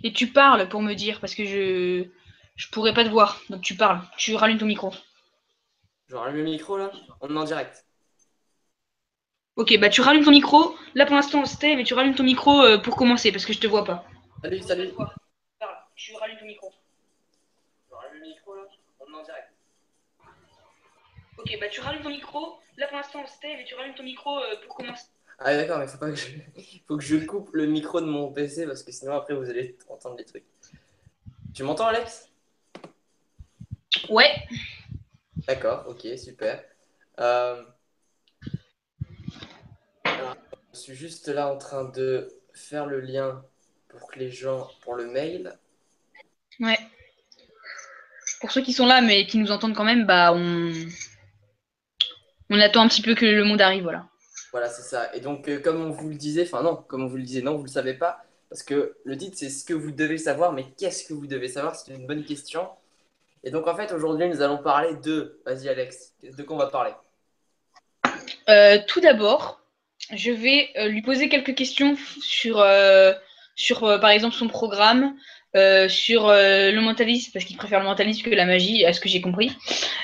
Et tu parles pour me dire, parce que je pourrais pas te voir. Donc tu parles, tu rallumes ton micro. Je rallume le micro là? On est en direct. Ok, bah tu rallumes ton micro. Là pour l'instant c'était, mais tu rallumes ton micro pour commencer, parce que je te vois pas. Salut, salut. Parle, tu rallumes ton micro. Je rallume le micro là? On est en direct. Ok, bah tu rallumes ton micro. Là pour l'instant c'était, mais tu rallumes ton micro pour commencer. Ah d'accord, mais faut pas que je... faut que je coupe le micro de mon PC parce que sinon après vous allez entendre les trucs. Tu m'entends Alex? Ouais. D'accord, ok, super. Euh, alors, je suis juste là en train de faire le lien pour que les gens, pour le mail. Ouais. Pour ceux qui sont là mais qui nous entendent quand même, bah on attend un petit peu que le monde arrive, voilà. Voilà, c'est ça. Et donc, comme on vous le disait, enfin non, comme on vous le disait, non, vous le savez pas, parce que le titre c'est ce que vous devez savoir, mais qu'est-ce que vous devez savoir? C'est une bonne question. Et donc, en fait, aujourd'hui, nous allons parler de. Vas-y, Alex, de quoi on va parler? Tout d'abord, je vais lui poser quelques questions sur par exemple, son programme, sur le mentalisme, parce qu'il préfère le mentalisme que la magie, à ce que j'ai compris.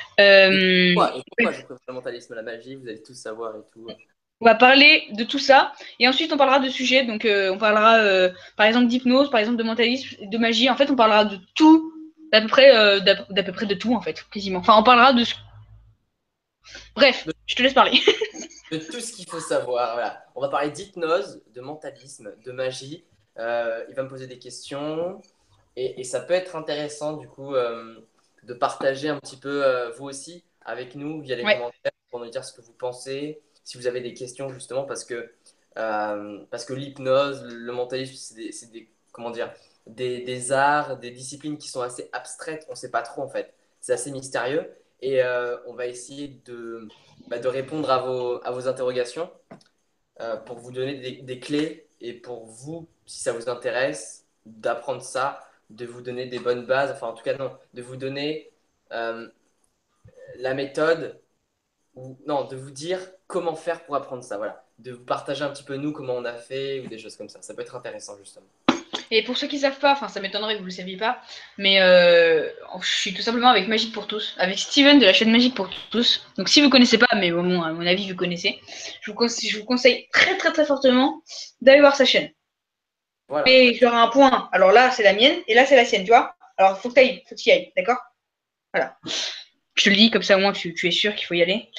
Et Ouais, pourquoi je préfère le mentalisme, la magie? Vous allez tous savoir et tout. on va parler de tout ça, et ensuite on parlera de sujets, donc on parlera par exemple d'hypnose, par exemple de mentalisme, de magie, en fait on parlera de tout, d'à peu près de tout en fait, quasiment. Enfin on parlera de... Bref, De, je te laisse parler. de tout ce qu'il faut savoir. Voilà. On va parler d'hypnose, de mentalisme, de magie. Il va me poser des questions. Et ça peut être intéressant, du coup, de partager un petit peu, vous aussi, avec nous, via les Ouais. commentaires, pour nous dire ce que vous pensez, si vous avez des questions, justement, parce que l'hypnose, le mentalisme, comment dire, des arts, des disciplines qui sont assez abstraites, on ne sait pas trop, en fait. C'est assez mystérieux. Et on va essayer de répondre à vos interrogations pour vous donner des clés et pour vous, si ça vous intéresse, d'apprendre ça, de vous donner des bonnes bases, enfin en tout cas non, de vous donner euh, la méthode, ou non, de vous dire comment faire pour apprendre ça, voilà. De vous partager un petit peu nous, comment on a fait, ou des choses comme ça. Ça peut être intéressant justement. Et pour ceux qui savent pas, enfin ça m'étonnerait que vous le saviez pas, mais je suis tout simplement avec Magique pour tous, avec Steven de la chaîne Magique pour tous. Donc si vous connaissez pas, mais bon, à mon avis vous connaissez, je vous conseille très très très fortement d'aller voir sa chaîne. Voilà. Mais j'aurai un point. Alors là c'est la mienne et là c'est la sienne, tu vois. Alors faut que tu y ailles, d'accord. Voilà. Je te le dis comme ça au moins tu es sûr qu'il faut y aller.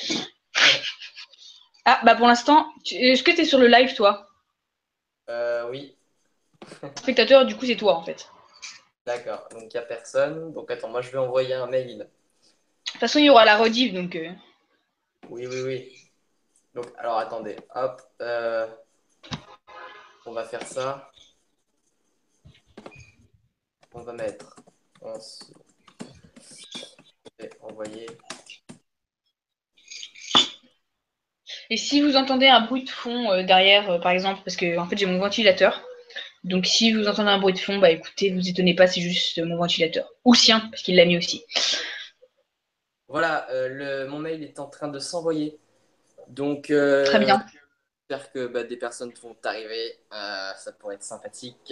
Ah bah pour l'instant, est-ce que t'es sur le live toi? Oui, Spectateur, du coup c'est toi en fait. d'accord. Donc il n'y a personne. Donc attends, moi je vais envoyer un mail. De toute façon il y aura la rediff donc. Oui, oui, oui. Donc alors attendez, hop, on va faire ça. On va mettre. On se fait envoyer. Et si vous entendez un bruit de fond derrière, par exemple, parce que en fait j'ai mon ventilateur, donc si vous entendez un bruit de fond, bah écoutez, vous étonnez pas, c'est juste mon ventilateur. Ou le sien, parce qu'il l'a mis aussi. Voilà, mon mail est en train de s'envoyer. Donc, Très bien. j'espère que des personnes vont arriver. Ça pourrait être sympathique.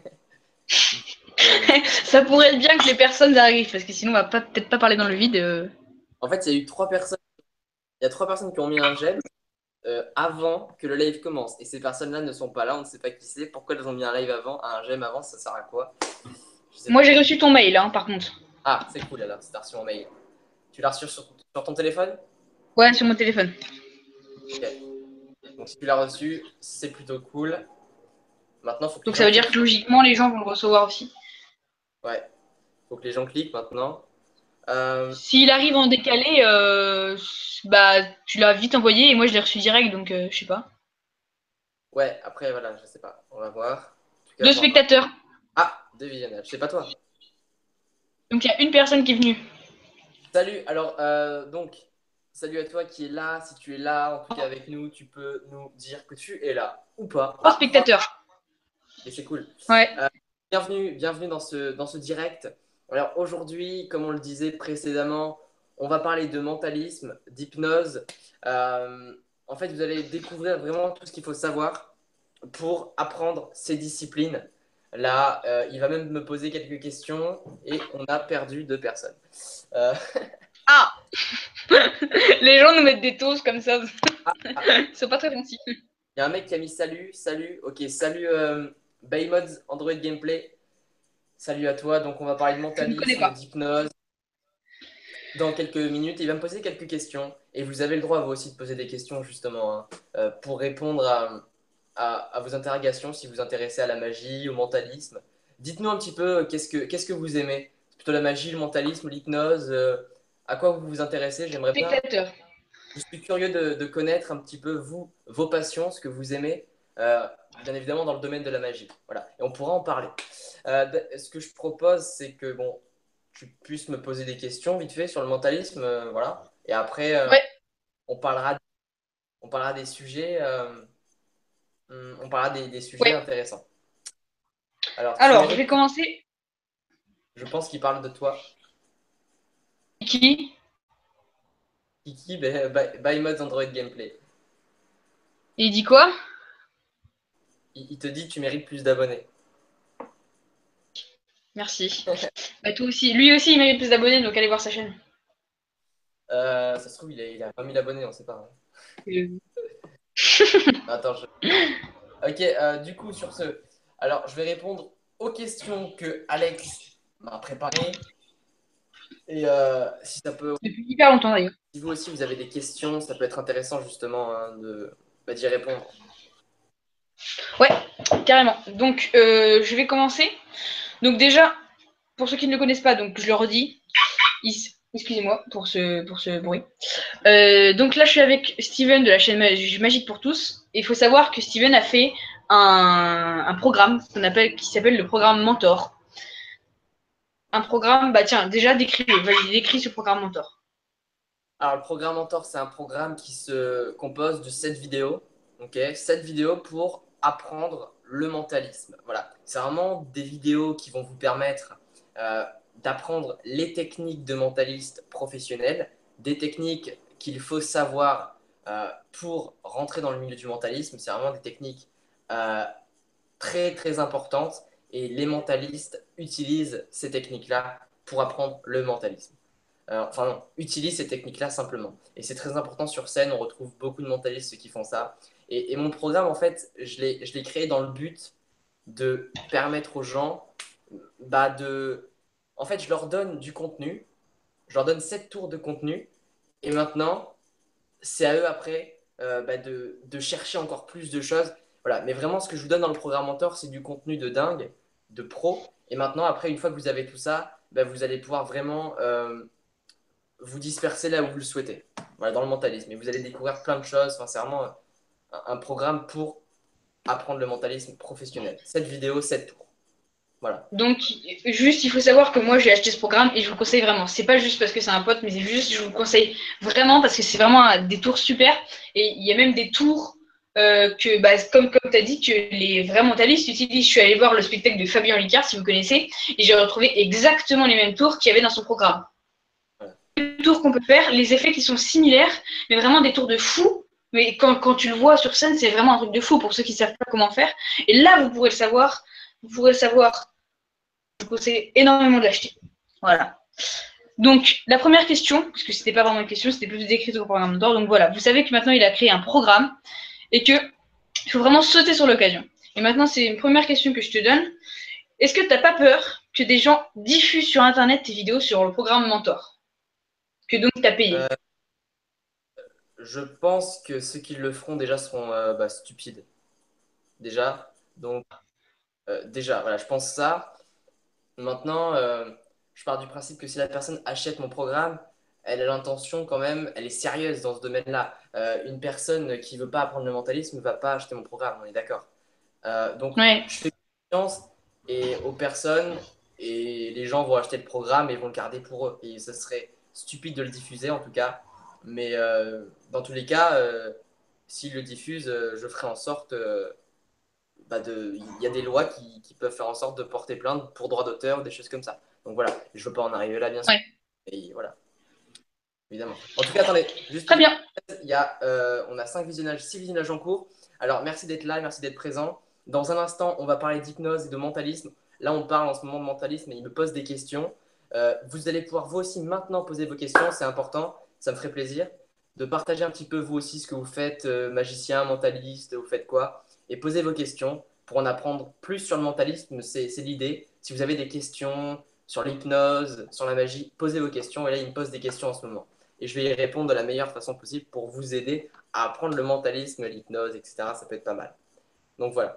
Euh, Ça pourrait être bien que les personnes arrivent, parce que sinon on va peut-être pas parler dans le vide. En fait, il y a eu trois personnes. Il y a trois personnes qui ont mis un j'aime avant que le live commence. Et ces personnes-là ne sont pas là. On ne sait pas qui c'est. Pourquoi elles ont mis un live avant, un j'aime avant, ça sert à quoi? Je sais Moi pas. j'ai reçu ton mail, hein, par contre. Ah, c'est cool alors. C'est reçu mon mail. Tu l'as reçu sur ton téléphone? Ouais, sur mon téléphone. Ok. Donc, si tu l'as reçu, c'est plutôt cool. Maintenant, il faut que les Donc ça gens veut dire cliquent. que logiquement les gens vont le recevoir aussi. Ouais, il faut que les gens cliquent maintenant. Euh, S'il arrive en décalé, bah tu l'as vite envoyé et moi je l'ai reçu direct, donc je sais pas. Ouais, après, voilà, je sais pas. On va voir. En tout cas, Deux moi. spectateurs. Ah, deux visionnages. C'est pas toi. Donc il y a une personne qui est venue. Salut. Alors, salut à toi qui est là. Si tu es là, en tout cas avec nous, tu peux nous dire que tu es là ou pas. Trois Ah, trois. spectateurs. Et c'est cool. Ouais. Euh, bienvenue dans ce direct. Alors, aujourd'hui, comme on le disait précédemment, on va parler de mentalisme, d'hypnose. En fait, vous allez découvrir vraiment tout ce qu'il faut savoir pour apprendre ces disciplines. Là, il va même me poser quelques questions et on a perdu 2 personnes. Euh, Ah. Les gens nous mettent des toasts comme ça. Ils sont pas très gentils. il y a un mec qui a mis salut, salut, ok, salut Baymods Android Gameplay, salut à toi. Donc on va parler de Je ne connais mentalisme, pas. d'hypnose dans quelques minutes. Il va me poser quelques questions et vous avez le droit vous aussi de poser des questions justement hein, pour répondre à vos interrogations si vous vous intéressez à la magie, au mentalisme. Dites-nous un petit peu qu'est-ce que vous aimez? C'est plutôt la magie, le mentalisme, l'hypnose, à quoi vous vous intéressez? J'aimerais bien. Spectateur. Je suis curieux de connaître un petit peu vous, vos passions, ce que vous aimez, bien évidemment dans le domaine de la magie. Voilà, et on pourra en parler. Ce que je propose, c'est que bon, tu puisses me poser des questions vite fait sur le mentalisme, voilà. Et après, Ouais. on parlera, on parlera des sujets, on parlera des sujets Ouais. intéressants. Alors, tu Alors, je mérites, vais commencer. je pense qu'il parle de toi. Qui? Kiki, by Mods Android Gameplay. Il dit quoi? Il te dit tu mérites plus d'abonnés. Merci. Bah, toi aussi. Lui aussi, il mérite plus d'abonnés, donc allez voir sa chaîne. Ça se trouve, il a 20 000 abonnés, on ne sait pas. Hein. Euh, Attends, ok, du coup, sur ce, alors je vais répondre aux questions que Alex m'a préparées. Et si ça peut, Depuis hyper longtemps d'ailleurs. si vous aussi vous avez des questions, ça peut être intéressant justement hein, d'y répondre. Ouais, carrément. Donc, je vais commencer. Donc déjà, pour ceux qui ne le connaissent pas, donc je le redis. Excusez-moi pour ce bruit. Donc là, je suis avec Steven de la chaîne Magique pour tous. Il faut savoir que Steven a fait un programme qui s'appelle le programme Mentor. Un programme, bah tiens, déjà décris-le. Vas-y, décris ce programme Mentor. Alors, le programme Mentor, c'est un programme qui se compose de 7 vidéos. Ok, 7 vidéos pour apprendre le mentalisme. Voilà, c'est vraiment des vidéos qui vont vous permettre euh, d'apprendre les techniques de mentaliste professionnel, des techniques qu'il faut savoir pour rentrer dans le milieu du mentalisme. C'est vraiment des techniques euh, très très importantes et les mentalistes utilisent ces techniques-là pour apprendre le mentalisme. Enfin non, utilise ces techniques-là simplement. Et c'est très important sur scène, on retrouve beaucoup de mentalistes qui font ça. Et mon programme, en fait, je l'ai créé dans le but de permettre aux gens de... En fait, je leur donne du contenu, je leur donne 7 tours de contenu, et maintenant, c'est à eux après de chercher encore plus de choses. Voilà, mais vraiment, ce que je vous donne dans le programme Mentor, c'est du contenu de dingue, de pro. Et maintenant, après, une fois que vous avez tout ça, vous allez pouvoir vraiment vous disperser là où vous le souhaitez. Voilà, dans le mentalisme. Et vous allez découvrir plein de choses. Enfin, c'est vraiment un programme pour apprendre le mentalisme professionnel. 7 vidéos, 7 tours. Voilà. Donc, juste, il faut savoir que moi, j'ai acheté ce programme et je vous le conseille vraiment. C'est pas juste parce que c'est un pote, mais c'est juste, je vous le conseille vraiment parce que c'est vraiment des tours super. Et il y a même des tours que, bah, comme tu as dit, que les vrais mentalistes utilisent. Je suis allée voir le spectacle de Fabien Licard, si vous connaissez, et j'ai retrouvé exactement les mêmes tours qu'il y avait dans son programme. Voilà. Les tours qu'on peut faire, les effets qui sont similaires, mais vraiment des tours de fou. Mais quand tu le vois sur scène, c'est vraiment un truc de fou pour ceux qui ne savent pas comment faire. Et là, vous pourrez le savoir. Vous pourrez le savoir. Je vous conseille énormément de l'acheter. Voilà. Donc, la première question, parce que c'était pas vraiment une question, c'était plus décrit au programme d'or. Donc voilà, vous savez que maintenant il a créé un programme et que il faut vraiment sauter sur l'occasion. Et maintenant, c'est une première question que je te donne. Est-ce que tu n'as pas peur que des gens diffusent sur Internet tes vidéos sur le programme Mentor, que donc tu as payé? Euh, je pense que ceux qui le feront déjà seront stupides. Déjà. Donc, déjà, voilà, je pense ça. Maintenant, je pars du principe que si la personne achète mon programme, elle a l'intention quand même, elle est sérieuse dans ce domaine-là. Une personne qui veut pas apprendre le mentalisme ne va pas acheter mon programme, on est d'accord. Donc, Ouais. je fais confiance aux personnes et les gens vont acheter le programme et vont le garder pour eux. Et ce serait stupide de le diffuser en tout cas. Mais dans tous les cas, s'ils le diffusent, je ferai en sorte il y a des lois qui peuvent faire en sorte de porter plainte pour droit d'auteur, des choses comme ça. Donc voilà, je veux pas en arriver là, bien sûr. Ouais. Et voilà, évidemment. En tout cas, attendez, juste Très bien. on a 5 visionnages, 6 visionnages en cours. Alors, merci d'être là, merci d'être présent. Dans un instant, on va parler d'hypnose et de mentalisme. Là, on parle en ce moment de mentalisme et il me pose des questions. Vous allez pouvoir vous aussi maintenant poser vos questions, c'est important, ça me ferait plaisir de partager un petit peu vous aussi ce que vous faites, magicien, mentaliste, vous faites quoi, et poser vos questions pour en apprendre plus sur le mentalisme, c'est l'idée. Si vous avez des questions sur l'hypnose, sur la magie, posez vos questions, et là il me pose des questions en ce moment. Et je vais y répondre de la meilleure façon possible pour vous aider à apprendre le mentalisme, l'hypnose, etc. Ça peut être pas mal. Donc voilà.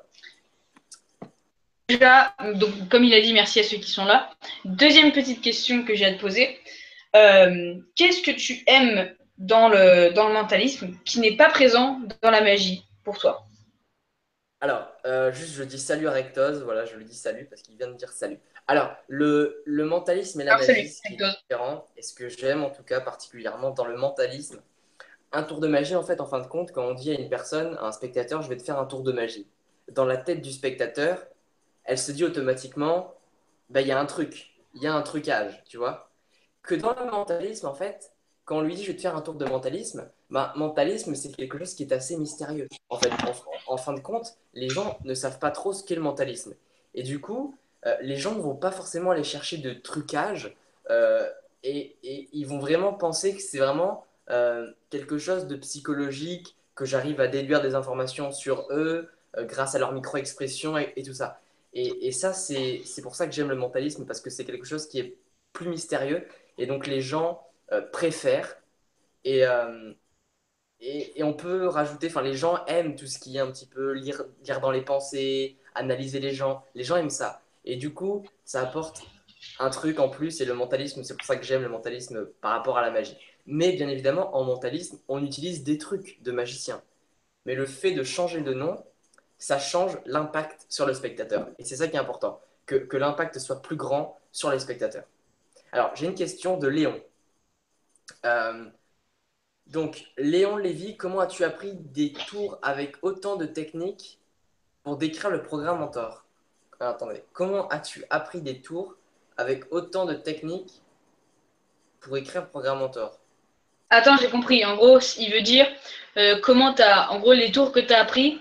Déjà, donc, comme il a dit, merci à ceux qui sont là. Deuxième petite question que j'ai à te poser. Qu'est-ce que tu aimes dans le mentalisme qui n'est pas présent dans la magie pour toi? Alors, juste je dis salut à Rectos, voilà, je lui dis salut parce qu'il vient de dire salut. Alors, le mentalisme et la Alors, magie, salut, ce qui est Hector. différent, et ce que j'aime en tout cas particulièrement dans le mentalisme, un tour de magie, en fait, en fin de compte, quand on dit à une personne, à un spectateur, je vais te faire un tour de magie, dans la tête du spectateur, elle se dit automatiquement, bah, il y a un truc, il y a un trucage, tu vois. Que dans le mentalisme, en fait, quand on lui dit je vais te faire un tour de mentalisme, bah, mentalisme, c'est quelque chose qui est assez mystérieux. En fait, en fin de compte, les gens ne savent pas trop ce qu'est le mentalisme. Et du coup, les gens ne vont pas forcément aller chercher de trucage euh, et ils vont vraiment penser que c'est vraiment quelque chose de psychologique, que j'arrive à déduire des informations sur eux grâce à leur micro-expression et tout ça. Et ça, c'est pour ça que j'aime le mentalisme, parce que c'est quelque chose qui est plus mystérieux et donc les gens préfèrent. Et, euh, et on peut rajouter, enfin les gens aiment tout ce qui est un petit peu lire dans les pensées, analyser les gens. Les gens aiment ça. Et du coup, ça apporte un truc en plus, et le mentalisme, c'est pour ça que j'aime le mentalisme par rapport à la magie. Mais bien évidemment, en mentalisme, on utilise des trucs de magicien. Mais le fait de changer de nom, ça change l'impact sur le spectateur. Et c'est ça qui est important, que l'impact soit plus grand sur les spectateurs. Alors, j'ai une question de Léon. Euh, donc, Léon Lévy, comment as-tu appris des tours avec autant de techniques pour décrire le programme Mentor? Attendez, comment as-tu appris des tours avec autant de techniques pour écrire le programme Mentor? Attends, j'ai compris. En gros, il veut dire en gros, les tours que tu as appris,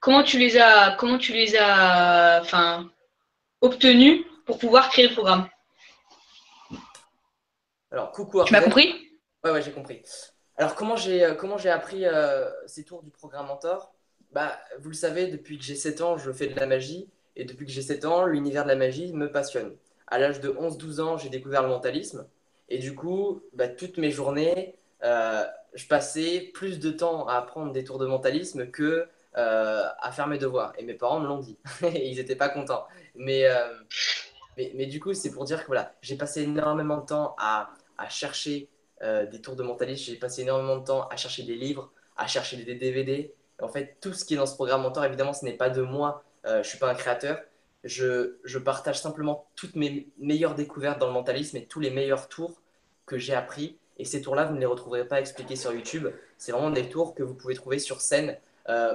enfin, obtenus pour pouvoir créer le programme. Alors, coucou Tu m'as Arzen. compris? Ouais, ouais, j'ai compris. Alors, comment j'ai appris ces tours du programme Mentor? Bah, vous le savez, depuis que j'ai 7 ans, je fais de la magie. Et depuis que j'ai 7 ans, l'univers de la magie me passionne. À l'âge de 11-12 ans, j'ai découvert le mentalisme. Et du coup, bah, toutes mes journées, je passais plus de temps à apprendre des tours de mentalisme que à faire mes devoirs. Et mes parents me l'ont dit. Et ils n'étaient pas contents. Mais, euh, mais du coup, c'est pour dire que voilà, j'ai passé énormément de temps à chercher des tours de mentaliste, j'ai passé énormément de temps à chercher des livres, à chercher des DVD. Et en fait, tout ce qui est dans ce programme mentor, évidemment, ce n'est pas de moi, je ne suis pas un créateur. Je partage simplement toutes mes meilleures découvertes dans le mentalisme et tous les meilleurs tours que j'ai appris. Et ces tours-là, vous ne les retrouverez pas expliqués sur YouTube. C'est vraiment des tours que vous pouvez trouver sur scène euh,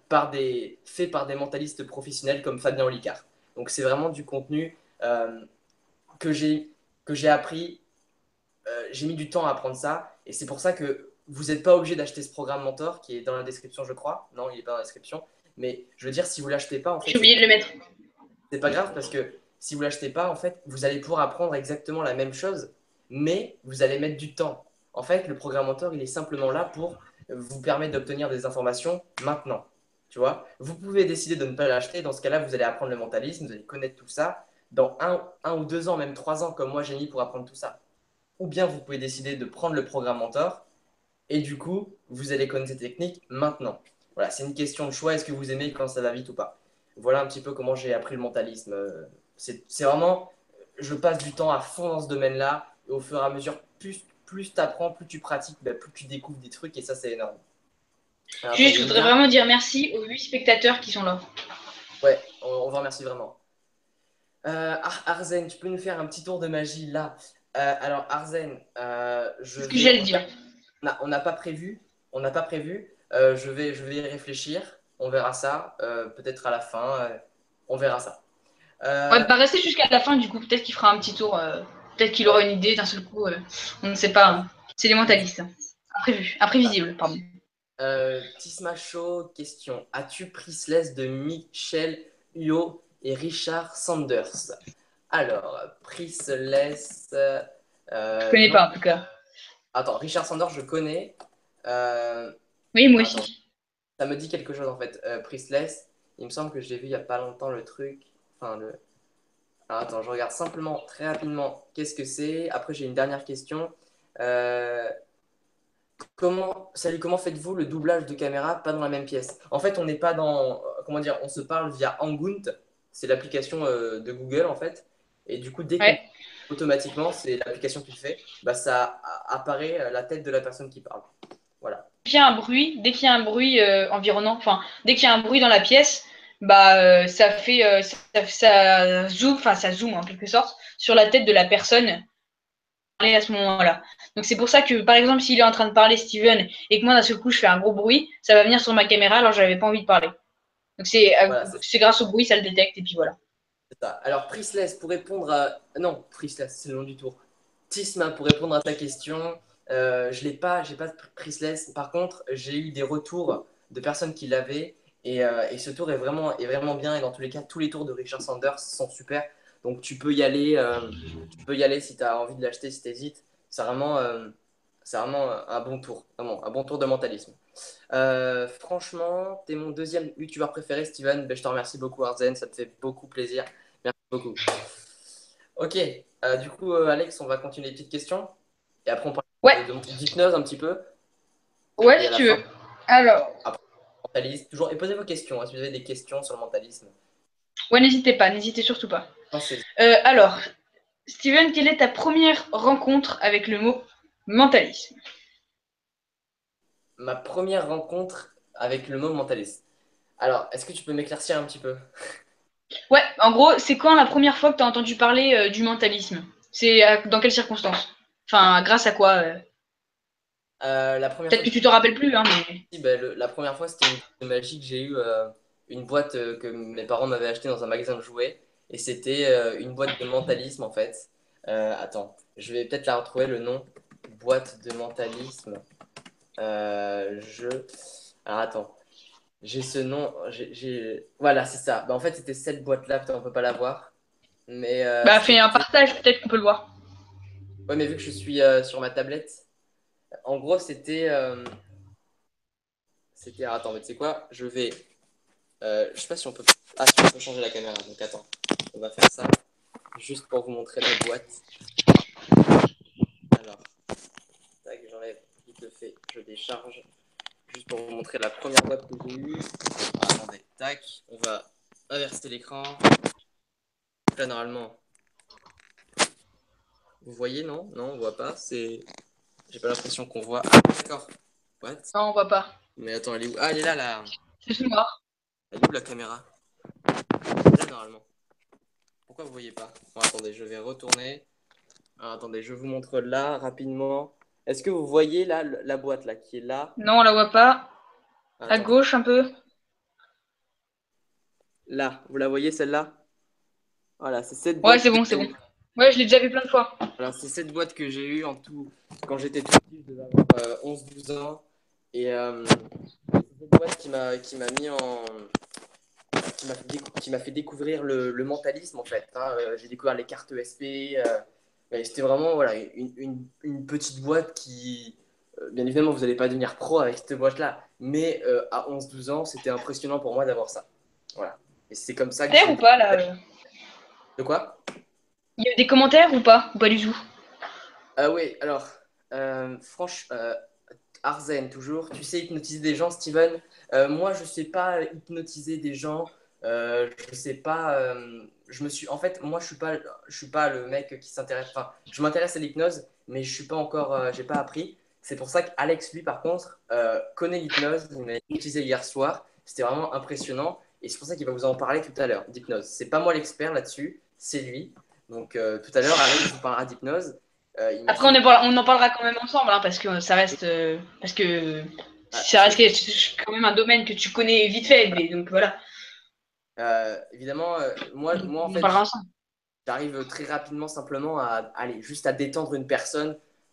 faits par des mentalistes professionnels comme Fabien Olicard. Donc c'est vraiment du contenu euh, que j'ai appris. J'ai mis du temps à apprendre ça. Et c'est pour ça que vous n'êtes pas obligé d'acheter ce programme Mentor qui est dans la description, je crois. Non, il n'est pas dans la description. Mais je veux dire, si vous ne l'achetez pas, en fait, J'ai oublié de le mettre. c'est pas grave parce que si vous l'achetez pas, en fait, vous allez pouvoir apprendre exactement la même chose, mais vous allez mettre du temps. En fait, le programme Mentor, il est simplement là pour vous permettre d'obtenir des informations maintenant. Tu vois, vous pouvez décider de ne pas l'acheter. Dans ce cas-là, vous allez apprendre le mentalisme, vous allez connaître tout ça. Dans un ou 2 ans, même 3 ans, comme moi j'ai mis pour apprendre tout ça. Ou bien vous pouvez décider de prendre le programme Mentor et du coup, vous allez connaître ces techniques maintenant. Voilà, c'est une question de choix. Est-ce que vous aimez quand ça va vite ou pas? Voilà un petit peu comment j'ai appris le mentalisme. C'est vraiment, je passe du temps à fond dans ce domaine-là. Et au fur et à mesure, plus tu apprends, plus tu pratiques, ben, plus tu découvres des trucs. Et ça, c'est énorme. Alors, Juste, je attendez, voudrais Mia. vraiment dire merci aux 8 spectateurs qui sont là. Ouais, on vous remercie vraiment. Arzen, tu peux nous faire un petit tour de magie là? Alors, Arzen, C'est ce que j'allais dire. on n'a pas prévu. On n'a pas prévu. Je vais y réfléchir. On verra ça. Peut-être à la fin. On verra ça. Ouais, Euh, bah restez jusqu'à la fin, du coup, peut-être qu'il fera un petit tour. Peut-être qu'il aura ouais. une idée d'un seul coup. On ne sait pas. Hein. C'est les mentalistes. Imprévu. Imprévisible, pardon. Tisma Show, question. As-tu Priceless de Michel Huot et Richard Sanders? Alors, Priceless. Je connais Non. pas en tout cas. Attends, Richard Sanders, je connais. Euh, Oui, moi Attends, aussi. ça me dit quelque chose en fait. Priceless, il me semble que je l'ai vu il y a pas longtemps le truc. Enfin, le. Alors, attends, je regarde simplement, très rapidement, qu'est-ce que c'est. Après, j'ai une dernière question. Euh, Salut, comment faites-vous le doublage de caméra pas dans la même pièce? En fait, on n'est pas dans. Comment dire? On se parle via Hangount. C'est l'application de Google en fait. Et du coup, dès qu'on Ouais. automatiquement, c'est l'application qui le fait, bah, ça apparaît la tête de la personne qui parle. Voilà. Dès qu'il y a un bruit environnant, enfin, dès qu'il y a un bruit dans la pièce, bah, ça zoome, enfin, ça zoome en quelque sorte sur la tête de la personne à ce moment-là. Donc c'est pour ça que, par exemple, s'il est en train de parler Steven et que moi d'un seul coup je fais un gros bruit, ça va venir sur ma caméra alors j'avais pas envie de parler. Donc Voilà, c'est grâce au bruit, ça le détecte et puis voilà. c'est ça. Alors, Priceless, pour répondre à. Non, Priceless, c'est le nom du tour. Tisma, pour répondre à ta question, je l'ai pas, j'ai pas de Priceless. Par contre, j'ai eu des retours de personnes qui l'avaient et ce tour est vraiment bien. Et dans tous les cas, tous les tours de Richard Sanders sont super. Donc, tu peux y aller si tu as envie de l'acheter, si tu hésites. C'est vraiment un bon tour, vraiment, un bon tour de mentalisme. Franchement, t'es mon deuxième YouTuber préféré, Steven. Ben, je te remercie beaucoup, Arzen. Ça te fait beaucoup plaisir. Merci beaucoup. Ok, du coup, Alex, on va continuer les petites questions. Et après, on parle Ouais, d'hypnose un petit peu. ouais Et à si la tu fin, veux. Alors, après, mentalisme. Toujours. Et posez vos questions, hein, si vous avez des questions sur le mentalisme. ouais, n'hésitez pas, n'hésitez surtout pas. Pensez. Alors, Steven, quelle est ta première rencontre avec le mot mentalisme? Ma première rencontre avec le mot mentaliste. Alors, est-ce que tu peux m'éclaircir un petit peu? Ouais, en gros, c'est quand la première fois que tu as entendu parler du mentalisme? C'est dans quelles circonstances? Enfin, grâce à quoi La première Peut-être fois que tu te rappelles plus, hein, mais... ben, la première fois, c'était une boîte de magie que j'ai eu une boîte que mes parents m'avaient achetée dans un magasin de jouets. Et c'était une boîte de mentalisme, en fait. Attends, je vais peut-être la retrouver, le nom. Boîte de mentalisme. Je... Alors, attends. J'ai ce nom. Voilà, c'est ça. Ben, en fait, c'était cette boîte-là. Putain, on peut pas la voir. Mais Bah, fais un c'était... partage, peut-être qu'on peut le voir. Ouais, mais vu que je suis sur ma tablette, en gros, c'était... Ah, attends, mais tu sais quoi? Je sais pas si on peut. Ah, si on peut changer la caméra. Donc attends, on va faire ça juste pour vous montrer la boîte. Alors, tac, j'enlève vite le fait, je décharge. Juste pour vous montrer la première boîte que j'ai eue. Ah, attendez, tac, on va inverser l'écran. Là, normalement, vous voyez, non? Non, on voit pas. J'ai pas l'impression qu'on voit. Ah, d'accord. What? Non, on voit pas. Mais attends, elle est où? Ah, elle est là, là. C'est tout noir. Elle est où la caméra? Là, normalement. Pourquoi vous voyez pas? Bon, attendez, je vais retourner. Ah, attendez, je vous montre là rapidement. Est-ce que vous voyez là la boîte là qui est là? Non, on la voit pas. À Attends, gauche, un peu. là, vous la voyez celle-là? Voilà, c'est cette Ouais, boîte c'est que bon, c'est j'ai bon. eue. Ouais, je l'ai déjà vu plein de fois. Alors, c'est cette boîte que j'ai eue en tout quand j'étais tout petit, je devais avoir 11-12 ans. Et c'est cette boîte qui m'a mis en qui m'a fait découvrir le mentalisme en fait, hein. J'ai découvert les cartes ESP. Mais c'était vraiment voilà, une petite boîte qui, bien évidemment, vous n'allez pas devenir pro avec cette boîte-là, mais à 11-12 ans, c'était impressionnant pour moi d'avoir ça. Voilà. Et c'est comme ça que Terre j'ai... ou pas, là De quoi? Il y a eu des commentaires ou pas? Ou pas du tout? Ah oui, alors, franchement, Arzen, toujours. Tu sais hypnotiser des gens, Steven? Moi, je sais pas hypnotiser des gens. Je sais pas. En fait, moi, je suis pas le mec qui s'intéresse. Enfin, je m'intéresse à l'hypnose, mais je suis pas encore. J'ai pas appris. C'est pour ça qu'Alex, lui, par contre, connaît l'hypnose. Il m'a utilisé hier soir. C'était vraiment impressionnant. Et c'est pour ça qu'il va vous en parler tout à l'heure, d'hypnose. C'est pas moi l'expert là-dessus, c'est lui. Donc, tout à l'heure, Alex vous parlera d'hypnose. Il m'a Après, fait. on en parlera quand même ensemble, hein, parce que ça reste... parce que Ah, ça reste quand même un domaine que tu connais vite fait, mais donc voilà. évidemment, en On en fait, parlera ensemble. j'arrive très rapidement simplement à aller juste à détendre une personne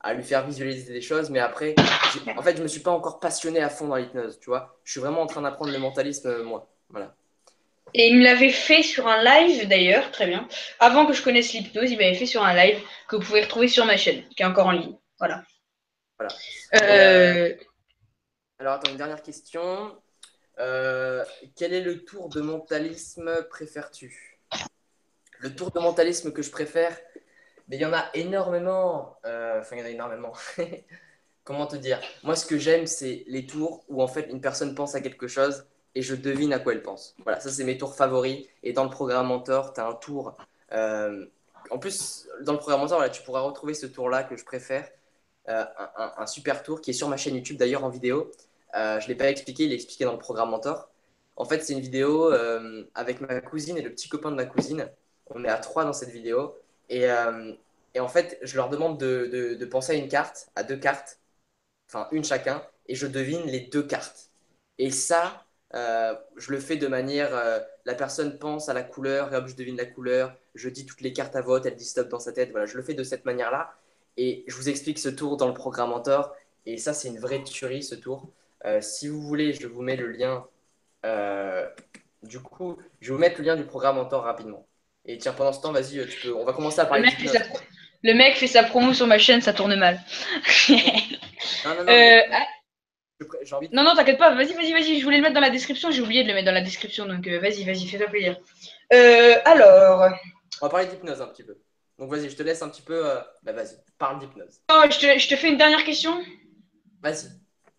à lui faire visualiser des choses. Mais après, en fait, je me suis pas encore passionné à fond dans l'hypnose, tu vois. Je suis vraiment en train d'apprendre le mentalisme, moi. Voilà. Et il me l'avait fait sur un live d'ailleurs, très bien. Avant que je connaisse l'hypnose, il m'avait fait sur un live que vous pouvez retrouver sur ma chaîne, qui est encore en ligne. Voilà. Voilà. Et Euh, alors, attends, une dernière question. Euh, Quel est le tour de mentalisme préfères-tu? Le tour de mentalisme que je préfère, mais il y en a énormément. Enfin, il y en a énormément. Comment te dire? Moi, ce que j'aime, c'est les tours où en fait une personne pense à quelque chose et je devine à quoi elle pense. Voilà, ça, c'est mes tours favoris. Et dans le programme Mentor, tu as un tour. euh, En plus, dans le programme Mentor, voilà, tu pourras retrouver ce tour-là que je préfère. Un super tour qui est sur ma chaîne YouTube d'ailleurs en vidéo. Je ne l'ai pas expliqué, il est expliqué dans le programme Mentor. En fait, c'est une vidéo avec ma cousine et le petit copain de ma cousine. On est à trois dans cette vidéo. Et en fait, je leur demande de penser à une carte, à deux cartes, enfin une chacun, et je devine les deux cartes. Et ça, je le fais de manière, la personne pense à la couleur, et hop, je devine la couleur, je dis toutes les cartes à vote, elle dit stop dans sa tête, voilà, je le fais de cette manière-là. Et je vous explique ce tour dans le programme Mentor, et ça, c'est une vraie tuerie, ce tour. Si vous voulez, je vous mets le lien. euh, du coup, je vais vous mettre le lien du programme Mentor rapidement. Et tiens, pendant ce temps, vas-y, on va commencer à le, parler mec fait d'hypnose. sa le mec fait sa promo sur ma chaîne, ça tourne mal. Non, non, non, mais Ah, j'ai envie de. non, non, t'inquiète pas, vas-y, je voulais le mettre dans la description, j'ai oublié de le mettre dans la description, donc vas-y, fais-toi plaisir. Alors, On va parler d'hypnose un petit peu. Donc vas-y, je te laisse un petit peu. Bah vas-y, parle d'hypnose. oh, je te fais une dernière question. Vas-y.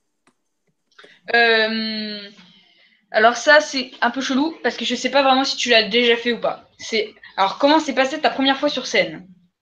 Euh, alors ça, c'est un peu chelou, parce que je sais pas vraiment si tu l'as déjà fait ou pas. Alors, comment s'est passée ta première fois sur scène?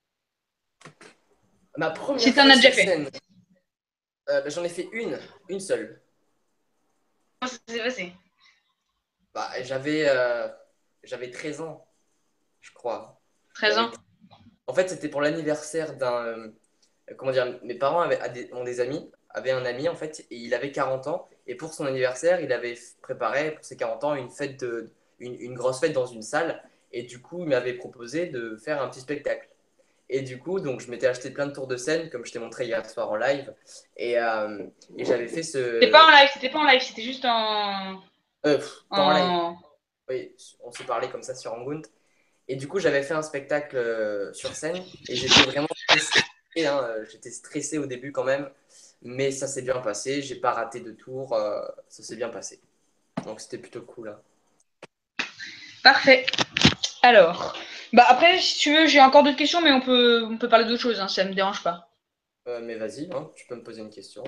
Ma Si première t'en fois as déjà sur fait. scène, bah, j'en ai fait une seule. Comment ça s'est passé? Bah, j'avais 13 ans, je crois. 13 J'avais... ans? En fait, c'était pour l'anniversaire d'un. Comment dire, mes parents ont des amis, avaient un ami en fait, et il avait 40 ans. Et pour son anniversaire, il avait préparé pour ses 40 ans une fête une grosse fête dans une salle. Et du coup, il m'avait proposé de faire un petit spectacle. Et du coup, donc, je m'étais acheté plein de tours de scène, comme je t'ai montré hier soir en live. Et, euh, et j'avais fait C'était pas en live, c'était juste pas en live. en... Oui, on s'est parlé comme ça sur Hangout. Et du coup, j'avais fait un spectacle sur scène et j'étais vraiment stressé. Hein, j'étais stressé au début quand même, mais ça s'est bien passé. J'ai pas raté de tour, ça s'est bien passé. Donc c'était plutôt cool. Hein. Parfait. Alors, bah après, si tu veux, j'ai encore d'autres questions, mais on peut parler d'autres choses, hein, ça me dérange pas. Mais vas-y, hein, tu peux me poser une question.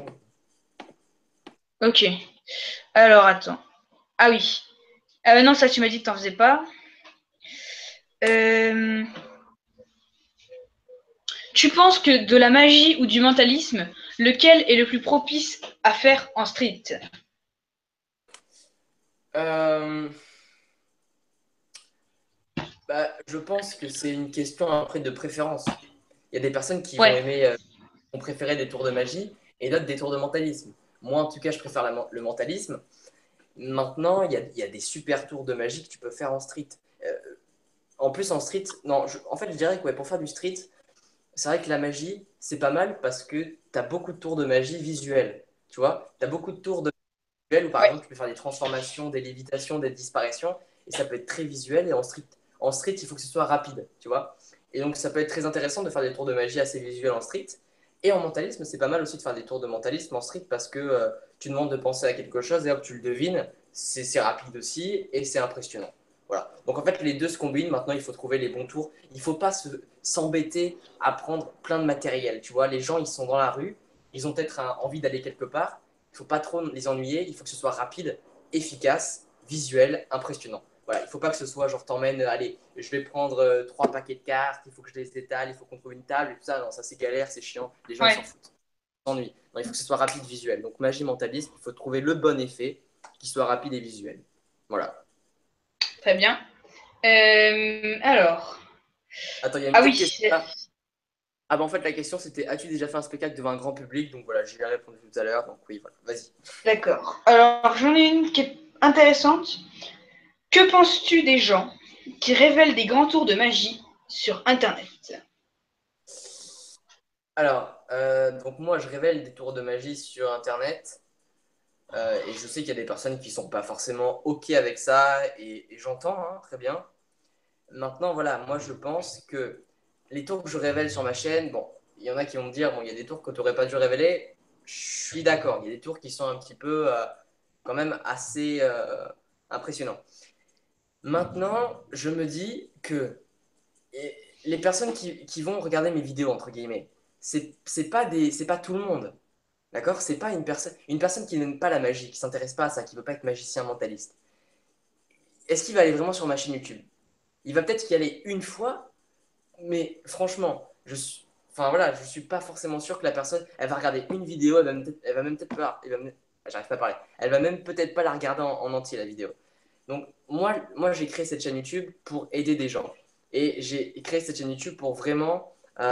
Ok. Alors, attends. Ah oui. Non, ça, tu m'as dit que t'en faisais pas. Euh, Tu penses que de la magie ou du mentalisme, lequel est le plus propice à faire en street? Euh, Bah, je pense que c'est une question après de préférence. Il y a des personnes qui vont Ouais. aimer, vont préférer des tours de magie et d'autres des tours de mentalisme. Moi, en tout cas, je préfère le mentalisme. Maintenant, il y a des super tours de magie que tu peux faire en street. Euh, En plus, en street, non, en fait, je dirais que ouais, pour faire du street, c'est vrai que la magie, c'est pas mal parce que tu as beaucoup de tours de magie visuels. Tu vois, tu as beaucoup de tours de visuels où par Ouais. exemple, tu peux faire des transformations, des lévitations, des disparitions et ça peut être très visuel. Et en street, il faut que ce soit rapide. Tu vois, et donc ça peut être très intéressant de faire des tours de magie assez visuels en street. Et en mentalisme, c'est pas mal aussi de faire des tours de mentalisme en street parce que tu demandes de penser à quelque chose et hop, tu le devines. C'est rapide aussi et c'est impressionnant. Voilà. Donc en fait, les deux se combinent. Maintenant, il faut trouver les bons tours. Il ne faut pas s'embêter à prendre plein de matériel. Tu vois, les gens, ils sont dans la rue. Ils ont peut-être envie d'aller quelque part. Il ne faut pas trop les ennuyer. Il faut que ce soit rapide, efficace, visuel, impressionnant. Voilà. Il ne faut pas que ce soit genre t'emmènes, allez, je vais prendre trois paquets de cartes. Il faut que je les étale. Il faut qu'on trouve une table et tout ça. Non, ça c'est galère, c'est chiant. Les gens, ils Ouais. s'en foutent. Ils s'ennuient. Non, il faut que ce soit rapide, visuel. Donc magie, mentalisme, il faut trouver le bon effet qui soit rapide et visuel. Voilà. Très bien. Alors. Attends, il y a une Ah petite oui. question là. Ah bah en fait la question c'était as-tu déjà fait un spectacle devant un grand public? Donc voilà, j'y ai répondu tout à l'heure, donc oui, voilà, vas-y. D'accord. Alors, j'en ai une qui est intéressante. Que penses-tu des gens qui révèlent des grands tours de magie sur Internet? Alors, donc moi, je révèle des tours de magie sur Internet. Et je sais qu'il y a des personnes qui sont pas forcément OK avec ça, et j'entends, hein, très bien. Maintenant, voilà, moi je pense que les tours que je révèle sur ma chaîne, bon, il y en a qui vont me dire, bon, il y a des tours que tu n'aurais pas dû révéler. Je suis d'accord, il y a des tours qui sont un petit peu, quand même assez impressionnants. Maintenant, je me dis que les personnes qui vont regarder mes vidéos, entre guillemets, c'est pas tout le monde. D'accord? C'est pas une personne qui n'aime pas la magie, qui s'intéresse pas à ça, qui veut pas être magicien mentaliste. Est-ce qu'il va aller vraiment sur ma chaîne YouTube? Il va peut-être y aller une fois, mais franchement, enfin voilà, je suis pas forcément sûr que la personne, elle va regarder une vidéo, elle va même peut-être pas, j'arrive pas à parler, elle va même peut-être pas la regarder en entier la vidéo. Donc moi j'ai créé cette chaîne YouTube pour aider des gens, et j'ai créé cette chaîne YouTube pour vraiment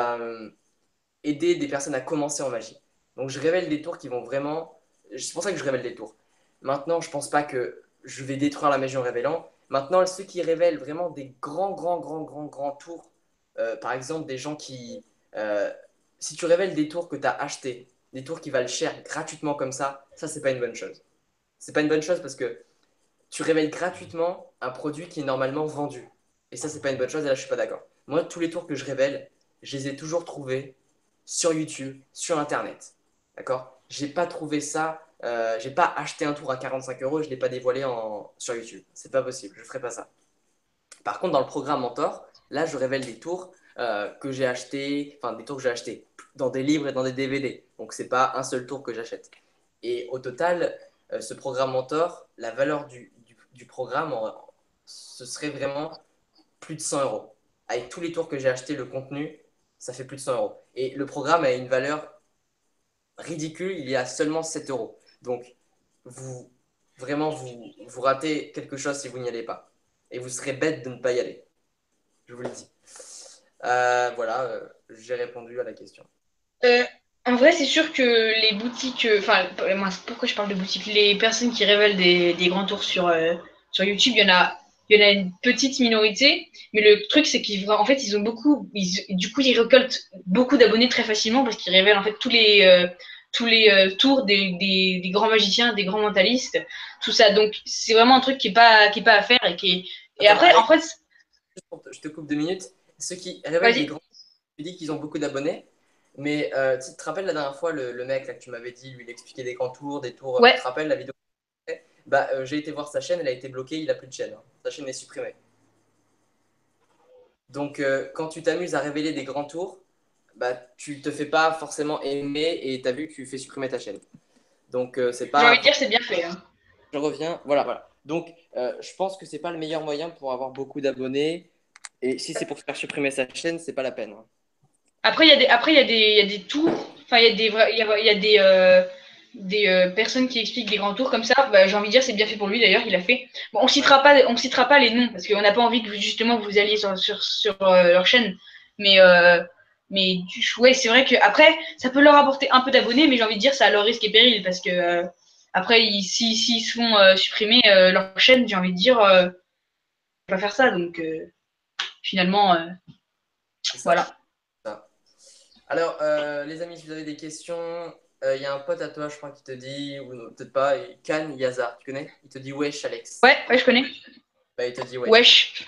aider des personnes à commencer en magie. Donc je révèle des tours qui vont vraiment, c'est pour ça que je révèle des tours. Maintenant, je pense pas que je vais détruire la magie en révélant. Maintenant, ceux qui révèlent vraiment des grands tours, par exemple des gens qui... si tu révèles des tours que tu as achetés, des tours qui valent cher gratuitement comme ça, c'est pas une bonne chose. C'est pas une bonne chose parce que tu révèles gratuitement un produit qui est normalement vendu. Et ça, c'est pas une bonne chose, et là, je suis pas d'accord. Moi, tous les tours que je révèle, je les ai toujours trouvés sur YouTube, sur Internet. D'accord? J'ai pas trouvé ça, j'ai pas acheté un tour à 45 euros et je l'ai pas dévoilé sur YouTube. C'est pas possible, je ferai pas ça. Par contre, dans le programme Mentor, là, je révèle des tours que j'ai achetés, enfin des tours que j'ai achetés dans des livres et dans des DVD. Donc, c'est pas un seul tour que j'achète. Et au total, ce programme Mentor, la valeur du programme, ce serait vraiment plus de 100 euros. Avec tous les tours que j'ai achetés, le contenu, ça fait plus de 100 euros. Et le programme a une valeur ridicule, il y a seulement 7 euros. Donc, vous, vraiment, vous ratez quelque chose si vous n'y allez pas. Et vous serez bête de ne pas y aller. Je vous le dis. Voilà, j'ai répondu à la question. Euh, En vrai, c'est sûr que les boutiques, enfin, pourquoi je parle de boutiques? Les personnes qui révèlent des grands tours sur YouTube, il y en a une petite minorité, mais le truc, c'est qu'en fait, ils ont du coup, ils récoltent beaucoup d'abonnés très facilement parce qu'ils révèlent en fait tous les tours des grands magiciens, des grands mentalistes, tout ça. Donc, c'est vraiment un truc qui est pas à faire et Attends, après, en Alex, fait, je te coupe 2 minutes. Ceux qui révèlent des vas-y. grands, tu dis qu'ils ont beaucoup d'abonnés, mais tu te rappelles la dernière fois, le mec là, que tu m'avais dit, lui, il expliquait des grands tours, des tours. Tu Ouais. te rappelles la vidéo? Bah, j'ai été voir sa chaîne, elle a été bloquée, il a plus de chaîne, hein. Sa chaîne est supprimée. Donc, quand tu t'amuses à révéler des grands tours, bah, tu te fais pas forcément aimer et tu as vu que tu fais supprimer ta chaîne. Donc, c'est J'ai envie pas. de dire, c'est bien fait, hein. Je reviens. Voilà, voilà. Donc, je pense que c'est pas le meilleur moyen pour avoir beaucoup d'abonnés. Et si c'est pour faire supprimer sa chaîne, c'est pas la peine, hein. Après, il y a des tours, enfin, il y a des personnes qui expliquent des grands tours comme ça. Bah, j'ai envie de dire, c'est bien fait pour lui d'ailleurs, il a fait. Bon, Ouais. on citera pas les noms parce qu'on n'a pas envie que justement vous alliez sur leur chaîne. Mais, ouais, c'est vrai que après, ça peut leur apporter un peu d'abonnés, mais j'ai envie de dire, ça a leur risque et péril parce que après, s'ils se font supprimer leur chaîne, j'ai envie de dire, pas faire ça. Donc, finalement, C'est ça. voilà. Ça. Alors, les amis, si vous avez des questions, il y a un pote à toi, je crois, qui te dit, ou non, peut-être pas, Khan Yazar, tu connais? Il te dit wesh, Alex. Ouais, ouais, je connais. Bah, il te dit wesh. Wesh.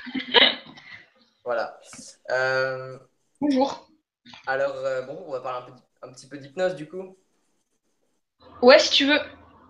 Voilà. Euh, Bonjour. alors, bon, on va parler un petit peu d'hypnose du coup. Ouais, si tu veux.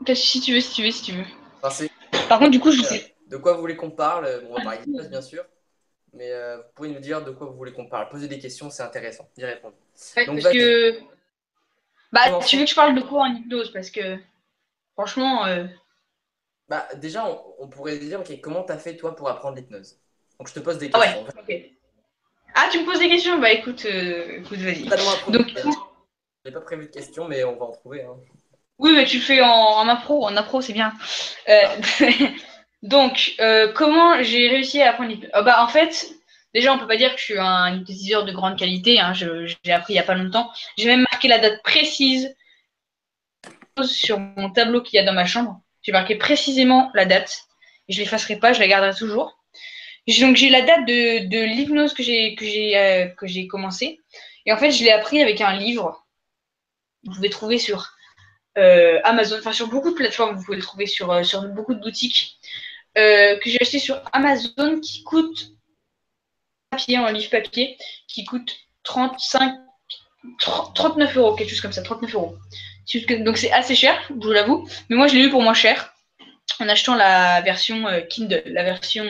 Si tu veux. Enfin, Par contre, du coup, je sais. de quoi vous voulez qu'on parle? Bon, on va parler d'hypnose, bien sûr, mais vous pouvez nous dire de quoi vous voulez qu'on parle. Poser des questions, c'est intéressant d'y répondre. Ouais, Donc, parce vas-y, que. Bah, tu commençons. veux que je parle de quoi en hypnose? Parce que, franchement. Bah, déjà, on pourrait dire, ok, comment t'as fait toi pour apprendre l'hypnose? Donc, je te pose des Ah ouais, questions. ok. Ah, tu me poses des questions? Bah, écoute, écoute, vas-y. Totalement Donc, improvisé, hein. J'ai pas prévu de questions, mais on va en trouver, hein. oui, mais tu le fais en impro, c'est bien. Voilà. Donc, comment j'ai réussi à apprendre l'hypnose? Bah, en fait, déjà, on peut pas dire que je suis un hypnotiseur de grande qualité, hein, j'ai appris il y a pas longtemps. J'ai même marqué la date précise sur mon tableau qu'il y a dans ma chambre. J'ai marqué précisément la date. Et je l'effacerai pas, je la garderai toujours. Donc j'ai la date de l'hypnose que j'ai commencé. Et en fait, je l'ai appris avec un livre. vous pouvez trouver sur Amazon, enfin sur beaucoup de plateformes, vous pouvez le trouver sur beaucoup de boutiques, que j'ai acheté sur Amazon qui coûte papier, en livre papier, qui coûte 39 euros, quelque chose comme ça, 39 euros. Donc c'est assez cher, je vous l'avoue, mais moi je l'ai eu pour moins cher en achetant la version Kindle, la version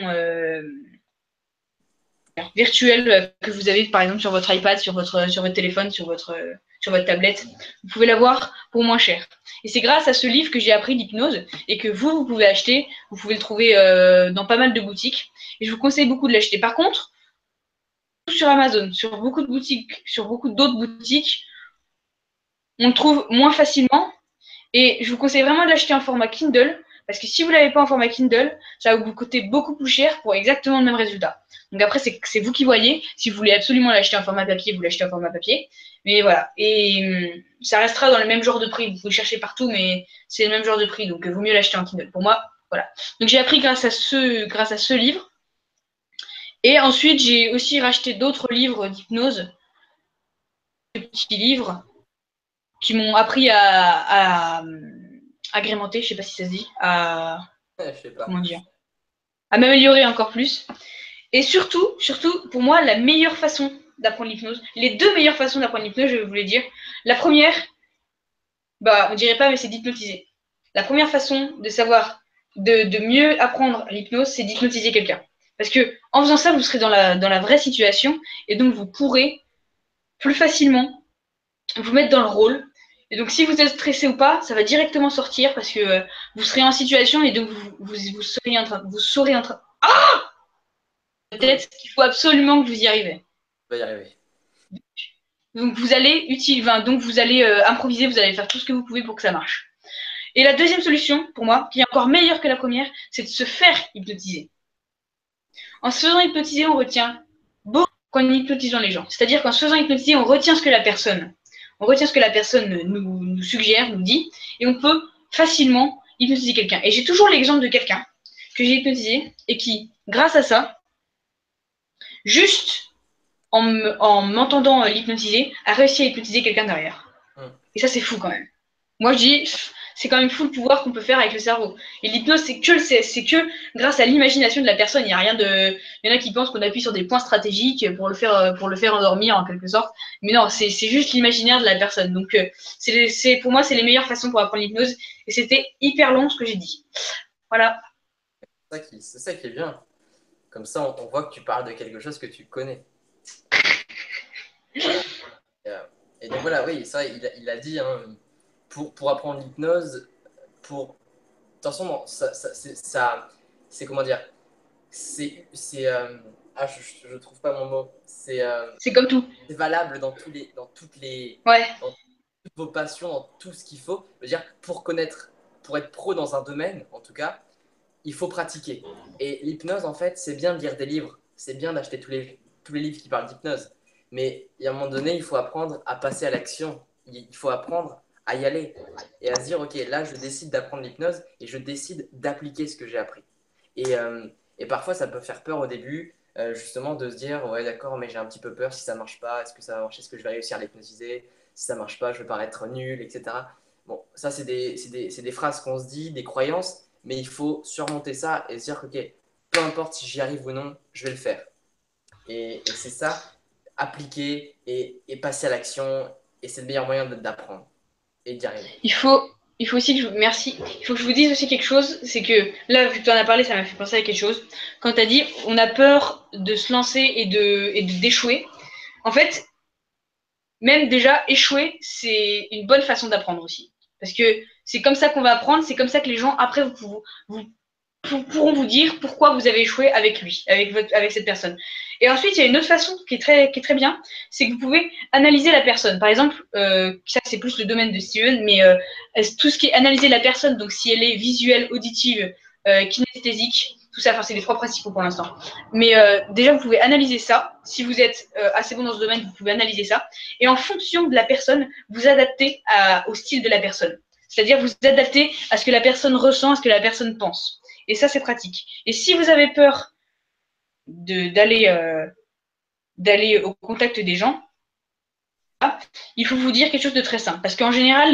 virtuelle que vous avez par exemple sur votre iPad, sur votre téléphone, sur votre tablette. Vous pouvez l'avoir pour moins cher. Et c'est grâce à ce livre que j'ai appris l'hypnose et que vous pouvez acheter. Vous pouvez le trouver dans pas mal de boutiques. Et je vous conseille beaucoup de l'acheter. Par contre, sur Amazon, sur beaucoup de boutiques, sur beaucoup d'autres boutiques, on le trouve moins facilement. Et je vous conseille vraiment de l'acheter en format Kindle, parce que si vous ne l'avez pas en format Kindle, ça va vous coûter beaucoup plus cher pour exactement le même résultat. Donc après, c'est vous qui voyez. Si vous voulez absolument l'acheter en format papier, vous l'achetez en format papier. Mais voilà. Et ça restera dans le même genre de prix. Vous pouvez chercher partout, mais c'est le même genre de prix. Donc il vaut mieux l'acheter en Kindle. Pour moi, voilà. Donc j'ai appris grâce à ce livre. Et ensuite, j'ai aussi racheté d'autres livres d'hypnose, des petits livres qui m'ont appris à agrémenter, je sais pas si ça se dit, Je sais pas. comment dire, à m'améliorer encore plus. Et surtout, pour moi, la meilleure façon d'apprendre l'hypnose, les deux meilleures façons d'apprendre l'hypnose, je vais vous les dire. La première, on dirait pas, mais c'est d'hypnotiser. La première façon de savoir, de mieux apprendre l'hypnose, c'est d'hypnotiser quelqu'un. Parce que en faisant ça, vous serez dans la vraie situation et donc vous pourrez plus facilement vous mettre dans le rôle. Et donc, si vous êtes stressé ou pas, ça va directement sortir parce que vous serez en situation et donc vous serez en train. Ah, peut-être qu'il faut absolument que vous y arrivez. On va y arriver. Donc, vous allez improviser, vous allez faire tout ce que vous pouvez pour que ça marche. Et la deuxième solution, pour moi, qui est encore meilleure que la première, c'est de se faire hypnotiser. En se faisant hypnotiser, on retient beaucoup quand on hypnotisant les gens. C'est-à-dire qu'en se faisant hypnotiser, on retient ce que la personne nous suggère, nous dit, et on peut facilement hypnotiser quelqu'un. Et j'ai toujours l'exemple de quelqu'un que j'ai hypnotisé et qui, grâce à ça, juste en m'entendant l'hypnotiser, a réussi à hypnotiser quelqu'un derrière. Et ça, c'est fou quand même. Moi, je dis, c'est quand même fou le pouvoir qu'on peut faire avec le cerveau. Et l'hypnose, c'est que grâce à l'imagination de la personne. Il y en a qui pensent qu'on appuie sur des points stratégiques pour le faire endormir en quelque sorte. Mais non, c'est juste l'imaginaire de la personne. Donc, pour moi, c'est les meilleures façons pour apprendre l'hypnose. Et c'était hyper long ce que j'ai dit. Voilà. C'est ça qui est bien. Comme ça, on voit que tu parles de quelque chose que tu connais. Et donc voilà, oui, ça, il a dit, hein, pour apprendre l'hypnose, attention, non, c'est comment dire, je trouve pas mon mot. C'est comme tout. C'est valable dans Ouais. dans toutes vos passions, dans tout ce qu'il faut. Je veux dire, pour être pro dans un domaine, en tout cas, il faut pratiquer. Et l'hypnose, en fait, c'est bien de lire des livres, c'est bien d'acheter tous les livres qui parlent d'hypnose. Mais il y a un moment donné, il faut apprendre à passer à l'action. Il faut apprendre à y aller et à se dire, OK, là, je décide d'apprendre l'hypnose et je décide d'appliquer ce que j'ai appris. Et, euh, et parfois, ça peut faire peur au début, justement, de se dire, ouais, d'accord, mais j'ai un petit peu peur si ça marche pas. Est-ce que ça va marcher? Est-ce que je vais réussir à l'hypnotiser? Si ça marche pas, je vais paraître nul, etc. Bon, ça, c'est des phrases qu'on se dit, des croyances, mais il faut surmonter ça et se dire, OK, peu importe si j'y arrive ou non, je vais le faire. Et c'est ça, appliquer et passer à l'action, et c'est le meilleur moyen d'apprendre et d'y arriver. Il faut, il faut aussi que merci. Il faut que je vous dise aussi quelque chose, c'est que là, vu que tu en as parlé, ça m'a fait penser à quelque chose. Quand tu as dit, on a peur de se lancer et d'échouer. En fait, même déjà, échouer, c'est une bonne façon d'apprendre aussi. Parce que c'est comme ça qu'on va apprendre, c'est comme ça que les gens, après, pourront vous dire pourquoi vous avez échoué avec lui, avec cette personne. Et ensuite, il y a une autre façon qui est très bien, c'est que vous pouvez analyser la personne. Par exemple, ça c'est plus le domaine de Steven, mais tout ce qui est analyser la personne, donc si elle est visuelle, auditive, kinesthésique, tout ça, enfin c'est les trois principaux pour l'instant. Mais déjà, vous pouvez analyser ça. Si vous êtes assez bon dans ce domaine, vous pouvez analyser ça. Et en fonction de la personne, vous adaptez au style de la personne. C'est-à-dire vous adaptez à ce que la personne ressent, à ce que la personne pense. Et ça, c'est pratique. Et si vous avez peur d'aller au contact des gens, il faut vous dire quelque chose de très simple. Parce qu'en général,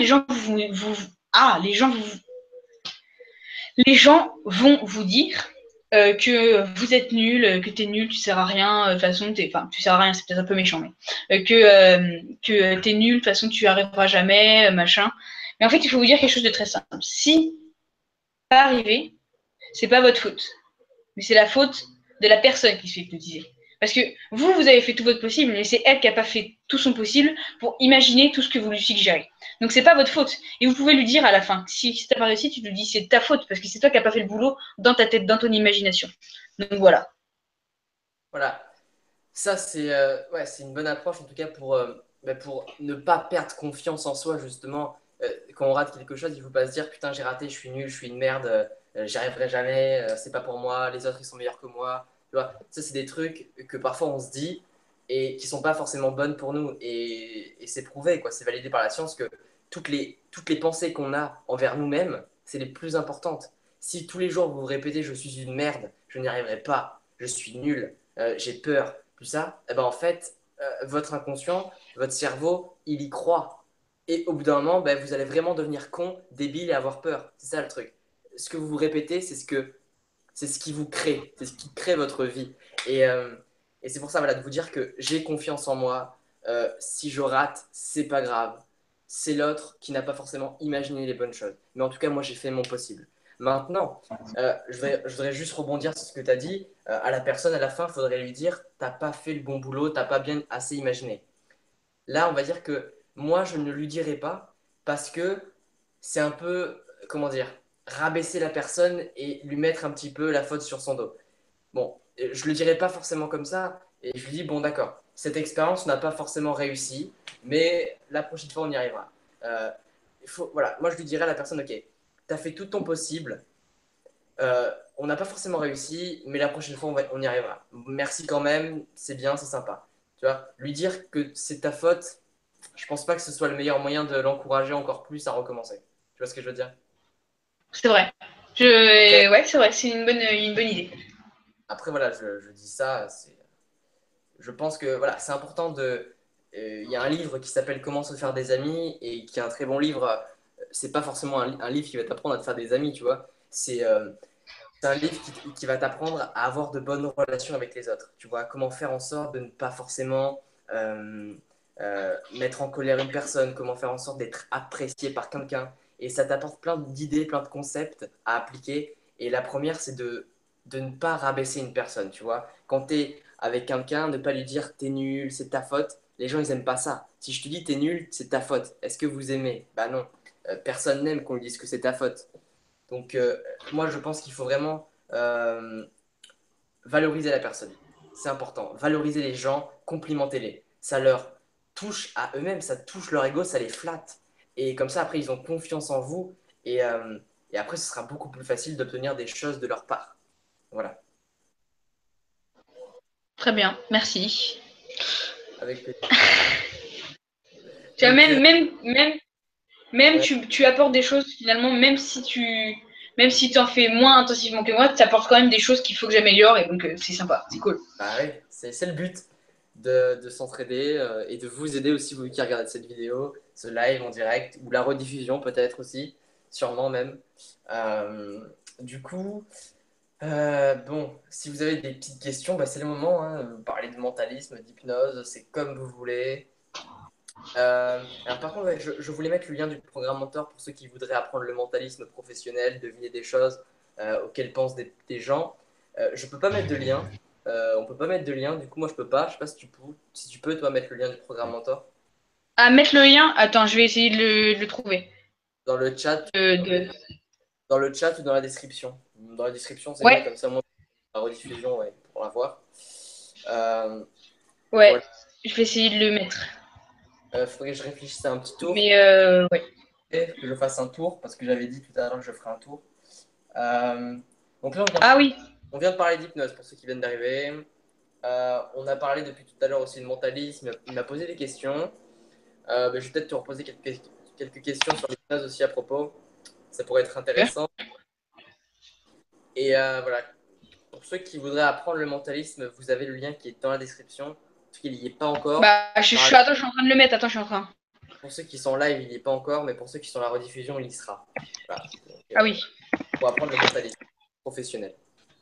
les gens vont vous dire que vous êtes nul, que t'es nul, tu sers à rien, de toute façon, tu sers à rien, c'est peut-être un peu méchant, mais que t'es nul, de toute façon, tu arriveras jamais, machin. Mais en fait, il faut vous dire quelque chose de très simple. Si ça arrive, c'est pas votre faute, mais c'est la faute de la personne qui se fait hypnotiser. Parce que vous avez fait tout votre possible, mais c'est elle qui n'a pas fait tout son possible pour imaginer tout ce que vous lui suggérez. Donc c'est pas votre faute. Et vous pouvez lui dire à la fin, si t'as pas réussi, tu lui dis c'est ta faute, parce que c'est toi qui n'as pas fait le boulot dans ta tête, dans ton imagination. Donc voilà. Voilà. Ça, c'est une bonne approche, en tout cas, pour ne pas perdre confiance en soi, justement. Quand on rate quelque chose, il ne faut pas se dire, putain, j'ai raté, je suis nul, je suis une merde, j'y arriverai jamais, c'est pas pour moi, les autres, ils sont meilleurs que moi. Tu vois, ça, c'est des trucs que parfois on se dit et qui sont pas forcément bonnes pour nous. Et c'est prouvé, quoi. C'est validé par la science que toutes les pensées qu'on a envers nous-mêmes, c'est les plus importantes. Si tous les jours vous vous répétez, je suis une merde, je n'y arriverai pas, je suis nul, j'ai peur, tout ça, eh ben en fait, votre inconscient, votre cerveau, il y croit. Et au bout d'un moment, ben, vous allez vraiment devenir con, débile et avoir peur. C'est ça le truc. Ce que vous vous répétez, c'est ce qui vous crée, c'est ce qui crée votre vie. Et c'est pour ça, voilà, de vous dire que j'ai confiance en moi. Si je rate, c'est pas grave. C'est l'autre qui n'a pas forcément imaginé les bonnes choses. Mais en tout cas, moi, j'ai fait mon possible. Maintenant, je voudrais juste rebondir sur ce que tu as dit. À la personne, à la fin, il faudrait lui dire, t'as pas fait le bon boulot, t'as pas bien assez imaginé. Là, on va dire que moi, je ne lui dirai pas parce que c'est un peu, comment dire, rabaisser la personne et lui mettre un petit peu la faute sur son dos. Bon, je le dirai pas forcément comme ça et je lui dis, bon, d'accord, cette expérience n'a pas forcément réussi, mais la prochaine fois, on y arrivera. Euh, voilà, moi, je lui dirais à la personne, ok, tu as fait tout ton possible, on n'a pas forcément réussi, mais la prochaine fois, on y arrivera. Merci quand même, c'est bien, c'est sympa. Tu vois, lui dire que c'est ta faute, je pense pas que ce soit le meilleur moyen de l'encourager encore plus à recommencer. Tu vois ce que je veux dire? C'est vrai. Après, Ouais, c'est vrai, c'est une bonne idée. après voilà, je dis ça, je pense que voilà, c'est important de. Il y a un livre qui s'appelle Comment se faire des amis et qui est un très bon livre. C'est pas forcément un livre qui va t'apprendre à te faire des amis, tu vois. C'est un livre qui va t'apprendre à avoir de bonnes relations avec les autres. Tu vois, comment faire en sorte de ne pas forcément mettre en colère une personne, comment faire en sorte d'être apprécié par quelqu'un. Et ça t'apporte plein d'idées, plein de concepts à appliquer. Et la première, c'est de ne pas rabaisser une personne, tu vois. Quand tu es avec quelqu'un, ne pas lui dire t'es nul, c'est ta faute. Les gens, ils aiment pas ça. Si je te dis t'es nul, c'est ta faute. Est-ce que vous aimez? Bah non. Personne n'aime qu'on lui dise que c'est ta faute. Donc, moi, je pense qu'il faut vraiment valoriser la personne. C'est important. Valoriser les gens, complimentez-les. Ça leur touche à eux-mêmes, ça touche leur ego, ça les flatte. Et comme ça, après, ils ont confiance en vous. Et après, ce sera beaucoup plus facile d'obtenir des choses de leur part. Voilà. Très bien, merci. Avec plaisir. Tu vois, Donc, même ouais, tu apportes des choses finalement, même si tu en fais moins intensivement que moi, tu apportes quand même des choses qu'il faut que j'améliore et donc c'est sympa, c'est cool. bah oui, c'est le but de s'entraider et de vous aider aussi, vous qui regardez cette vidéo, ce live en direct ou la rediffusion peut-être aussi, sûrement même. Euh, du coup, bon, si vous avez des petites questions, bah, c'est le moment, hein. Parler de mentalisme, d'hypnose, c'est comme vous voulez. Alors par contre, ouais, je voulais mettre le lien du programme Mentor pour ceux qui voudraient apprendre le mentalisme professionnel, deviner des choses auxquelles pensent des gens. Je peux pas mettre de lien. On peut pas mettre de lien. Du coup, moi, je peux pas. Je sais pas si tu peux, toi, mettre le lien du programme Mentor À mettre le lien, attends, je vais essayer de le trouver. dans le chat, De... dans le chat ou dans la description. Dans la description, c'est mieux, Ouais, comme ça, moi, la rediffusion, ouais, pour la voir. Euh, ouais, voilà. je vais essayer de le mettre. Faudrait que je réfléchisse à un petit tour, Mais ouais. que je fasse un tour, parce que j'avais dit tout à l'heure que je ferais un tour. Euh, donc là, Ah oui, on vient de parler d'hypnose pour ceux qui viennent d'arriver. On a parlé depuis tout à l'heure aussi de mentalisme. Il m'a posé des questions. Je vais peut-être te reposer quelques questions sur l'hypnose aussi à propos. Ça pourrait être ok. intéressant. Et voilà, pour ceux qui voudraient apprendre le mentalisme, vous avez le lien qui est dans la description. parce qu'il n'y est pas encore. Bah, attends, je suis en train de le mettre. Attends, je suis en train. Pour ceux qui sont en live, il n'y est pas encore, mais pour ceux qui sont à la rediffusion, il y sera. Voilà. Donc, Ah oui. pour apprendre le mentalisme professionnel.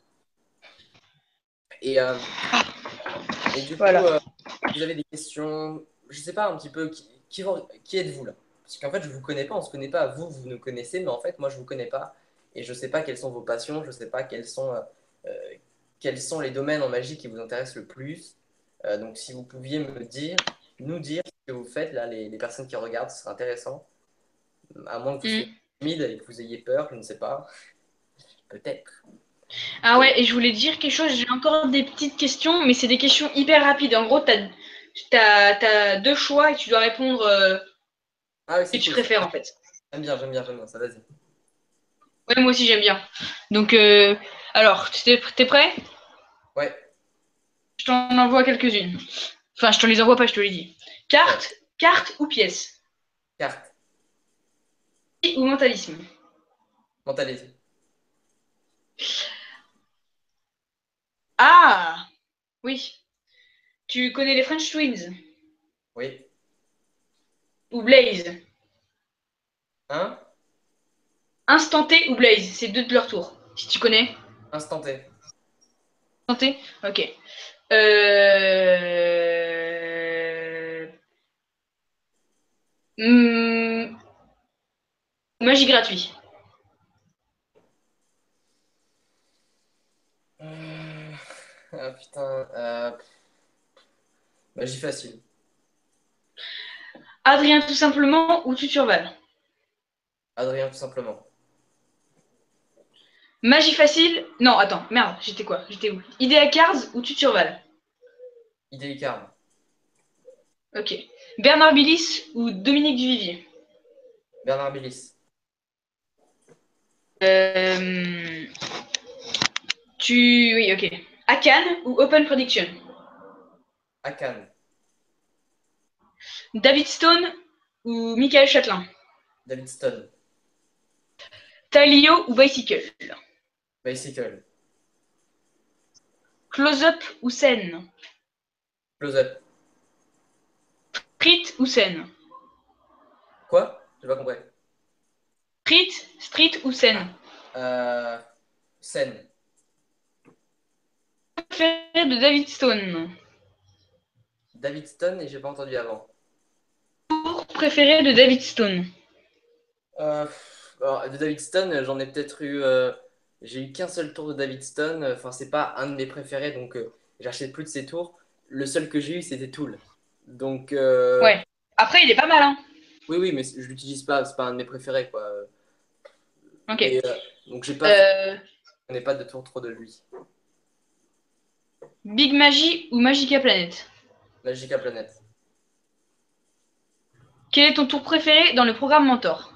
Et, et du coup, Voilà. vous avez des questions, je ne sais pas un petit peu qui êtes-vous là? Parce qu'en fait, je ne vous connais pas, on ne se connaît pas. Vous, vous nous connaissez, mais en fait, moi, je ne vous connais pas. Et je ne sais pas quelles sont vos passions, je ne sais pas quels sont les domaines en magie qui vous intéressent le plus. Donc, si vous pouviez nous dire ce que vous faites, là, les personnes qui regardent, ce serait intéressant. À moins que vous soyez Mm. timide et que vous ayez peur, je ne sais pas. Peut-être. Ah ouais, et je voulais dire quelque chose. J'ai encore des petites questions, mais c'est des questions hyper rapides. En gros, t'as deux choix et tu dois répondre Ah oui, ce c'est que tu cool ça. préfères en fait. J'aime bien ça, vas-y. Ouais, moi aussi j'aime bien. Donc, alors, t'es prêt? Ouais, Je t'en envoie quelques-unes. Enfin, je te les envoie pas, je te les dis. ouais. Carte ou pièce? Carte, Ou mentalisme? mentalisme. Ah! Oui. Tu connais les French Twins? Oui. Ou Blaze? Hein? Instant T ou Blaze? C'est deux de leur tour. Si tu connais. Instanté. Instant T? Ok. Euh... hmm, Magie gratuit. Ah putain. Magie facile. Adrien tout simplement ou Tuturval? Adrien, tout simplement. Magie facile? Non, attends, merde, j'étais quoi? J'étais où? Idea Cards ou Tuturval? Idée Carme. Ok. Bernard Billis ou Dominique Duvivier? Bernard Billis. Euh, Oui, ok. Akan ou Open Prediction? Akan. David Stone ou Michael Châtelain? David Stone. Talio ou Bicycle? Bicycle. Close-up ou scène? Close up. Street ou scène? Quoi? J'ai pas compris. Street ou scène? Ah. Euh, Scène. Préféré de David Stone. David Stone et j'ai pas entendu avant. Préféré de David Stone. Alors, de David Stone, j'en ai peut-être eu. J'ai eu qu'un seul tour de David Stone. Enfin, c'est pas un de mes préférés, donc j'achète plus de ses tours. Le seul que j'ai eu, c'était Tool. Donc, Ouais. Après, il est pas mal, hein. oui, oui, mais je l'utilise pas. C'est pas un de mes préférés, quoi. Ok. Mais donc, Euh, je n'ai pas de tour trop de lui. Big Magie ou Magica Planet? Magica Planet. Quel est ton tour préféré dans le programme Mentor?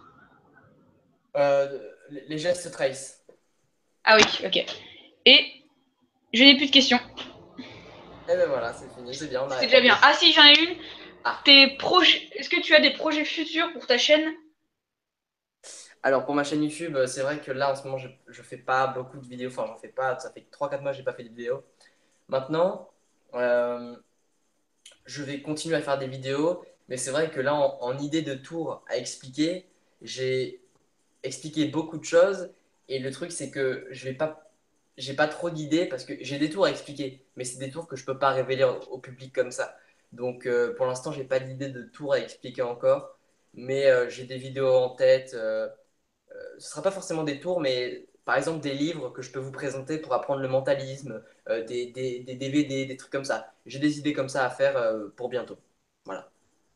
Les gestes Trace. Ah oui, ok. Et je n'ai plus de questions. Et ben voilà, c'est fini, c'est bien, on C'est a... déjà bien. Ah si, j'en ai une. Ah, Tes projets. Est-ce que tu as des projets futurs pour ta chaîne? alors pour ma chaîne YouTube, c'est vrai que là en ce moment je fais pas beaucoup de vidéos, enfin j'en fais pas, ça fait 3 4 mois que j'ai pas fait de vidéos. Maintenant, euh, je vais continuer à faire des vidéos, mais c'est vrai que là en idée de tour à expliquer, j'ai expliqué beaucoup de choses et le truc c'est que j'ai pas trop d'idées parce que j'ai des tours à expliquer, mais c'est des tours que je peux pas révéler au public comme ça. Donc pour l'instant, j'ai pas d'idée de tour à expliquer encore, mais j'ai des vidéos en tête. Ce sera pas forcément des tours, mais par exemple des livres que je peux vous présenter pour apprendre le mentalisme, des DVD, des trucs comme ça. J'ai des idées comme ça à faire pour bientôt. Voilà.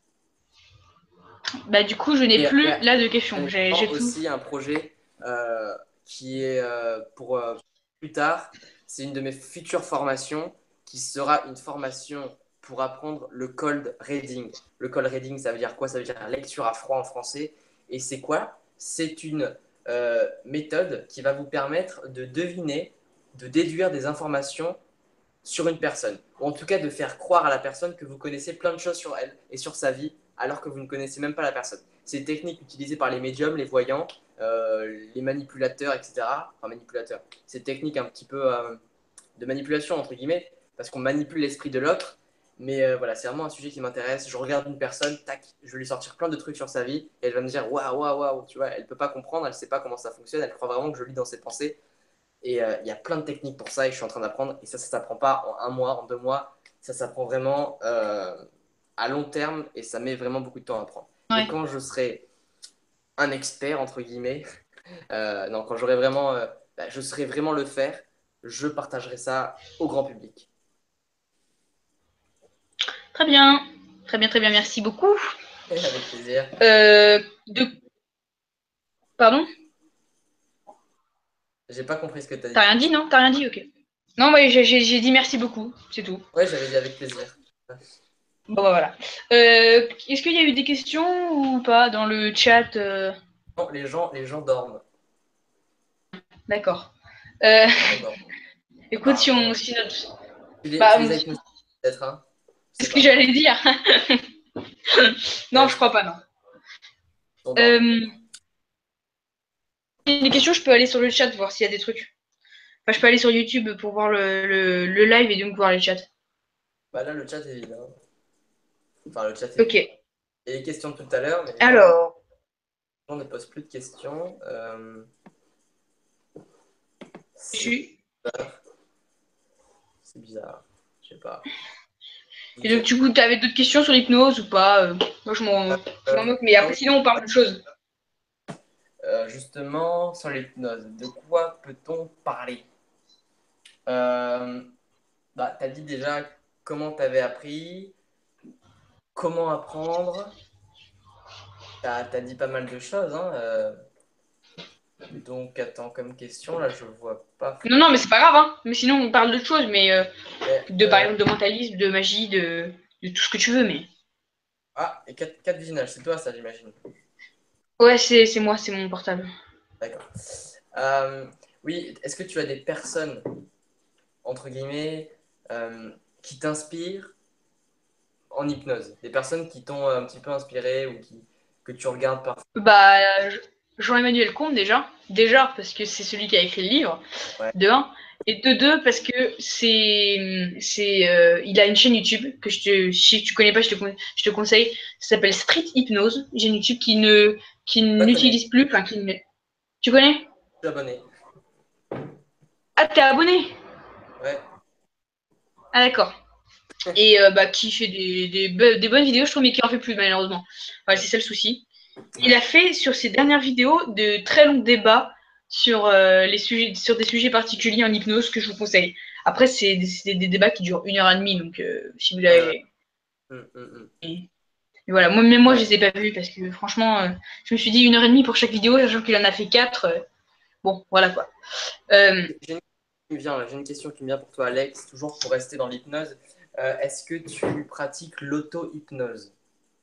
Bah du coup, je n'ai Et plus là de questions. J'ai tout. aussi un projet qui est pour plus tard. C'est une de mes futures formations qui sera une formation pour apprendre le cold reading. Le cold reading, ça veut dire quoi? Ça veut dire lecture à froid en français. Et c'est quoi? C'est une méthode qui va vous permettre de deviner, de déduire des informations sur une personne. Ou en tout cas de faire croire à la personne que vous connaissez plein de choses sur elle et sur sa vie alors que vous ne connaissez même pas la personne. C'est une technique utilisée par les médiums, les voyants, les manipulateurs, etc. Enfin, manipulateurs. C'est une technique un petit peu de manipulation, entre guillemets, parce qu'on manipule l'esprit de l'autre. Mais voilà, c'est vraiment un sujet qui m'intéresse. Je regarde une personne, tac, je vais lui sortir plein de trucs sur sa vie et elle va me dire waouh, waouh, waouh, tu vois, elle peut pas comprendre, elle sait pas comment ça fonctionne, elle croit vraiment que je lis dans ses pensées. Et il y a plein de techniques pour ça et je suis en train d'apprendre. Et ça s'apprend pas en un mois, en 2 mois. Ça s'apprend vraiment à long terme et ça met vraiment beaucoup de temps à apprendre. Mais Ouais. quand je serai un expert, entre guillemets, non, quand j'aurai vraiment, je saurai vraiment le faire, je partagerai ça au grand public. Très bien. Très bien, très bien. Merci beaucoup. Avec plaisir. De... Pardon? J'ai pas compris ce que tu as T'as dit. rien dit, non? T'as rien dit, ok. Non, ouais, j'ai dit merci beaucoup, c'est tout. Ouais, j'avais dit avec plaisir. Bon, bah, voilà. Est-ce qu'il y a eu des questions ou pas dans le chat Non, les gens dorment. D'accord. Euh, Les gens dorment. écoute, si Apparemment. on... Si notre... Tu Bah, les as hypnotisés, peut-être, hein? Je c'est sais ce que pas. j'allais dire. Non, Ouais, je crois pas, non. ils sont dorment. Euh, si y a des questions, je peux aller sur le chat voir s'il y a des trucs. Enfin, je peux aller sur YouTube pour voir le live et donc voir les chats. Bah là, le chat est vide, hein. Enfin, le chat est Ok. vide. Il y a des questions tout à l'heure, mais Alors, les gens ne posent plus de questions. je C'est suis... c'est bizarre. Je sais pas. Et donc, du coup, t'avais d'autres questions sur l'hypnose ou pas moi, je m'en moque, mais après, Non, sinon, on parle de choses. justement, sur l'hypnose, de quoi peut-on parler? Euh, Bah, tu as dit déjà comment tu avais appris, comment apprendre. Tu as dit pas mal de choses, hein. Donc, attends, comme question, là, je vois pas. Non, non, mais c'est pas grave, hein. Mais sinon, on parle d'autres choses, mais Mais, par exemple, de mentalisme, de magie, de tout ce que tu veux, mais... Ah, et 4 visionnage, c'est toi ça, j'imagine. Ouais, c'est moi, c'est mon portable. D'accord. Euh, oui, est-ce que tu as des personnes, entre guillemets, qui t'inspirent en hypnose? Des personnes qui t'ont un petit peu inspiré ou que tu regardes parfois? Bah, Jean-Emmanuel Comte, déjà. Déjà, parce que c'est celui qui a écrit le livre, Ouais, de un. Et de deux, parce que il a une chaîne YouTube que si tu connais pas, je te conseille. Ça s'appelle Street Hypnose. Une chaîne YouTube qui je la connais, n'utilise plus, enfin, tu connais? je suis abonné. Ah, t'es abonné? Ouais. Ah, d'accord. Et bah, qui fait des bonnes vidéos, je trouve, mais qui en fait plus, malheureusement. Voilà, c'est ça le souci. Il a fait sur ses dernières vidéos de très longs débats sur, sur des sujets particuliers en hypnose que je vous conseille. Après, c'est des débats qui durent 1 heure et demie, donc si vous Ouais, ouais. avez. Hum, hum, hum. Et voilà, même moi, je Ouais. les ai pas vus parce que franchement, je me suis dit 1 heure et demie pour chaque vidéo, sachant qu'il en a fait quatre. Bon, voilà quoi. Euh, J'ai une question qui me vient pour toi, Alex, toujours pour rester dans l'hypnose. Est-ce que tu pratiques l'auto-hypnose?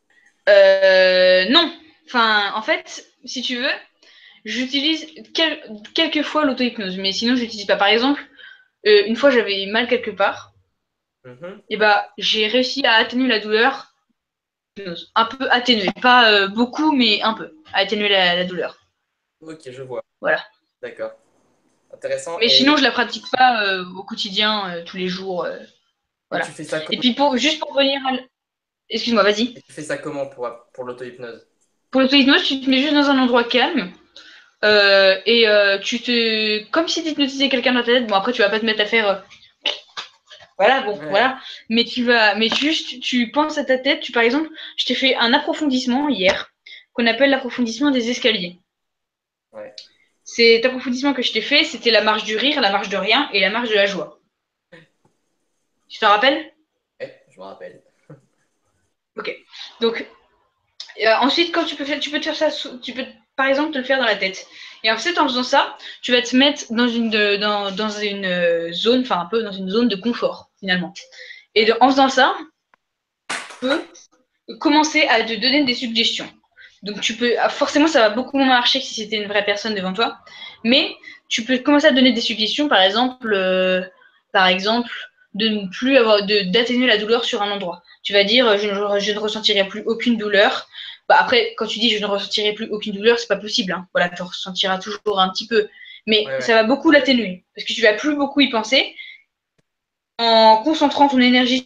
non. Enfin, en fait, si tu veux, j'utilise quelques fois l'auto-hypnose, mais sinon, je l'utilise pas. Par exemple, une fois, j'avais mal quelque part. Mhm. Et bah, j'ai réussi à atténuer la douleur, un peu atténuer, pas beaucoup, mais un peu, à atténuer la douleur. Ok, je vois. Voilà. D'accord. Intéressant. Mais sinon, je la pratique pas au quotidien, tous les jours. Et Voilà. tu fais ça Et comment? puis, juste pour revenir à. Excuse-moi, vas-y. Et tu fais ça comment pour l'auto-hypnose? Pour l'auto-hypnose, tu te mets juste dans un endroit calme. Et tu te. Comme si tu hypnotisais quelqu'un dans ta tête. Bon, après, tu vas pas te mettre à faire. Voilà, bon, Ouais, voilà. Mais tu vas. Mais juste, tu penses à ta tête. Par exemple, je t'ai fait un approfondissement hier, qu'on appelle l'approfondissement des escaliers. ouais, Cet approfondissement que je t'ai fait, c'était la marche du rire, la marche de rien et la marche de la joie. Tu te rappelles? ouais, je me rappelle. Ok. Donc, ensuite, quand tu peux te faire ça, tu peux par exemple te le faire dans la tête. Et ensuite, en faisant ça, tu vas te mettre dans une zone, enfin un peu dans une zone de confort, finalement. Et Ouais, en faisant ça, tu peux commencer à te donner des suggestions. Donc tu peux, forcément, ça va beaucoup moins marcher que si c'était une vraie personne devant toi, mais tu peux commencer à donner des suggestions, par exemple, de ne plus avoir, d'atténuer la douleur sur un endroit. Tu vas dire, je ne ressentirai plus aucune douleur. Bah après, quand tu dis je ne ressentirai plus aucune douleur, c'est pas possible, hein. Voilà, tu ressentiras toujours un petit peu, mais ouais, ouais. ça va beaucoup l'atténuer parce que tu vas plus beaucoup y penser en concentrant ton énergie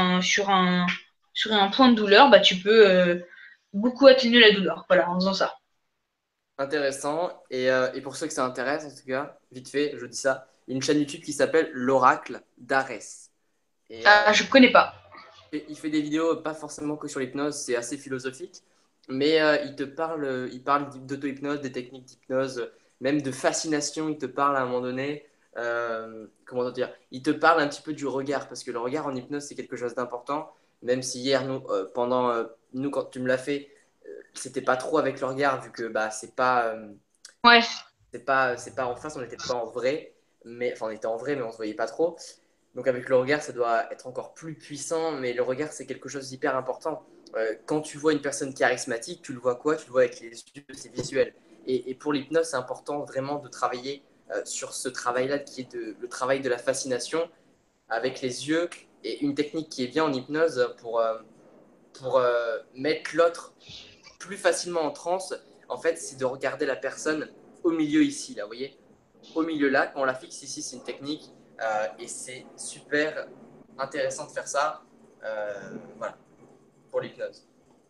sur un point de douleur, bah, tu peux beaucoup atténuer la douleur. Voilà, en faisant ça. Intéressant. Et pour ceux que ça intéresse, en tout cas, vite fait, je dis ça, il y a une chaîne YouTube qui s'appelle l'Oracle d'Arès. Et Ah, je connais pas. il fait des vidéos pas forcément que sur l'hypnose, c'est assez philosophique, mais il parle d'auto-hypnose, des techniques d'hypnose, même de fascination, il te parle à un moment donné. Comment dire? Il te parle un petit peu du regard, parce que le regard en hypnose, c'est quelque chose d'important, même si hier, nous, quand tu me l'as fait, c'était pas trop avec le regard, vu que bah, Ouais. c'est pas en face, on n'était pas en vrai, mais enfin on était en vrai, mais on se voyait pas trop. Donc avec le regard, ça doit être encore plus puissant, mais le regard, c'est quelque chose d'hyper important. Quand tu vois une personne charismatique, tu le vois quoi? Tu le vois avec les yeux, c'est visuel. Et pour l'hypnose, c'est important vraiment de travailler sur ce travail-là, qui est le travail de la fascination avec les yeux. Et une technique qui est bien en hypnose pour mettre l'autre plus facilement en transe, en fait, c'est de regarder la personne au milieu ici, là, vous voyez? Au milieu là, quand on la fixe ici, c'est une technique et c'est super intéressant de faire ça. Voilà, pour l'hypnose.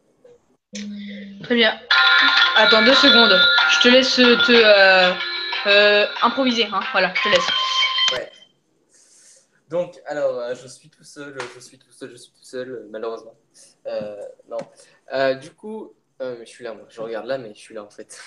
Très bien. Attends 2 secondes. Je te laisse improviser. Hein. Voilà, je te laisse. Ouais. Donc, alors, je suis tout seul, je suis tout seul, je suis tout seul, malheureusement. Non. Du coup, je suis là, moi. Je regarde là, mais je suis là, en fait.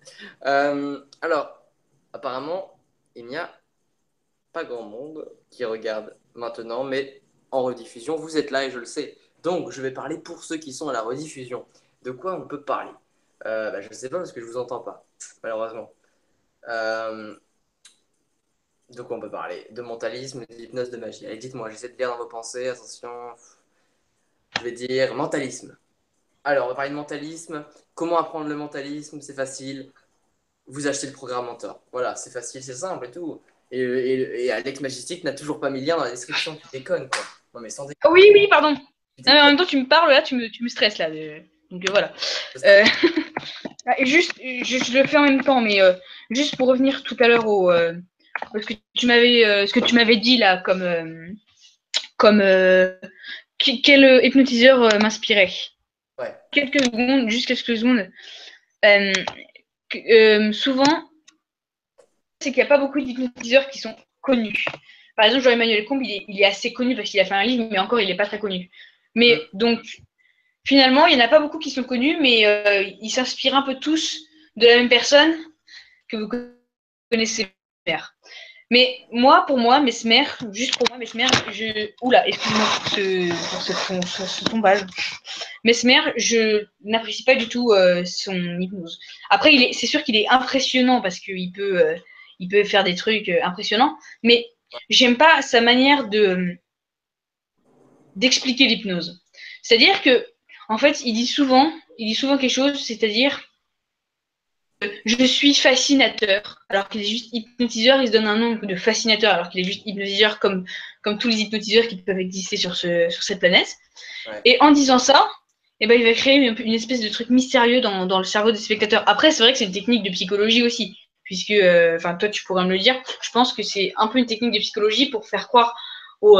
Alors, apparemment, il n'y a pas grand monde qui regarde maintenant, mais en rediffusion, vous êtes là et je le sais. Donc, je vais parler pour ceux qui sont à la rediffusion. De quoi on peut parler? Bah, je ne sais pas parce que je vous entends pas, malheureusement. Euh, de quoi on peut parler? De mentalisme, d'hypnose, de magie. Allez, dites-moi, j'essaie de lire dans vos pensées. Attention, je vais dire mentalisme. Alors, on va parler de mentalisme. Comment apprendre le mentalisme? C'est facile. Vous achetez le programme Mentor. Voilà, c'est facile, c'est simple et tout. Et Alex Magistique n'a toujours pas mis le lien dans la description. Tu déconnes, quoi. Non, mais sans déconner. Oui, oui, pardon. Non, Tu mais en déconnes. même temps, tu me parles là, tu me stresses là. Donc voilà. Je stresse. Euh, juste, je le fais en même temps, mais juste pour revenir tout à l'heure au ce que tu m'avais dit là, comme quel hypnotiseur m'inspirait. Ouais, Quelques secondes, juste quelques secondes. Euh, Souvent, c'est qu'il n'y a pas beaucoup d'hypnotiseurs qui sont connus. Par exemple, Jean-Emmanuel Combe, il est assez connu parce qu'il a fait un livre, mais encore, il n'est pas très connu. hmm, Mais donc, finalement, il n'y en a pas beaucoup qui sont connus, mais ils s'inspirent un peu tous de la même personne que vous connaissez. Mais moi, pour moi, Mesmer, juste pour moi, Mesmer, Oula, excuse-moi pour ce tombage. Mesmer, je n'apprécie pas du tout son hypnose. Après, c'est sûr qu'il est impressionnant parce il peut faire des trucs impressionnants, mais j'aime pas sa manière d'expliquer l'hypnose. C'est-à-dire que, en fait, il dit souvent quelque chose, c'est-à-dire je suis fascinateur, alors qu'il est juste hypnotiseur, il se donne un nom de fascinateur, alors qu'il est juste hypnotiseur comme tous les hypnotiseurs qui peuvent exister sur cette planète. ouais. Et en disant ça, eh ben, il va créer une espèce de truc mystérieux dans le cerveau des spectateurs. Après, c'est vrai que c'est une technique de psychologie aussi, puisque, toi, tu pourrais me le dire, je pense que c'est un peu une technique de psychologie pour faire croire aux,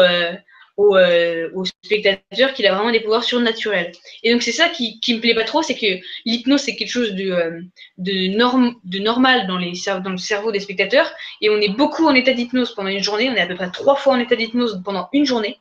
aux spectateurs qu'il a vraiment des pouvoirs surnaturels. Et donc, c'est ça qui me plaît pas trop, c'est que l'hypnose, c'est quelque chose de normal dans le cerveau des spectateurs, et on est beaucoup en état d'hypnose pendant une journée, on est à peu près 3 fois en état d'hypnose pendant une journée.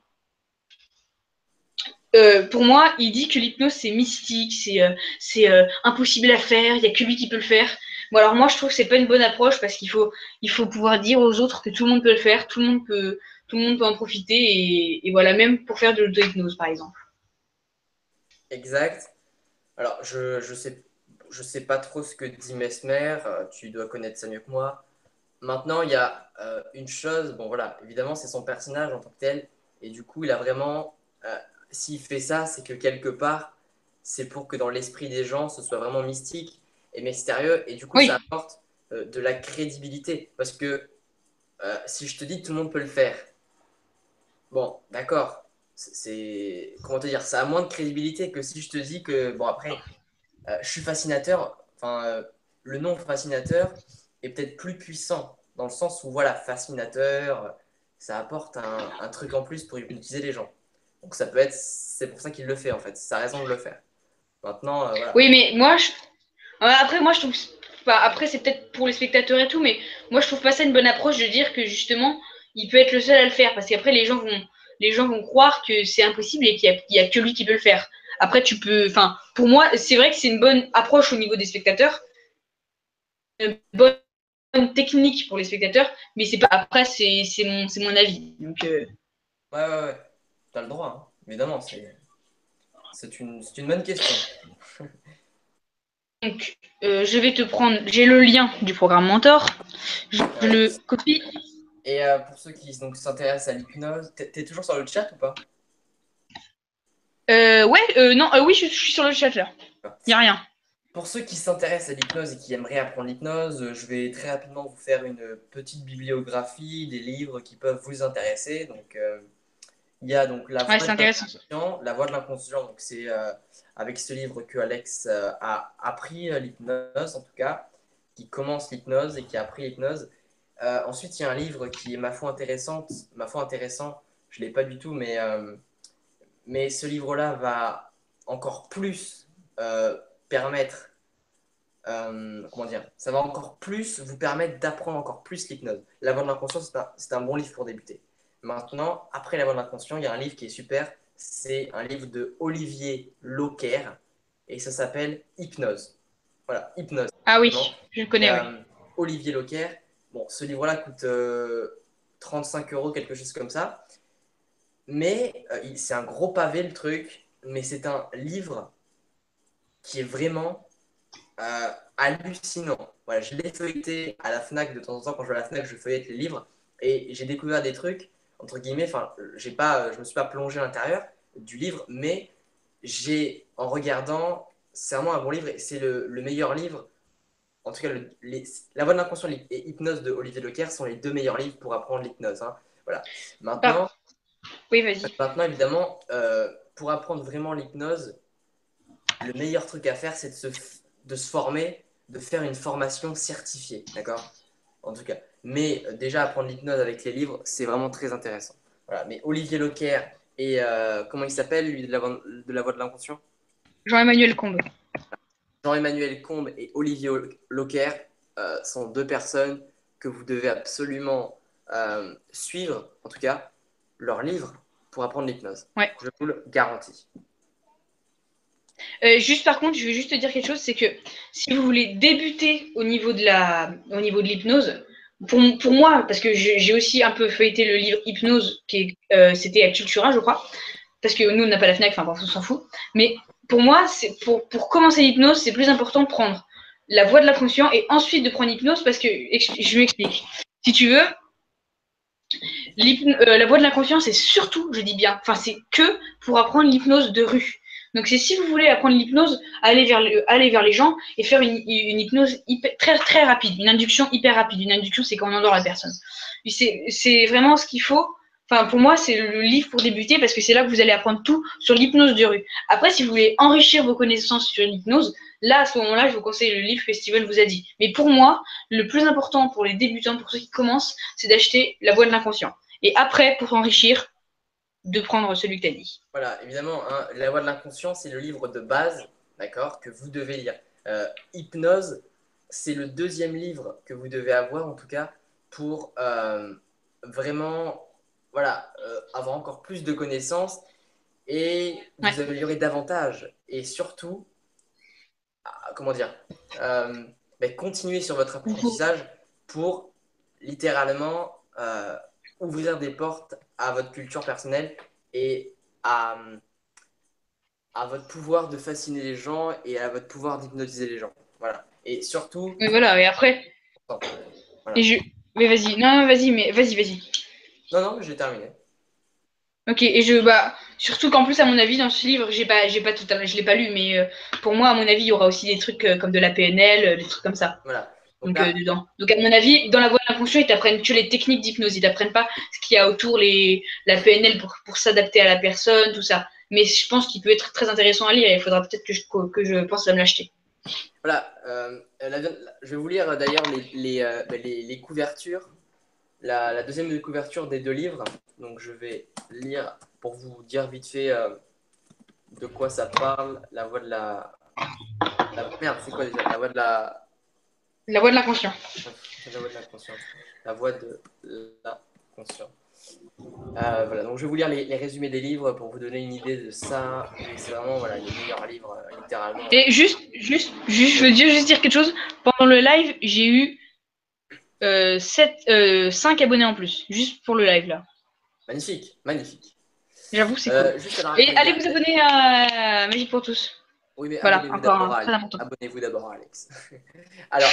Pour moi, il dit que l'hypnose c'est mystique, c'est impossible à faire, il y a que lui qui peut le faire. Bon alors moi je trouve que c'est pas une bonne approche parce il faut pouvoir dire aux autres que tout le monde peut le faire, tout le monde peut en profiter et voilà même pour faire de l'auto-hypnose par exemple. Exact. Alors, je sais pas trop ce que dit Mesmer. Tu dois connaître ça mieux que moi. Maintenant, il y a une chose. Bon, voilà, évidemment, c'est son personnage en tant que tel. Et du coup, il a vraiment. S'il fait ça, c'est que quelque part, c'est pour que dans l'esprit des gens, ce soit vraiment mystique et mystérieux. Et du coup, ça Oui, apporte de la crédibilité. Parce que si je te dis que tout le monde peut le faire, bon, d'accord. Comment te dire? Ça a moins de crédibilité que si je te dis que. Bon, après, je suis fascinateur. Enfin, le nom fascinateur est peut-être plus puissant dans le sens où, voilà, fascinateur, ça apporte un truc en plus pour hypnotiser les gens. Donc c'est pour ça qu'il le fait en fait, ça a raison de le faire. Maintenant, voilà. Oui, mais après, moi, je trouve. Après, c'est peut-être pour les spectateurs et tout, mais moi, je trouve pas ça une bonne approche de dire que justement, il peut être le seul à le faire. Parce qu'après, les gens vont croire que c'est impossible et qu'il y a que lui qui peut le faire. Après, tu peux. Enfin, pour moi, c'est vrai que c'est une bonne approche au niveau des spectateurs, une bonne technique pour les spectateurs, mais c'est pas. Après, c'est mon avis. Donc, Ouais, ouais, ouais. T'as le droit, hein. Évidemment, c'est une bonne question. je vais te prendre. J'ai le lien du programme Mentor. Je Ouais. le copie. Et pour ceux qui donc, s'intéressent à l'hypnose, t'es toujours sur le chat ou pas? Ouais, non, oui, je suis sur le chat là. Y a rien. Pour ceux qui s'intéressent à l'hypnose et qui aimeraient apprendre l'hypnose, je vais très rapidement vous faire une petite bibliographie des livres qui peuvent vous intéresser. Donc, il y a donc La Ouais, Voix c'est de intéressant. l'inconscient. La Voix de l'inconscient, donc c'est avec ce livre que Alex a appris l'hypnose, en tout cas, qui commence l'hypnose et qui a appris l'hypnose. Ensuite, il y a un livre qui est ma foi intéressant, je ne l'ai pas du tout, mais ce livre-là va encore plus permettre, comment dire, ça va encore plus vous permettre d'apprendre encore plus l'hypnose. La Voix de l'inconscient, c'est un bon livre pour débuter. Maintenant, après La Voix de l'inconscient, il y a un livre qui est super, c'est un livre de Olivier Locker et ça s'appelle Hypnose. Voilà, Hypnose. Ah Vraiment. oui, je le Et, connais, oui. Olivier Locker, bon, ce livre-là coûte 35 euros, quelque chose comme ça. Mais c'est un gros pavé le truc, mais c'est un livre qui est vraiment hallucinant. Voilà, je l'ai feuilleté à la Fnac de temps en temps. Quand je vais à la Fnac, je feuillette les livres et j'ai découvert des trucs, entre guillemets, enfin, je me suis pas plongé à l'intérieur du livre, mais en regardant, c'est vraiment un bon livre et c'est le meilleur livre. En tout cas, La Voix de l'inconscient et Hypnose de Olivier Lecaire sont les deux meilleurs livres pour apprendre l'hypnose, hein. Voilà. Par- Maintenant, Oui, vas-y. Évidemment, pour apprendre vraiment l'hypnose, le meilleur truc à faire, c'est de se former, de faire une formation certifiée, d'accord? En tout cas. Mais déjà, apprendre l'hypnose avec les livres, c'est vraiment très intéressant. Voilà. Mais Olivier Locker et comment il s'appelle, lui, de la Voix de l'inconscient? Jean-Emmanuel Combe. Jean-Emmanuel Combe et Olivier Locker sont deux personnes que vous devez absolument suivre, en tout cas, leurs livres pour apprendre l'hypnose. Ouais. Je vous le garantis. Juste par contre, je vais juste te dire quelque chose, c'est que si vous voulez débuter au niveau de l'hypnose, pour moi, parce que j'ai aussi un peu feuilleté le livre Hypnose, c'était à Cultura, je crois, parce que nous, on n'a pas la Fnac, enfin, on s'en fout. Mais pour moi, pour commencer l'hypnose, c'est plus important de prendre la voie de l'inconscient et ensuite de prendre l'hypnose, parce que, je m'explique. Si tu veux, la voie de l'inconscient, c'est surtout, je dis bien, enfin, c'est que pour apprendre l'hypnose de rue. Donc, c'est si vous voulez apprendre l'hypnose, aller vers les gens et faire une hypnose très, très rapide, une induction hyper rapide. Une induction, c'est quand on endort la personne. C'est vraiment ce qu'il faut. Enfin, pour moi, c'est le livre pour débuter parce que c'est là que vous allez apprendre tout sur l'hypnose de rue. Après, si vous voulez enrichir vos connaissances sur l'hypnose, là, à ce moment-là, je vous conseille le livre que Steven vous a dit. Mais pour moi, le plus important pour les débutants, pour ceux qui commencent, c'est d'acheter La Voie de l'inconscient. Et après, pour s'enrichir, de prendre celui que tu as dit. Voilà, évidemment, hein, La Voix de l'inconscient, c'est le livre de base, d'accord, que vous devez lire. Hypnose, c'est le deuxième livre que vous devez avoir, en tout cas, pour vraiment, voilà, avoir encore plus de connaissances et Ouais. vous améliorer davantage. Et surtout, comment dire, continuer sur votre apprentissage pour littéralement ouvrir des portes à votre culture personnelle et à, à votre pouvoir de fasciner les gens et à votre pouvoir d'hypnotiser les gens. Voilà. Et surtout, Mais voilà, et après. Et voilà. je. Mais vas-y, non, vas-y, mais vas-y. Non, non, j'ai terminé. Ok, et surtout qu'en plus, à mon avis, dans ce livre, j'ai pas totalement, je l'ai pas lu, mais pour moi, à mon avis, il y aura aussi des trucs comme de la PNL, des trucs comme ça. Voilà. Donc Donc, là, dedans. Donc, à mon avis, dans la voie de l'inconscient, ils t'apprennent que les techniques d'hypnose. Ils t'apprennent pas ce qu'il y a autour, la PNL pour s'adapter à la personne, tout ça. Mais je pense qu'il peut être très intéressant à lire et il faudra peut-être que je pense à me l'acheter. voilà. Je vais vous lire d'ailleurs les couvertures. la deuxième de couverture des deux livres. Donc, je vais lire pour vous dire vite fait de quoi ça parle. La voix de Merde, c'est quoi déjà? La voix de la... La voix de l'inconscient. La voix de l'inconscient. La voix de l'inconscient. Voilà, donc je vais vous lire les résumés des livres pour vous donner une idée de ça. Et c'est vraiment voilà, les meilleurs livres, littéralement. Et je veux juste dire quelque chose. Pendant le live, j'ai eu 5 abonnés en plus, juste pour le live là. Magnifique, magnifique. J'avoue, c'est cool. Juste alors, Et attendez, allez vous abonner à Magique pour tous. Oui, mais Voilà, abonnez-vous encore d'abord à très Alex. important. Abonnez-vous d'abord à Alex. Alors,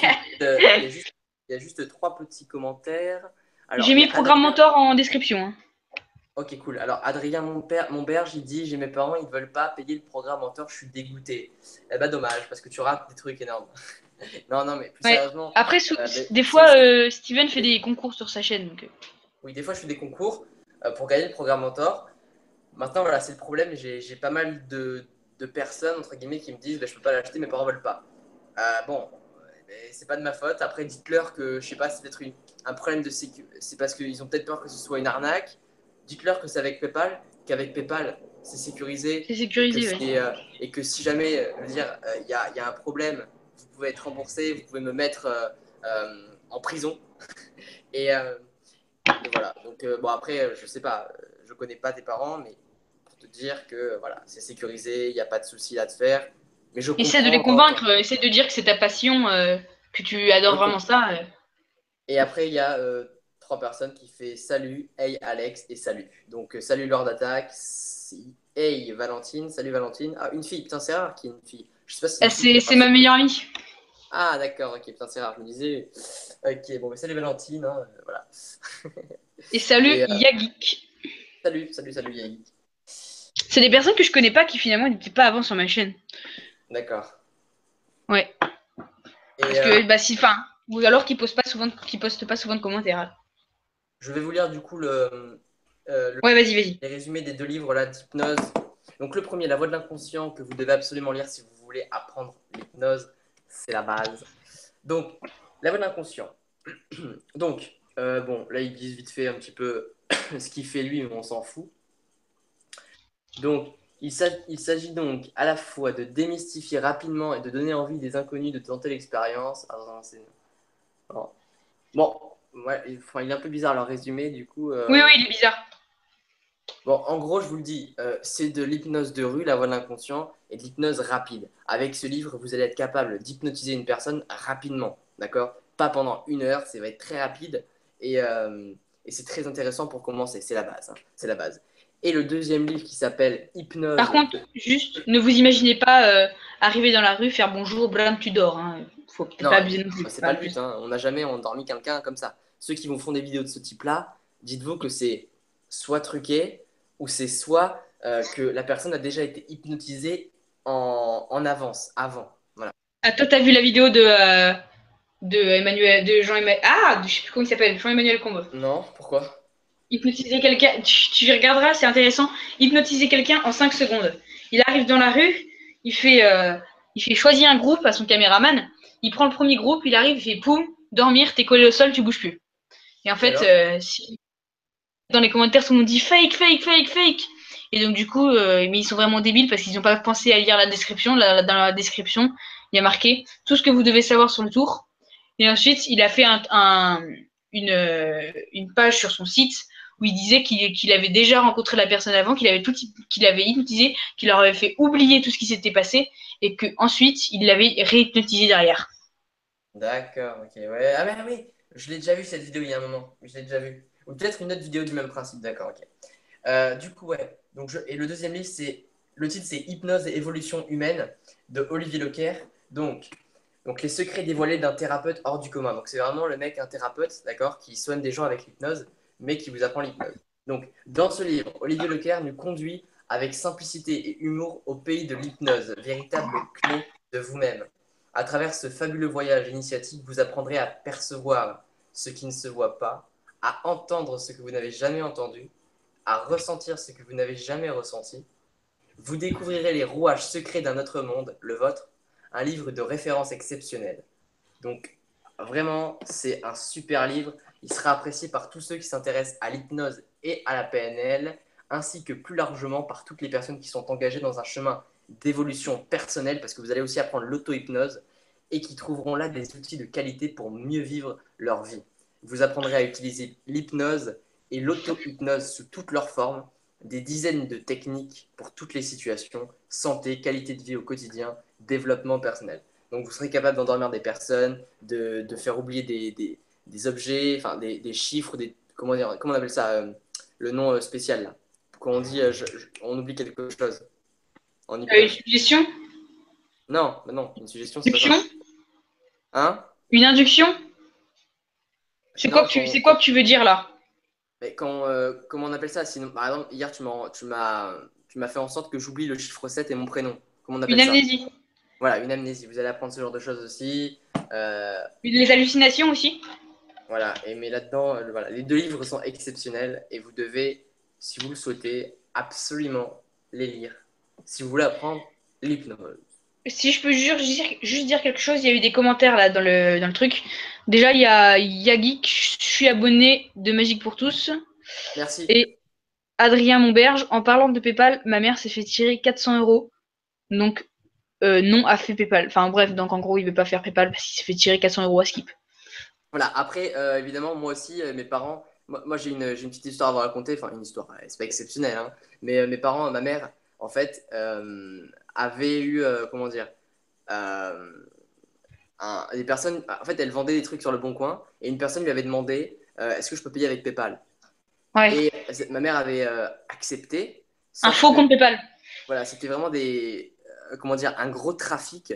il y a juste trois petits commentaires. Alors, J'ai il y mis a le programme Adrien. Mentor en description. Hein. Ok, cool. Alors, Adrien Monberge, il dit, j'ai mes parents, ils ne veulent pas payer le programme Mentor, je suis dégoûté. Eh ben, dommage, parce que tu rates des trucs énormes. Non, non, mais plus Ouais. sérieusement, Après, mais des c'est- fois, c'est- Steven fait des concours sur sa chaîne. Donc, oui, des fois, je fais des concours pour gagner le programme Mentor. Maintenant, voilà, c'est le problème. J'ai pas mal de personnes, entre guillemets, qui me disent, bah, je peux pas l'acheter, mes parents veulent pas. Bon, c'est pas de ma faute. Après, dites-leur que, je sais pas, c'est peut-être un problème de sécurité. C'est parce qu'ils ont peut-être peur que ce soit une arnaque. Dites-leur que c'est avec PayPal, qu'avec PayPal, c'est sécurisé c'est sécurisé, ouais. et que si jamais, je veux dire, y a un problème, vous pouvez être remboursé, vous pouvez me mettre en prison. Et, euh, et voilà. Donc, bon, après, je sais pas, je connais pas tes parents, mais pour te dire que voilà, c'est sécurisé, il n'y a pas de souci là de faire. Mais je Essaie de comprends les encore. convaincre, essaie de dire que c'est ta passion, que tu adores vraiment ça. Et après, il y a trois personnes qui fait salut, hey Alex et salut. Donc, salut Lord d'attaque, hey Valentine, salut Valentine. Ah, une fille, putain, c'est rare qu'il y ait une fille. Je sais pas si c'est une fille qui a C'est ma participé. meilleure amie. Ah, d'accord, ok, putain, c'est rare. Je me disais, ok, bon, mais salut Valentine, hein, voilà. Et salut Et Yagik. salut Yahi. C'est des personnes que je connais pas qui finalement n'étaient pas avant sur ma chaîne. D'accord. Ouais. Et Parce que, bah, si, enfin, ou alors qu'ils postent pas souvent de commentaires. je vais vous lire du coup Ouais, vas-y, vas-y. les résumés des deux livres là d'hypnose. Donc le premier, La voix de l'inconscient, que vous devez absolument lire si vous voulez apprendre l'hypnose, c'est la base. Donc, La voix de l'inconscient. Donc, bon, là ils disent vite fait un petit peu ce qu'il fait lui, mais on s'en fout. Donc, il s'agit donc à la fois de démystifier rapidement et de donner envie des inconnus de tenter l'expérience. Ah, non, bon, ouais, enfin, il est un peu bizarre leur résumé, du coup. Oui, oui, il est bizarre. Bon, en gros, je vous le dis, c'est de l'hypnose de rue, la voix de l'inconscient, et de l'hypnose rapide. Avec ce livre, vous allez être capable d'hypnotiser une personne rapidement, d'accord? Pas pendant 1 heure, ça va être très rapide, et c'est très intéressant pour commencer, c'est la base, hein, c'est la base. Et le deuxième livre qui s'appelle Par Hypnose contre, de... juste, ne vous imaginez pas arriver dans la rue, faire bonjour, blam, tu dors. Hein. Faut peut-être Non, pas abuser non plus. c'est Pas pas le but, abuser. hein. On n'a jamais endormi quelqu'un comme ça. Ceux qui vous font des vidéos de ce type-là, dites-vous que c'est soit truqué, ou c'est soit que la personne a déjà été hypnotisée en avance, avant. Voilà. Ah, toi, t'as vu la vidéo de Jean-Emmanuel. Ah, je sais plus comment il s'appelle, Jean-Emmanuel Combe. Non, pourquoi? Hypnotiser quelqu'un, tu regarderas, c'est intéressant. Hypnotiser quelqu'un en 5 secondes. Il arrive dans la rue, il fait, euh, il fait choisir un groupe à son caméraman. Il prend le premier groupe, il arrive, il fait poum, dormir, t'es collé au sol, tu bouges plus. Et en Et fait, alors? dans les commentaires, tout le monde dit fake, fake, fake, fake. Et donc, du coup, mais ils sont vraiment débiles parce qu'ils n'ont pas pensé à lire la description. Dans la description, il y a marqué tout ce que vous devez savoir sur le tour. Et ensuite, il a fait une page sur son site où il disait qu'il avait déjà rencontré la personne avant, qu'il avait hypnotisé, qu'il leur avait fait oublier tout ce qui s'était passé et que ensuite il l'avait réhypnotisé derrière. D'accord, ok. Ouais. Ah, mais ah oui, je l'ai déjà vu cette vidéo il y a un moment. Je l'ai déjà vu. Ou peut-être une autre vidéo du même principe, d'accord, ok. Du coup, ouais. Donc, et le deuxième livre, le titre, c'est Hypnose et évolution humaine de Olivier Lequer. Donc, les secrets dévoilés d'un thérapeute hors du commun. Donc, c'est vraiment le mec, un thérapeute, d'accord, qui soigne des gens avec l'hypnose, mais qui vous apprend l'hypnose. Donc, dans ce livre, Olivier Lequer nous conduit avec simplicité et humour au pays de l'hypnose, véritable clé de vous-même. À travers ce fabuleux voyage initiatique, vous apprendrez à percevoir ce qui ne se voit pas, à entendre ce que vous n'avez jamais entendu, à ressentir ce que vous n'avez jamais ressenti. Vous découvrirez les rouages secrets d'un autre monde, le vôtre, un livre de référence exceptionnel. Donc, vraiment, c'est un super livre. Il sera apprécié par tous ceux qui s'intéressent à l'hypnose et à la PNL, ainsi que plus largement par toutes les personnes qui sont engagées dans un chemin d'évolution personnelle, parce que vous allez aussi apprendre l'auto-hypnose, et qui trouveront là des outils de qualité pour mieux vivre leur vie. Vous apprendrez à utiliser l'hypnose et l'auto-hypnose sous toutes leurs formes, des dizaines de techniques pour toutes les situations, santé, qualité de vie au quotidien, développement personnel. Donc vous serez capable d'endormir des personnes, de faire oublier des objets, enfin des chiffres, comment on appelle ça, le nom spécial là. Quand on dit on oublie quelque chose en Une hypnose. suggestion? Non, mais non, une suggestion, c'est pas ça. Induction? Hein? Une induction? Non, C'est quoi que tu veux dire là? mais comment on appelle ça? Sinon, par exemple, hier, tu m'as fait en sorte que j'oublie le chiffre 7 et mon prénom. Comment on Une appelle ça? amnésie? Voilà, une amnésie. Vous allez apprendre ce genre de choses aussi. Les hallucinations aussi? Voilà, mais là-dedans, voilà, les deux livres sont exceptionnels et vous devez, si vous le souhaitez, absolument les lire. Si vous voulez apprendre l'hypnose. Si je peux juste dire quelque chose, il y a eu des commentaires là dans le truc. Déjà, il y a Yagi, je suis abonné de Magique pour tous. Merci. Et Adrien Monberge, en parlant de PayPal, ma mère s'est fait tirer 400 euros. Donc, non a fait PayPal. Enfin, bref, donc en gros, il veut pas faire PayPal parce qu'il s'est fait tirer 400 euros à Skip. Voilà, après, évidemment, moi aussi, mes parents, moi j'ai une petite histoire à vous raconter, enfin une histoire, c'est pas exceptionnel, hein, mais mes parents, ma mère, en fait, avait eu, comment dire, euh, des personnes, en fait, elle vendait des trucs sur le Bon Coin, et une personne lui avait demandé, est-ce que je peux payer avec PayPal? Ouais. Et ma mère avait accepté, Un sauf faux que, compte PayPal. voilà, c'était vraiment comment dire, un gros trafic,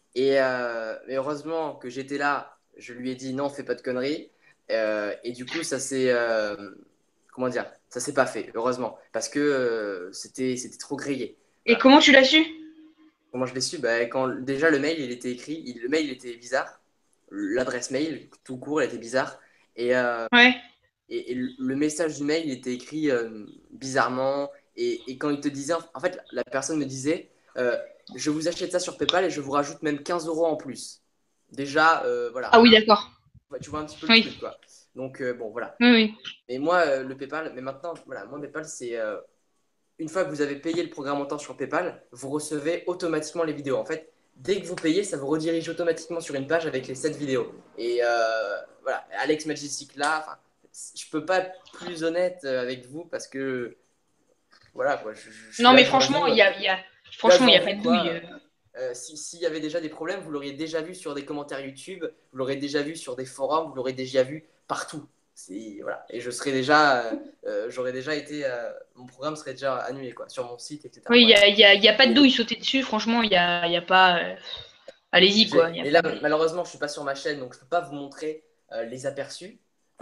mais heureusement que j'étais là, je lui ai dit non, fais pas de conneries. Et du coup, comment dire, ça s'est pas fait, heureusement, parce que c'était trop grillé. Et Voilà. comment tu l'as su? Comment je l'ai su? Bah, quand déjà le mail, il était écrit, le mail il était bizarre, l'adresse mail tout court, elle était bizarre, et, euh, Ouais. et le message du mail, il était écrit bizarrement, et quand il te disait, en fait, la personne me disait, je vous achète ça sur PayPal et je vous rajoute même 15 euros en plus. Déjà, Ah voilà, oui, d'accord. tu vois un petit peu le Oui. truc, quoi. Donc, bon, voilà. Oui, oui. Et moi, le PayPal, mais maintenant, voilà, moi, PayPal, c'est une fois que vous avez payé le programme en temps sur PayPal, vous recevez automatiquement les vidéos. En fait, dès que vous payez, ça vous redirige automatiquement sur une page avec les 7 vidéos. Et voilà, Alex Magistic là, je peux pas être plus honnête avec vous parce que voilà, quoi, je suis Non, là mais devant franchement, vous. franchement, il y a pas de Quoi. douille. S'il y avait déjà des problèmes, vous l'auriez déjà vu sur des commentaires YouTube, vous l'auriez déjà vu sur des forums, vous l'auriez déjà vu partout. Voilà. Et j'aurais déjà été, mon programme serait déjà annulé quoi, sur mon site, etc. Oui, Voilà. il y a pas de Et, douille sauter dessus. Franchement, il y a pas. Allez-y, quoi. Il y a et pas là, de... malheureusement, je suis pas sur ma chaîne, donc je peux pas vous montrer les aperçus.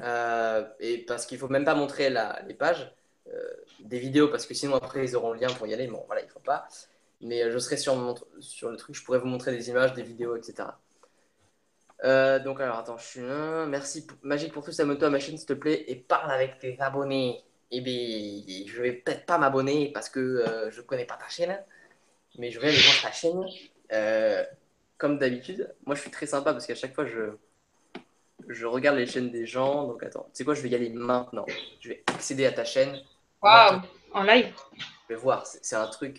Et parce qu'il faut même pas montrer les pages des vidéos, parce que sinon après ils auront le lien pour y aller. Bon, voilà, il faut pas. Mais je serai sur le truc, je pourrais vous montrer des images, des vidéos, etc. Donc alors attends, je suis là. Merci Magique pour tous, abonne-toi à ma chaîne s'il te plaît et parle avec tes abonnés. Eh bien, je vais peut-être pas m'abonner parce que je connais pas ta chaîne, mais je vais aller voir ta chaîne. Euh, Comme d'habitude, moi je suis très sympa parce qu'à chaque fois je regarde les chaînes des gens. Donc attends, tu sais quoi, je vais y aller maintenant. Je vais accéder à ta chaîne maintenant. Waouh, en live. Je vais voir, c'est un truc,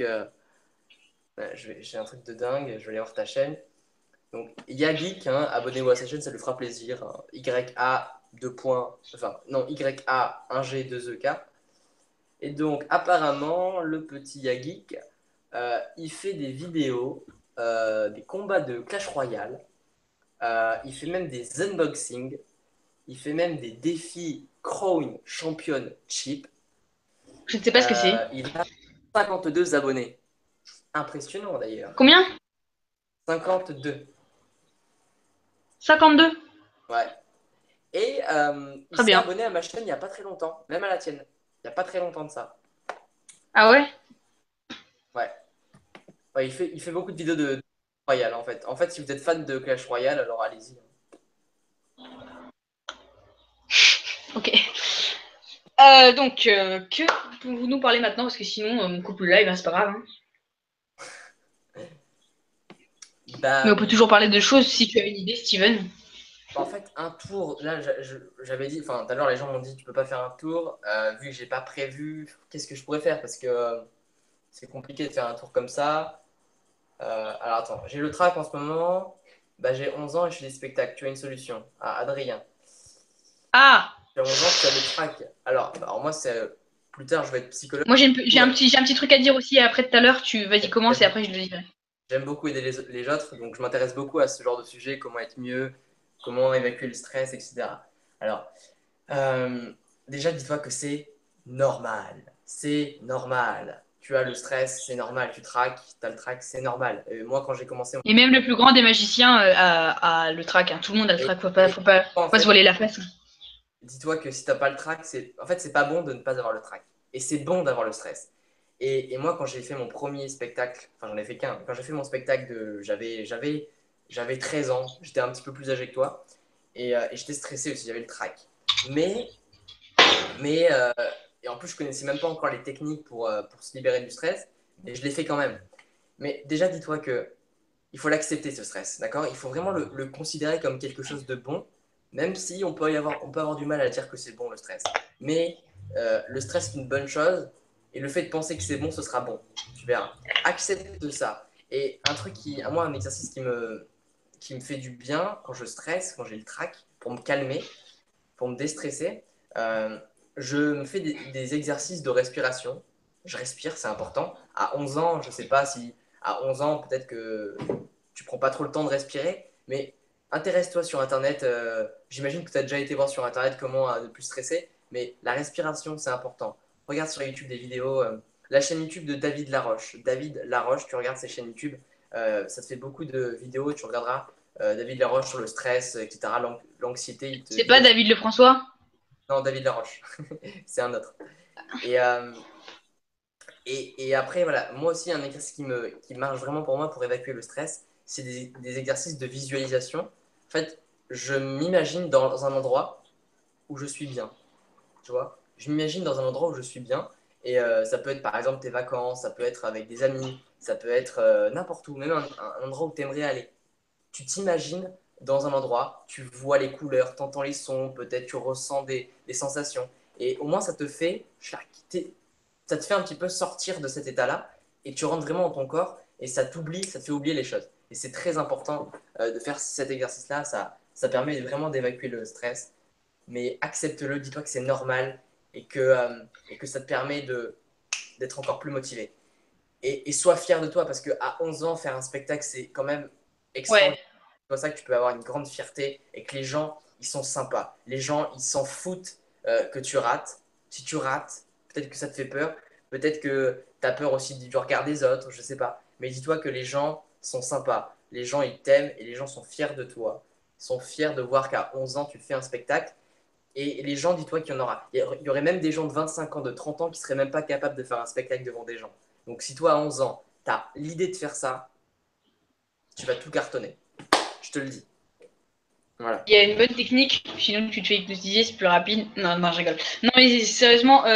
j'ai un truc de dingue. Je vais aller voir ta chaîne. Donc, Yageek, hein, abonnez-vous à sa chaîne, ça lui fera plaisir. Hein. YA 2 points, enfin, non, YA 1G 2EK. Et donc, apparemment, le petit Yageek, il fait des vidéos, des combats de Clash Royale. Il fait même des unboxings. Il fait même des défis Crown Championship. Je ne sais pas ce que c'est. Il a 52 abonnés. Impressionnant d'ailleurs. Combien? 52. 52. Ouais. Et il Très s'est bien. abonné à ma chaîne il n'y a pas très longtemps, même à la tienne. Il n'y a pas très longtemps de ça. Ah ouais? Ouais. Ouais, il fait beaucoup de vidéos de Royale en fait. En fait, si vous êtes fan de Clash Royale, alors allez-y. Ok. Que pouvez-vous nous parler maintenant? Parce que sinon, on coupe le live, hein, c'est pas grave. Hein. Mais Bah, on peut toujours parler de choses si tu as une idée, Steven. En fait, un tour, là, j'avais dit, enfin, tout à l'heure, les gens m'ont dit, tu peux pas faire un tour, vu que j'ai pas prévu, qu'est-ce que je pourrais faire? Parce que c'est compliqué de faire un tour comme ça. Alors, attends, j'ai le track en ce moment, bah, j'ai 11 ans et je fais des spectacles. Tu as une solution? Ah, Adrien, Ah, tu as 11 ans, tu as le track. Alors moi, plus tard, je vais être psychologue. moi Ouais. j'ai un petit truc à dire aussi après tout à l'heure. Vas-y, commence et J'aime après je le dirai. j'aime beaucoup aider les autres, donc je m'intéresse beaucoup à ce genre de sujet, comment être mieux, comment évacuer le stress, etc. Alors, Euh, déjà, dis-toi que c'est normal. C'est normal. Tu as le stress, c'est normal. Tu traques, tu as le track, c'est normal. Moi, quand j'ai commencé, Et même le plus grand des magiciens a le trac, hein. Tout le monde a le et, trac. et Faut en pas se fait, voiler la face. dis-toi que si tu n'as pas le track, en fait, c'est pas bon de ne pas avoir le track. Et c'est bon d'avoir le stress. Et moi, quand j'ai fait mon premier spectacle, enfin, j'en ai fait qu'un. Quand j'ai fait mon spectacle, j'avais 13 ans. J'étais un petit peu plus âgé que toi. Et j'étais stressé aussi, j'avais le track. Mais Mais, et en plus, je connaissais même pas encore les techniques pour se libérer du stress, mais je l'ai fait quand même. Mais déjà, dis-toi que il faut l'accepter, ce stress, d'accord? Il faut vraiment le considérer comme quelque chose de bon, même si on peut avoir du mal à dire que c'est bon, le stress. Mais le stress, c'est une bonne chose, et le fait de penser que c'est bon, ce sera bon. Tu verras. Accepte ça. Et à moi, un exercice qui me fait du bien quand je stresse, quand j'ai le trac, pour me calmer, pour me déstresser, euh, je me fais des exercices de respiration. Je respire, c'est important. À 11 ans, je ne sais pas si à 11 ans, peut-être que tu prends pas trop le temps de respirer, mais intéresse-toi sur Internet. J'imagine que tu as déjà été voir sur Internet comment ne plus stresser, mais la respiration, c'est important. Regarde sur YouTube des vidéos. La chaîne YouTube de David Laroche. David Laroche, tu regardes ses chaînes YouTube. Ça te fait beaucoup de vidéos. Tu regarderas David Laroche sur le stress, etc., l'anxiété. Il te C'est dit pas aussi. David Lefrançois? Non, David Laroche, c'est un autre. Et, euh, et après, voilà, moi aussi, un exercice qui marche vraiment pour moi pour évacuer le stress, c'est des exercices de visualisation. En fait, je m'imagine dans un endroit où je suis bien, tu vois. Je m'imagine dans un endroit où je suis bien. Et ça peut être par exemple tes vacances, ça peut être avec des amis, ça peut être n'importe où, même un endroit où tu aimerais aller. Tu t'imagines dans un endroit, tu vois les couleurs, tu entends les sons, peut-être tu ressens des sensations. Et au moins, ça te fait un petit peu sortir de cet état-là et tu rentres vraiment dans ton corps et ça te fait oublier les choses. Et c'est très important de faire cet exercice-là. Ça permet vraiment d'évacuer le stress. Mais accepte-le, dis-toi que c'est normal et que ça te permet d'être encore plus motivé. Et sois fier de toi parce qu'à 11 ans, faire un spectacle, c'est quand même Ouais. extraordinaire. C'est pour ça que tu peux avoir une grande fierté et que les gens, ils sont sympas. Les gens, ils s'en foutent que tu rates. Si tu rates, peut-être que ça te fait peur. Peut-être que tu as peur aussi du regard des autres, je sais pas. Mais dis-toi que les gens sont sympas. Les gens, ils t'aiment et les gens sont fiers de toi. Ils sont fiers de voir qu'à 11 ans, tu fais un spectacle. Et les gens, dis-toi qu'il y en aura. Il y aurait même des gens de 25 ans, de 30 ans qui seraient même pas capables de faire un spectacle devant des gens. Donc si toi, à 11 ans, tu as l'idée de faire ça, tu vas tout cartonner. Je te le dis. Voilà. Il y a une bonne technique, sinon tu te fais hypnotiser, c'est plus rapide. Non, non, je rigole. Non, mais sérieusement,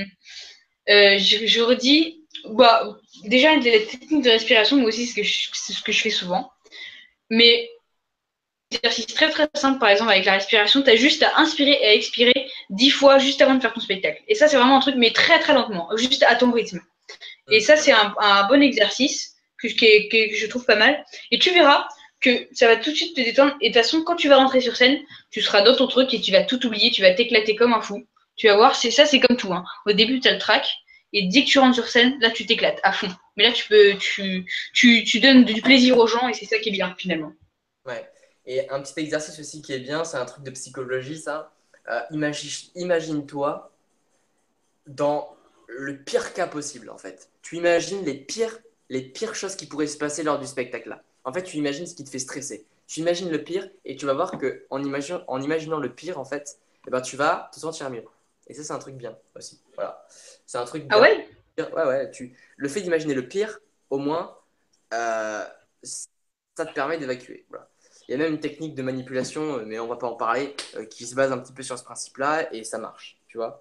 je redis, bah, déjà, les techniques de respiration, moi aussi, c'est ce que je fais souvent. Mais exercice très très simple, par exemple, avec la respiration, tu as juste à inspirer et à expirer 10 fois juste avant de faire ton spectacle. Et ça, c'est vraiment un truc, mais très très lentement, juste à ton rythme. Et ça, c'est Ouais. un bon exercice que je trouve pas mal. Et tu verras que ça va tout de suite te détendre. Et de toute façon, quand tu vas rentrer sur scène, tu seras dans ton truc et tu vas tout oublier, tu vas t'éclater comme un fou. Tu vas voir, c'est comme tout. Hein. Au début, tu as le track. Et dès que tu rentres sur scène, là, tu t'éclates à fond. Mais là, tu donnes du plaisir aux gens et c'est ça qui est bien, finalement. Ouais. Et un petit exercice aussi qui est bien, c'est un truc de psychologie, ça. Imagine-toi dans le pire cas possible, en fait. Tu imagines les pires choses qui pourraient se passer lors du spectacle là. En fait, tu imagines ce qui te fait stresser. Tu imagines le pire et tu vas voir que en imaginant le pire, en fait, eh ben, tu vas te sentir mieux. Et ça, c'est un truc bien aussi. Voilà. C'est un truc Ah bien. ouais. Ouais, ouais. Le fait d'imaginer le pire, au moins, euh, ça te permet d'évacuer. Voilà. Il y a même une technique de manipulation, mais on va pas en parler, qui se base un petit peu sur ce principe-là et ça marche. Tu vois?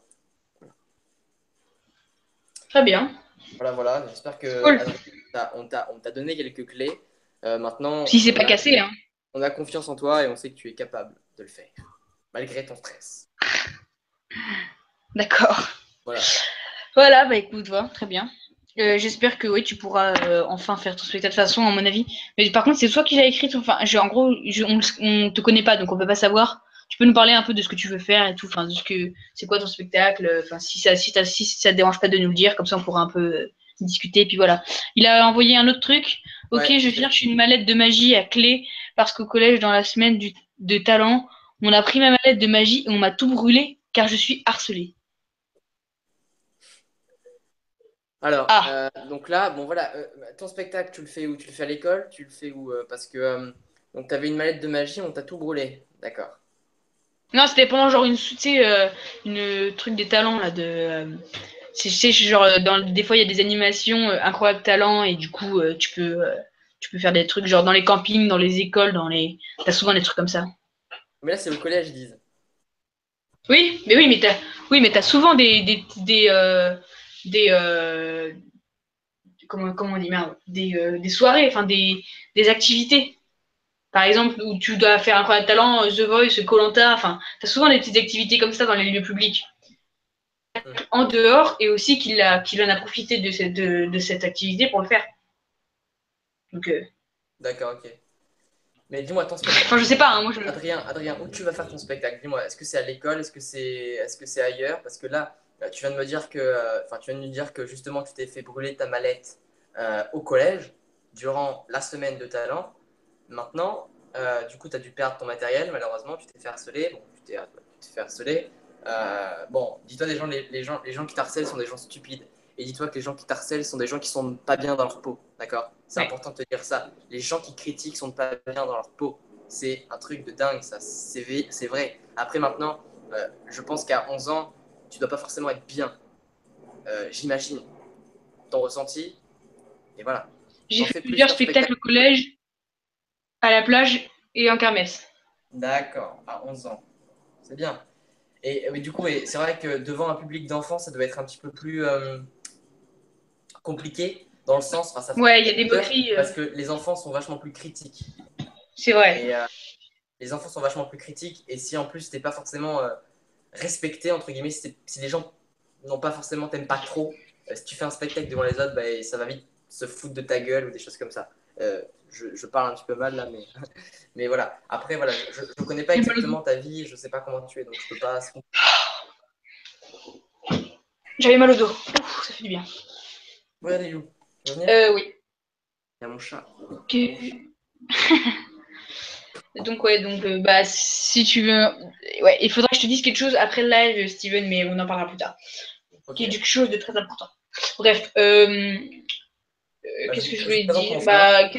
Très bien. Voilà, voilà. J'espère que Cool. Adrien, on t'a donné quelques clés. Maintenant, Si c'est pas cassé, hein. on a confiance en toi et on sait que tu es capable. de le faire, malgré ton stress. D'accord. Voilà. Voilà, bah écoute, voilà, très bien. J'espère que oui, tu pourras enfin faire ton spectacle de toute façon, à mon avis. Mais par contre, c'est toi qui l'as écrit. Enfin, en gros, on te connaît pas, donc on peut pas savoir. Tu peux nous parler un peu de ce que tu veux faire et tout. Enfin, de ce que c'est quoi ton spectacle. Enfin, si ça te dérange pas de nous le dire, comme ça on pourra un peu discuter. Et puis voilà. Il a envoyé un autre truc. Ok, Ouais, je cherche une mallette de magie à clé parce qu'au collège, dans la semaine de talent, on a pris ma mallette de magie et on m'a tout brûlé car je suis harcelée. alors, Ah. donc là, bon voilà, ton spectacle, tu le fais où? Tu le fais à l'école? Tu le fais où? Parce que donc t'avais une mallette de magie, on t'a tout brûlé. D'accord. Non, c'était pendant genre tu sais, une truc des talents là de. C'est genre des fois il y a des animations incroyables talents et du coup tu peux faire des trucs genre dans les campings, dans les écoles, t'as souvent des trucs comme ça. Mais là, c'est au collège, ils disent. Oui, mais t'as souvent des comment on dit merde, des soirées, enfin des activités. Par exemple, où tu dois faire incroyable talent, The Voice, koh enfin, t'as souvent des petites activités comme ça dans les lieux publics. Hmm. En dehors et aussi qu'il en a profité de cette activité pour le faire. Donc, D'accord, ok. Mais dis-moi, ton spectacle. enfin, je sais pas, hein, moi je. Adrien, où tu vas faire ton spectacle? Dis-moi, est-ce que c'est à l'école? Est-ce que c'est ailleurs? Parce que là, tu viens de me dire que, enfin, tu viens de nous dire que justement, tu t'es fait brûler ta mallette au collège durant la semaine de talent. Maintenant, du coup, tu as dû perdre ton matériel, malheureusement, tu t'es fait harceler. Bon, tu t'es fait harceler. Bon, dis-toi, les gens qui t'harcèlent sont des gens stupides. Et dis-toi que les gens qui t'harcèlent sont des gens qui sont pas bien dans leur peau. D'accord? C'est Ouais. important de te dire ça. Les gens qui critiquent sont pas bien dans leur peau. C'est un truc de dingue, ça. C'est vrai. Après, maintenant, je pense qu'à 11 ans, tu dois pas forcément être bien. J'imagine ton ressenti. Et voilà. J'ai T'en fait fais plusieurs plusieurs spectacles. spectacles au collège, à la plage et en kermesse. D'accord, à 11 ans. C'est bien. Et mais du coup, ouais, c'est vrai que devant un public d'enfants, ça doit être un petit peu plus compliqué dans le sens, enfin, ça fait Ouais, il y a des peur moqueries, parce que les enfants sont vachement plus critiques. c'est vrai. Et les enfants sont vachement plus critiques. Et si en plus t'es pas forcément respecté, entre guillemets, si les gens n'ont pas forcément, t'aimes pas trop, si tu fais un spectacle devant les autres, bah, ça va vite se foutre de ta gueule ou des choses comme ça. Je parle un petit peu mal là, mais, mais voilà. Après, voilà, je ne connais pas J'ai mal au dos. exactement ta vie, je sais pas comment tu es, donc je peux pas. J'avais mal au dos. Ouf, ça fait du bien. Ouais, Lilou, tu veux venir? Oui. Il y a mon chat. Ok. Donc ouais, donc bah si tu veux, ouais, il faudra que je te dise quelque chose après le live, Steven, mais on en parlera plus tard. Ok. Quelque chose de très important. Bref, Bah, qu'est-ce que je je vous voulais présente mon dire? chat. Bah,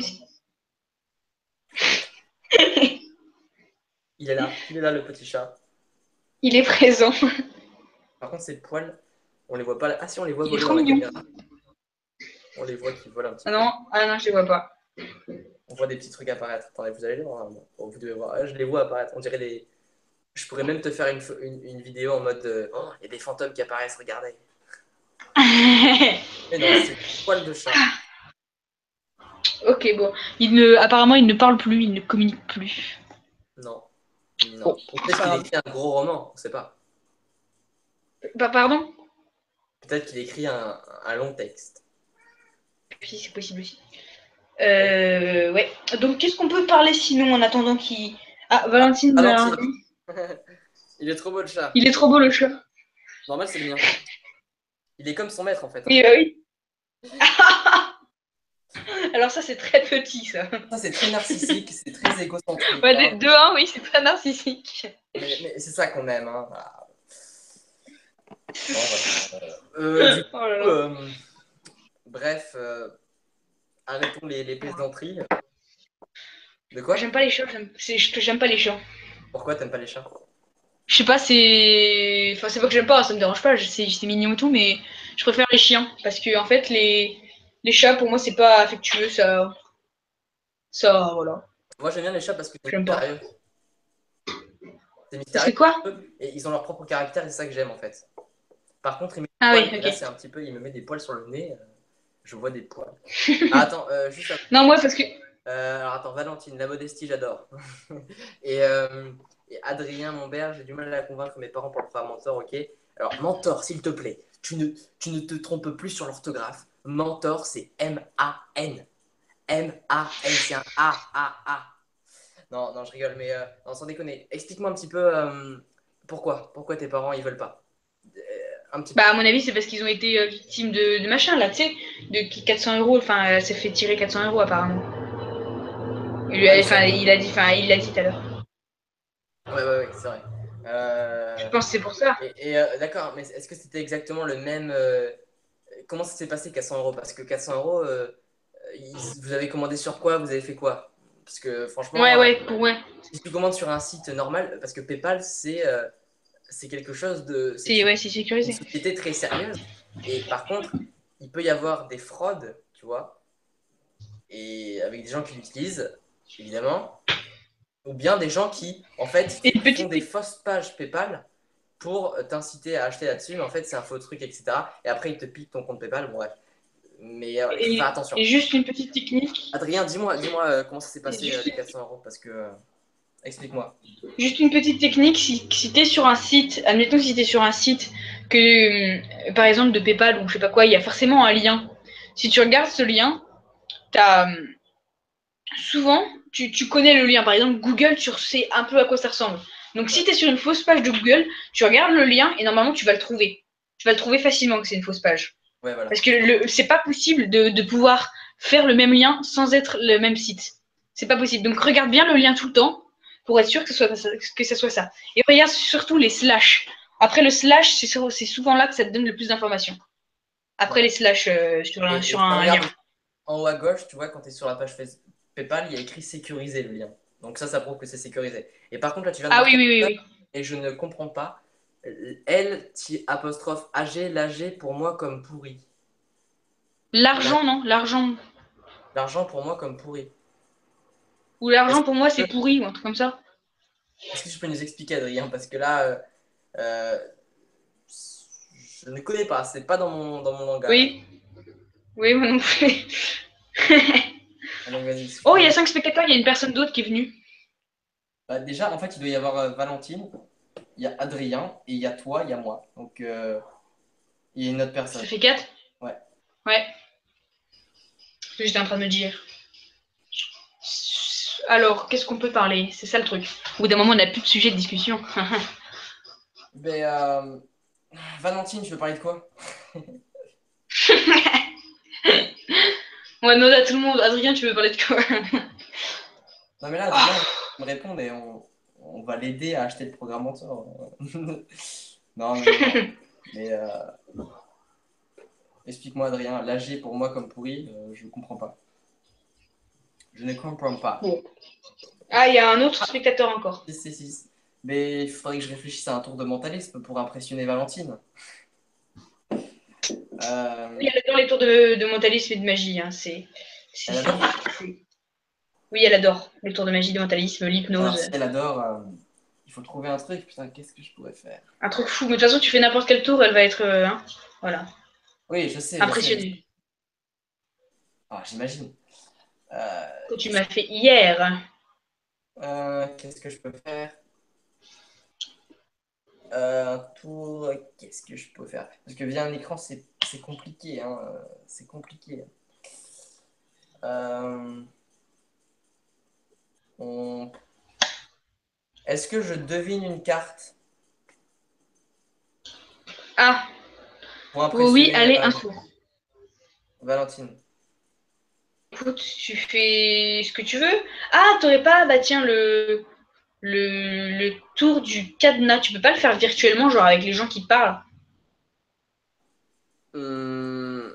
Il est là, le petit chat. il est présent. Par contre, ses poils, on les voit pas. Ah si, on les voit Il est voler trop dans la mignon. caméra. On les voit qui volent un petit Ah peu. non, ah non, je les vois pas. On voit des petits trucs apparaître. Attendez, vous allez les voir, hein. Oh, vous devez voir. Ah, je les vois apparaître. On dirait des. Je pourrais même te faire une vidéo en mode oh, il y a des fantômes qui apparaissent, regardez. Mais non, c'est des poils de chat. Ok, bon. Apparemment, il ne parle plus, il ne communique plus. Non, Bon, non. Ou c'est peut-être pas qu'il grave. écrit un gros roman, on sait pas. Bah, pardon? Peut-être qu'il écrit un long texte. Puis c'est possible aussi. Ouais. Ouais. Donc, qu'est-ce qu'on peut parler sinon en attendant qu'il. Ah, Ah, Valentine me l'a Valentine. envoyé. Il est trop beau le chat. Il est trop beau le chat. Normal, c'est le mien. Il est comme son maître en fait, hein. Oui, bah oui. Alors, ça, c'est très petit, ça. Ça, c'est très narcissique, c'est très égocentrique, Ouais, hein. de un, oui, c'est très narcissique. Mais c'est ça qu'on aime, hein. Ah. Bon, voilà. Du Oh là coup, là. bref, arrêtons les plaisanteries. De quoi? J'aime pas les chats, j'aime pas les chats. Pourquoi t'aimes pas les chats? Je sais pas, c'est. Enfin, c'est pas que j'aime pas, ça me dérange pas, c'est mignon et tout, mais je préfère les chiens. Parce que, en fait, les chats, pour moi, c'est pas affectueux, ça, voilà. Moi, j'aime bien les chats parce que c'est J'aime pas. mystérieux. C'est Parce mystérieux que quoi? et ils ont leur propre caractère et c'est ça que j'aime en fait. Par contre, il met des Ah oui, poils et là, ok. c'est un petit peu, il me met des poils sur le nez. Je vois des poils. Ah, attends, juste Non, moi, parce que. alors attends, Valentine, la modestie, j'adore. Et Et Adrien, mon père, j'ai du mal à convaincre mes parents pour le faire mentor, ok? Alors, mentor, s'il te plaît, tu ne te trompes plus sur l'orthographe. Mentor, c'est M-A-N. M-A-N, c'est un A-A-A. Non, non, je rigole, mais non, sans déconner. Explique-moi un petit peu pourquoi tes parents ils veulent pas. Un petit peu. Bah, à mon avis, c'est parce qu'ils ont été victimes de machin, là, tu sais, de 400 euros. Enfin, elle s'est fait tirer 400 euros, apparemment. Ah oui, Enfin, il l'a dit tout à l'heure. ouais, c'est vrai. Je Euh, pense que c'est pour ça. d'accord, mais est-ce que c'était exactement le même comment ça s'est passé 400 euros? Parce que 400 euros, vous avez commandé sur quoi? Vous avez fait quoi? Parce que franchement, Ouais. si tu commandes sur un site normal, parce que PayPal, c'est quelque chose de. C'est Ouais, c'est une sécurisé. société très sérieuse. Et par contre, il peut y avoir des fraudes, tu vois, et avec des gens qui l'utilisent, évidemment, ou bien des gens qui, en fait, Et une font petite, des fausses pages PayPal pour t'inciter à acheter là-dessus, mais en fait, c'est un faux truc, etc. Et après, ils te piquent ton compte PayPal, bon, bref. Mais il faut faire attention. et juste une petite technique. Adrien, dis-moi comment ça s'est Et passé Juste, les 400 euros, parce que. Explique-moi. juste une petite technique, si tu es sur un site, admettons si tu es sur un site que, par exemple, de PayPal ou je sais pas quoi, il y a forcément un lien. Si tu regardes ce lien, t'as, souvent, tu connais le lien. Par exemple, Google, tu sais un peu à quoi ça ressemble. Donc, si Ouais, tu es sur une fausse page de Google, tu regardes le lien et normalement, tu vas le trouver. Tu vas le trouver facilement que c'est une fausse page. ouais, voilà. Parce que c'est pas possible de pouvoir faire le même lien sans être le même site. C'est pas possible. Donc, regarde bien le lien tout le temps pour être sûr que ça soit ça. Et regarde surtout les slash. Après, le slash, c'est souvent là que ça te donne le plus d'informations. Après les Ouais. slash Et sur si tu un lien. regardes en haut à gauche, tu vois, quand tu es sur la page PayPal, il y a écrit sécuriser le lien. Donc ça prouve que c'est sécurisé. Et par contre, là, tu viens de Ah oui, marquer oui, oui, un oui. et je ne comprends pas. L apostrophe AG, l'AG pour moi comme pourri. L'argent, non? L'argent. L'argent pour moi comme pourri. Ou Est-ce l'argent, que, pour moi, c'est pourri, ou un truc comme ça. est-ce que tu peux nous expliquer, Adrien? Parce que là, euh, je ne connais pas. C'est pas dans mon langage. Oui, oui, moi non plus. Ah, donc vas-y, si tu Oh, peux il y a nous. 5 spectateurs, il y a une personne d'autre qui est venue. Bah, déjà, en fait, il doit y avoir Valentine, il y a Adrien, et il y a toi, il y a moi. Donc, il y a une autre Ça personne. fait 4. Ouais. Ouais, c'est ce que j'étais en train de me dire. Alors, qu'est-ce qu'on peut parler? C'est ça le truc. Au bout d'un moment, on n'a plus de sujet de discussion. Ben, Valentine, tu veux parler de quoi? On va demander à tout le monde. Adrien, tu veux parler de quoi? Non, mais là, Adrien, Oh, il me répond et on va l'aider à acheter le programme mentor. Non, non, non, non. Mais explique-moi, Adrien, l'AG pour moi comme pourri, je ne comprends pas. Je ne comprends pas. bon. Ah, il y a un autre spectateur encore. 6. Mais il faudrait que je réfléchisse à un tour de mentalisme pour impressionner Valentine. Oui, Euh, elle adore les tours de mentalisme et de magie. Hein. elle adore. Oui, elle adore les tours de magie, de mentalisme, Alors, l'hypnose. si elle adore, il faut trouver un truc. Putain, qu'est-ce que je pourrais faire? Un truc fou. Mais de toute façon, tu fais n'importe quel tour, elle va être hein, voilà, Oui, je sais, je sais, je sais. impressionnée. Ah, j'imagine. Euh, Que tu qu'est-ce m'as fait hier. qu'est-ce que je peux faire? Un tour, qu'est-ce que je peux faire? Parce que via un écran, c'est compliqué, hein, c'est compliqué. Euh, on- Est-ce que je devine une carte Ah, pour oui, impressionner allez, un tour. Valentine? Écoute, tu fais ce que tu veux. Ah, t'aurais pas, bah tiens, le tour du cadenas. Tu peux pas le faire virtuellement, genre avec les gens qui parlent. Hum,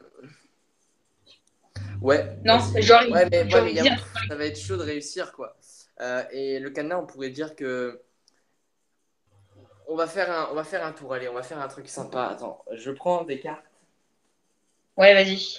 Ouais, Non, vas-y. Ouais, mais il dit un ça va être chaud de réussir, quoi. Et le cadenas, on pourrait dire que on va faire un tour. Allez, on va faire un truc sympa. Attends, je prends des cartes. Ouais, vas-y.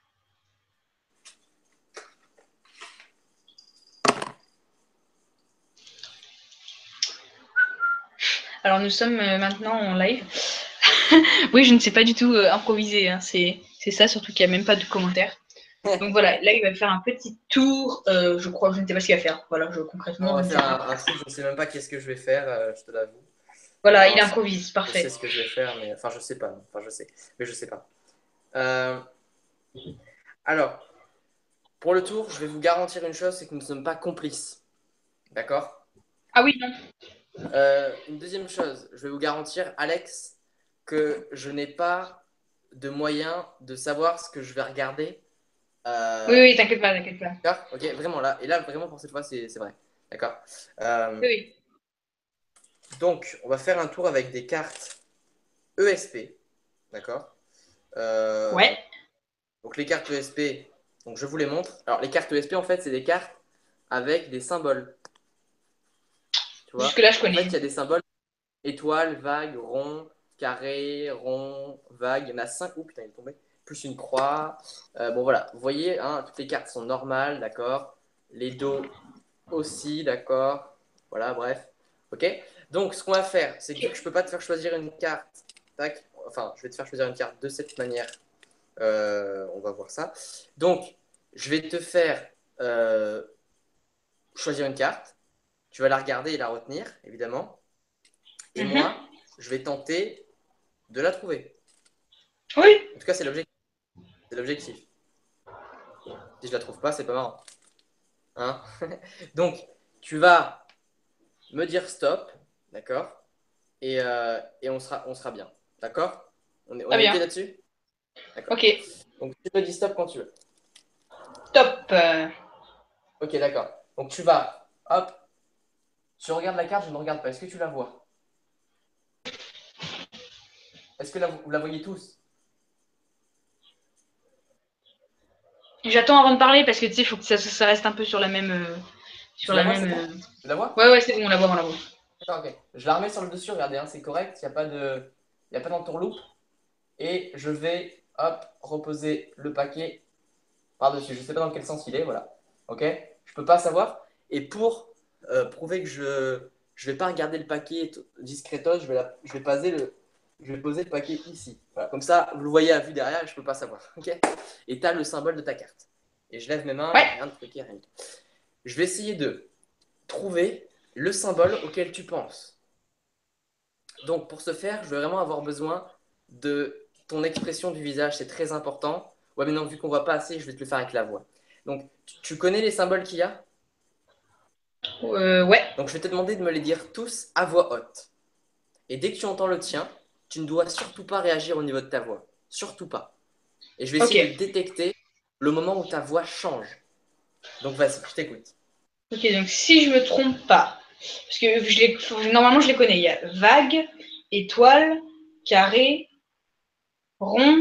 Alors nous sommes maintenant en live. Oui, je ne sais pas du tout improviser. Hein. C'est ça, surtout qu'il n'y a même pas de commentaires. Donc voilà, là, il va faire un petit tour. Je crois, je ne sais pas ce qu'il va faire. Voilà, On concrètement, va je ne sais faire pas. un truc, je ne sais même pas qu'est-ce que je vais faire, je te l'avoue. Voilà, il Normalement, improvise, je sais parfait. ce que je vais faire, mais enfin, je sais pas. Enfin, je sais, mais je sais pas. Euh, alors, pour le tour, je vais vous garantir une chose, c'est que nous ne sommes pas complices. D'accord? Ah oui, non. Une deuxième chose, je vais vous garantir, Alex, que je n'ai pas de moyen de savoir ce que je vais regarder. Oui, Euh, oui, t'inquiète pas, t'inquiète pas. d'accord? Ok, vraiment là. Et là, vraiment, pour cette fois, c'est vrai. D'accord? Euh, Oui, oui. donc, on va faire un tour avec des cartes ESP. D'accord? Euh, Ouais. donc, les cartes ESP, donc je vous les montre. Alors, les cartes ESP, en fait, c'est des cartes avec des symboles. Tu vois? Jusque-là, je En fait, il y connais. a des symboles étoile, vague, rond, carré, rond, vague. Il y en a 5. Oh putain, il est tombé. Plus une croix. Bon, voilà. Vous voyez, hein, toutes les cartes sont normales, d'accord? Les dos aussi, d'accord? Voilà, bref. Ok? Donc, ce qu'on va faire, c'est que vu que je peux pas te faire choisir une carte, tac, enfin, je vais te faire choisir une carte de cette manière. On va voir ça. Donc, je vais te faire choisir une carte. Tu vas la regarder et la retenir, évidemment. Et Mhm. moi, je vais tenter de la trouver. Oui. En tout cas, c'est l'objectif. C'est l'objectif. Si je la trouve pas, c'est pas marrant. Hein. Donc, tu vas me dire stop, d'accord? Et on sera bien. D'accord? On Très est OK bien. là-dessus? D'accord. Ok. Donc, tu me dis stop quand tu veux. Top. OK, d'accord. Donc, tu vas, hop, tu regardes la carte, je ne regarde pas. Est-ce que tu la vois? Est-ce que vous la voyez tous? J'attends avant de parler parce que tu sais, il faut que ça reste un peu sur la même. Sur Tu la la vois, même. c'est bon? Tu la vois? Ouais, ouais, c'est bon, on la voit, on la voit. D'accord, OK. Je la remets sur le dessus, regardez, hein, c'est correct, il y a pas d'entourloupe. Et je vais, hop, reposer le paquet par-dessus. Je ne sais pas dans quel sens il est, voilà. Ok? Je ne peux pas savoir. Et pour prouver que je vais pas regarder le paquet discretos, je vais je vais poser le paquet ici. Voilà. Comme ça, vous le voyez à vue derrière et je ne peux pas savoir. Ok? Et tu as le symbole de ta carte. Et je lève mes mains, il n'y Ouais. a rien de truqué, rien du tout. Je vais essayer de trouver le symbole auquel tu penses. Donc, pour ce faire, je vais vraiment avoir besoin de ton expression du visage. C'est très important. Ouais, mais non, vu qu'on voit pas assez, je vais te le faire avec la voix. Donc, tu connais les symboles qu'il y a? Ouais. Donc, je vais te demander de me les dire tous à voix haute. Et dès que tu entends le tien, tu ne dois surtout pas réagir au niveau de ta voix. Surtout pas. Et je vais Ok. essayer de détecter le moment où ta voix change. Donc, vas-y, je t'écoute. Ok, donc si je me trompe pas, parce que normalement je les connais, il y a vague, étoile, carré, rond,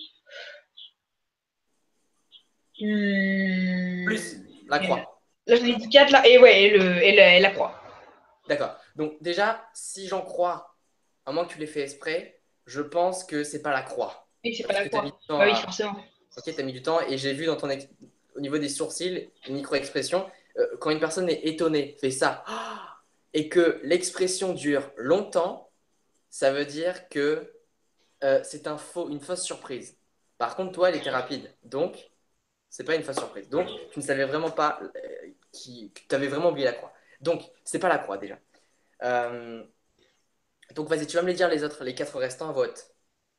Plus la croix. là j'en ai dit 4 là, et ouais, et la croix. D'accord. Donc, déjà, si j'en crois, à moins que tu l'aies fait exprès, je pense que c'est pas la croix. Oui, c'est pas Parce la que tu as mis du croix. temps Bah oui, à. forcément. Ok, tu as mis du temps et j'ai vu dans au niveau des sourcils, une micro-expression, quand une personne est étonnée, fait ça, et que l'expression dure longtemps, ça veut dire que c'est une fausse surprise. Par contre, toi, elle était rapide, donc c'est pas une fausse surprise. Donc, tu ne savais vraiment pas que tu avais vraiment oublié la croix. Donc, c'est pas la croix déjà. Euh, donc, vas-y, tu vas me les dire les autres, les quatre restants à vote.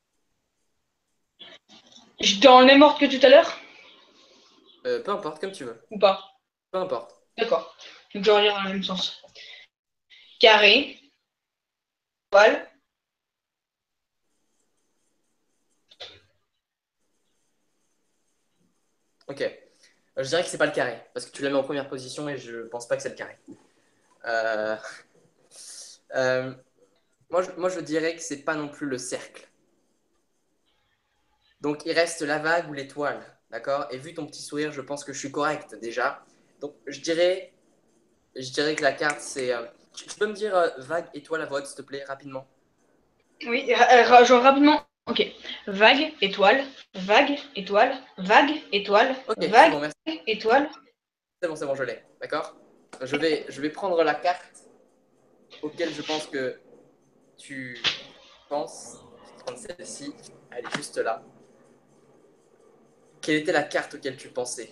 J'étais dans le même ordre que tout à l'heure Peu importe, comme tu veux. ou pas? Peu importe. D'accord. Donc je vais relire dans le même sens. Carré, étoile, Ok. Je dirais que c'est pas le carré, parce que tu l'as mis en première position et je pense pas que c'est le carré. Euh, euh, moi, je dirais que c'est pas non plus le cercle. Donc, il reste la vague ou l'étoile, d'accord? Et vu ton petit sourire, je pense que je suis correct déjà. Donc, je dirais que la carte, c'est. Tu peux me dire vague, étoile à vote, s'il te plaît, rapidement? oui, genre rapidement. Ok. Vague, étoile, vague, étoile, vague, étoile, Ok, c'est vague, bon, merci. étoile. C'est bon, je l'ai, d'accord? Je vais prendre la carte auquel je pense que tu penses. Je vais prendre celle-ci, elle est juste là. Ok, quelle était la carte auquel tu pensais?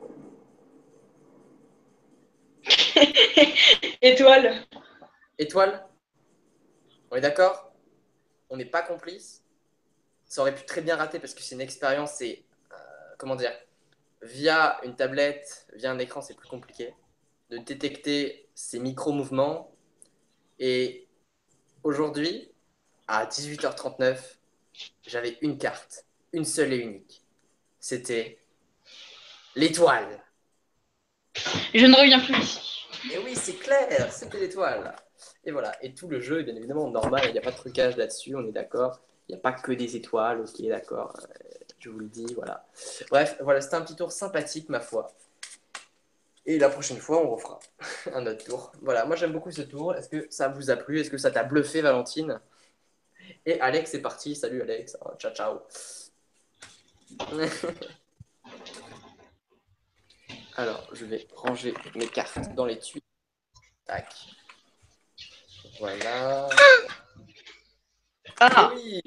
Étoile. Étoile? On est d'accord? On n'est pas complice? Ça aurait pu très bien rater parce que c'est une expérience et comment dire, via une tablette, via un écran, c'est plus compliqué de détecter ces micro-mouvements. Et aujourd'hui, à 18h39, j'avais une carte, une seule et unique. C'était l'étoile. Je ne reviens plus ici. Et oui, c'est clair, c'était l'étoile. Et voilà, et tout le jeu est bien évidemment normal, il n'y a pas de trucage là-dessus, on est d'accord. Il n'y a pas que des étoiles, ok, d'accord. Je vous le dis, voilà. Bref, voilà, c'était un petit tour sympathique, ma foi. Et la prochaine fois, on refera un autre tour. Voilà, moi j'aime beaucoup ce tour. Est-ce que ça vous a plu? Est-ce que ça t'a bluffé, Valentine? Et Alex est parti. Salut Alex. Ciao, ciao. Alors, je vais ranger mes cartes dans les tuyaux. Tac. Voilà. Et Ah, oui.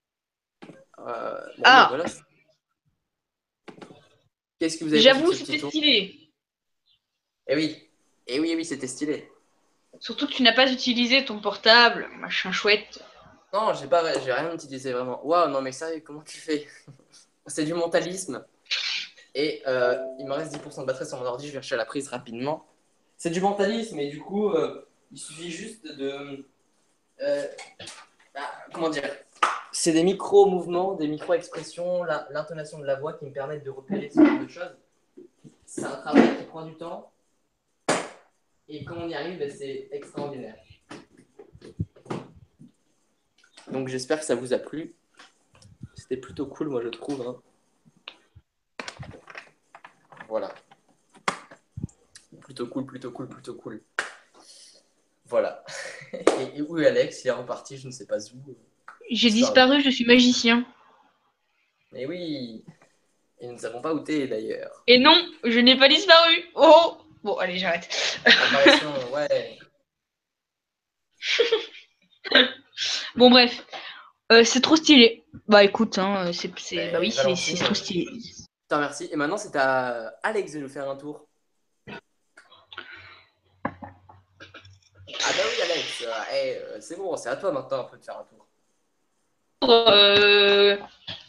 Bon, ben ah, voilà. Qu'est-ce que vous avez pensé de j'avoue, ce petit c'était tour? stylé. Eh oui. Eh oui, c'était stylé. Surtout que tu n'as pas utilisé ton portable, machin chouette. Non, j'ai rien utilisé vraiment. Waouh, non mais sérieux, comment tu fais? C'est du mentalisme. Et il me reste 10% de batterie sur mon ordi, je vais chercher la prise rapidement. C'est du mentalisme et du coup, il suffit juste de... euh, comment dire? C'est des micro-mouvements, des micro-expressions, l'intonation de la voix qui me permettent de repérer ce genre de choses. C'est un travail qui prend du temps et quand on y arrive, ben, c'est extraordinaire. Donc j'espère que ça vous a plu. C'était plutôt cool, moi je trouve. Hein. Voilà. Plutôt cool, plutôt cool, plutôt cool. Voilà. Et où est Alex? Il est reparti, je ne sais pas où. J'ai Disparu. disparu, je suis magicien. Mais oui, et nous ne savons pas où t'es d'ailleurs. Et non, je n'ai pas disparu. Oh, bon, allez, j'arrête. Apparition, ouais. Bon, bref, c'est trop stylé. Bah écoute, hein, bah oui, Ben, c'est Valentine, trop stylé. je te remercie. Et maintenant, c'est à Alex de nous faire un tour. Ah bah oui, Alex, c'est bon, c'est à toi maintenant un peu de faire un tour. Euh,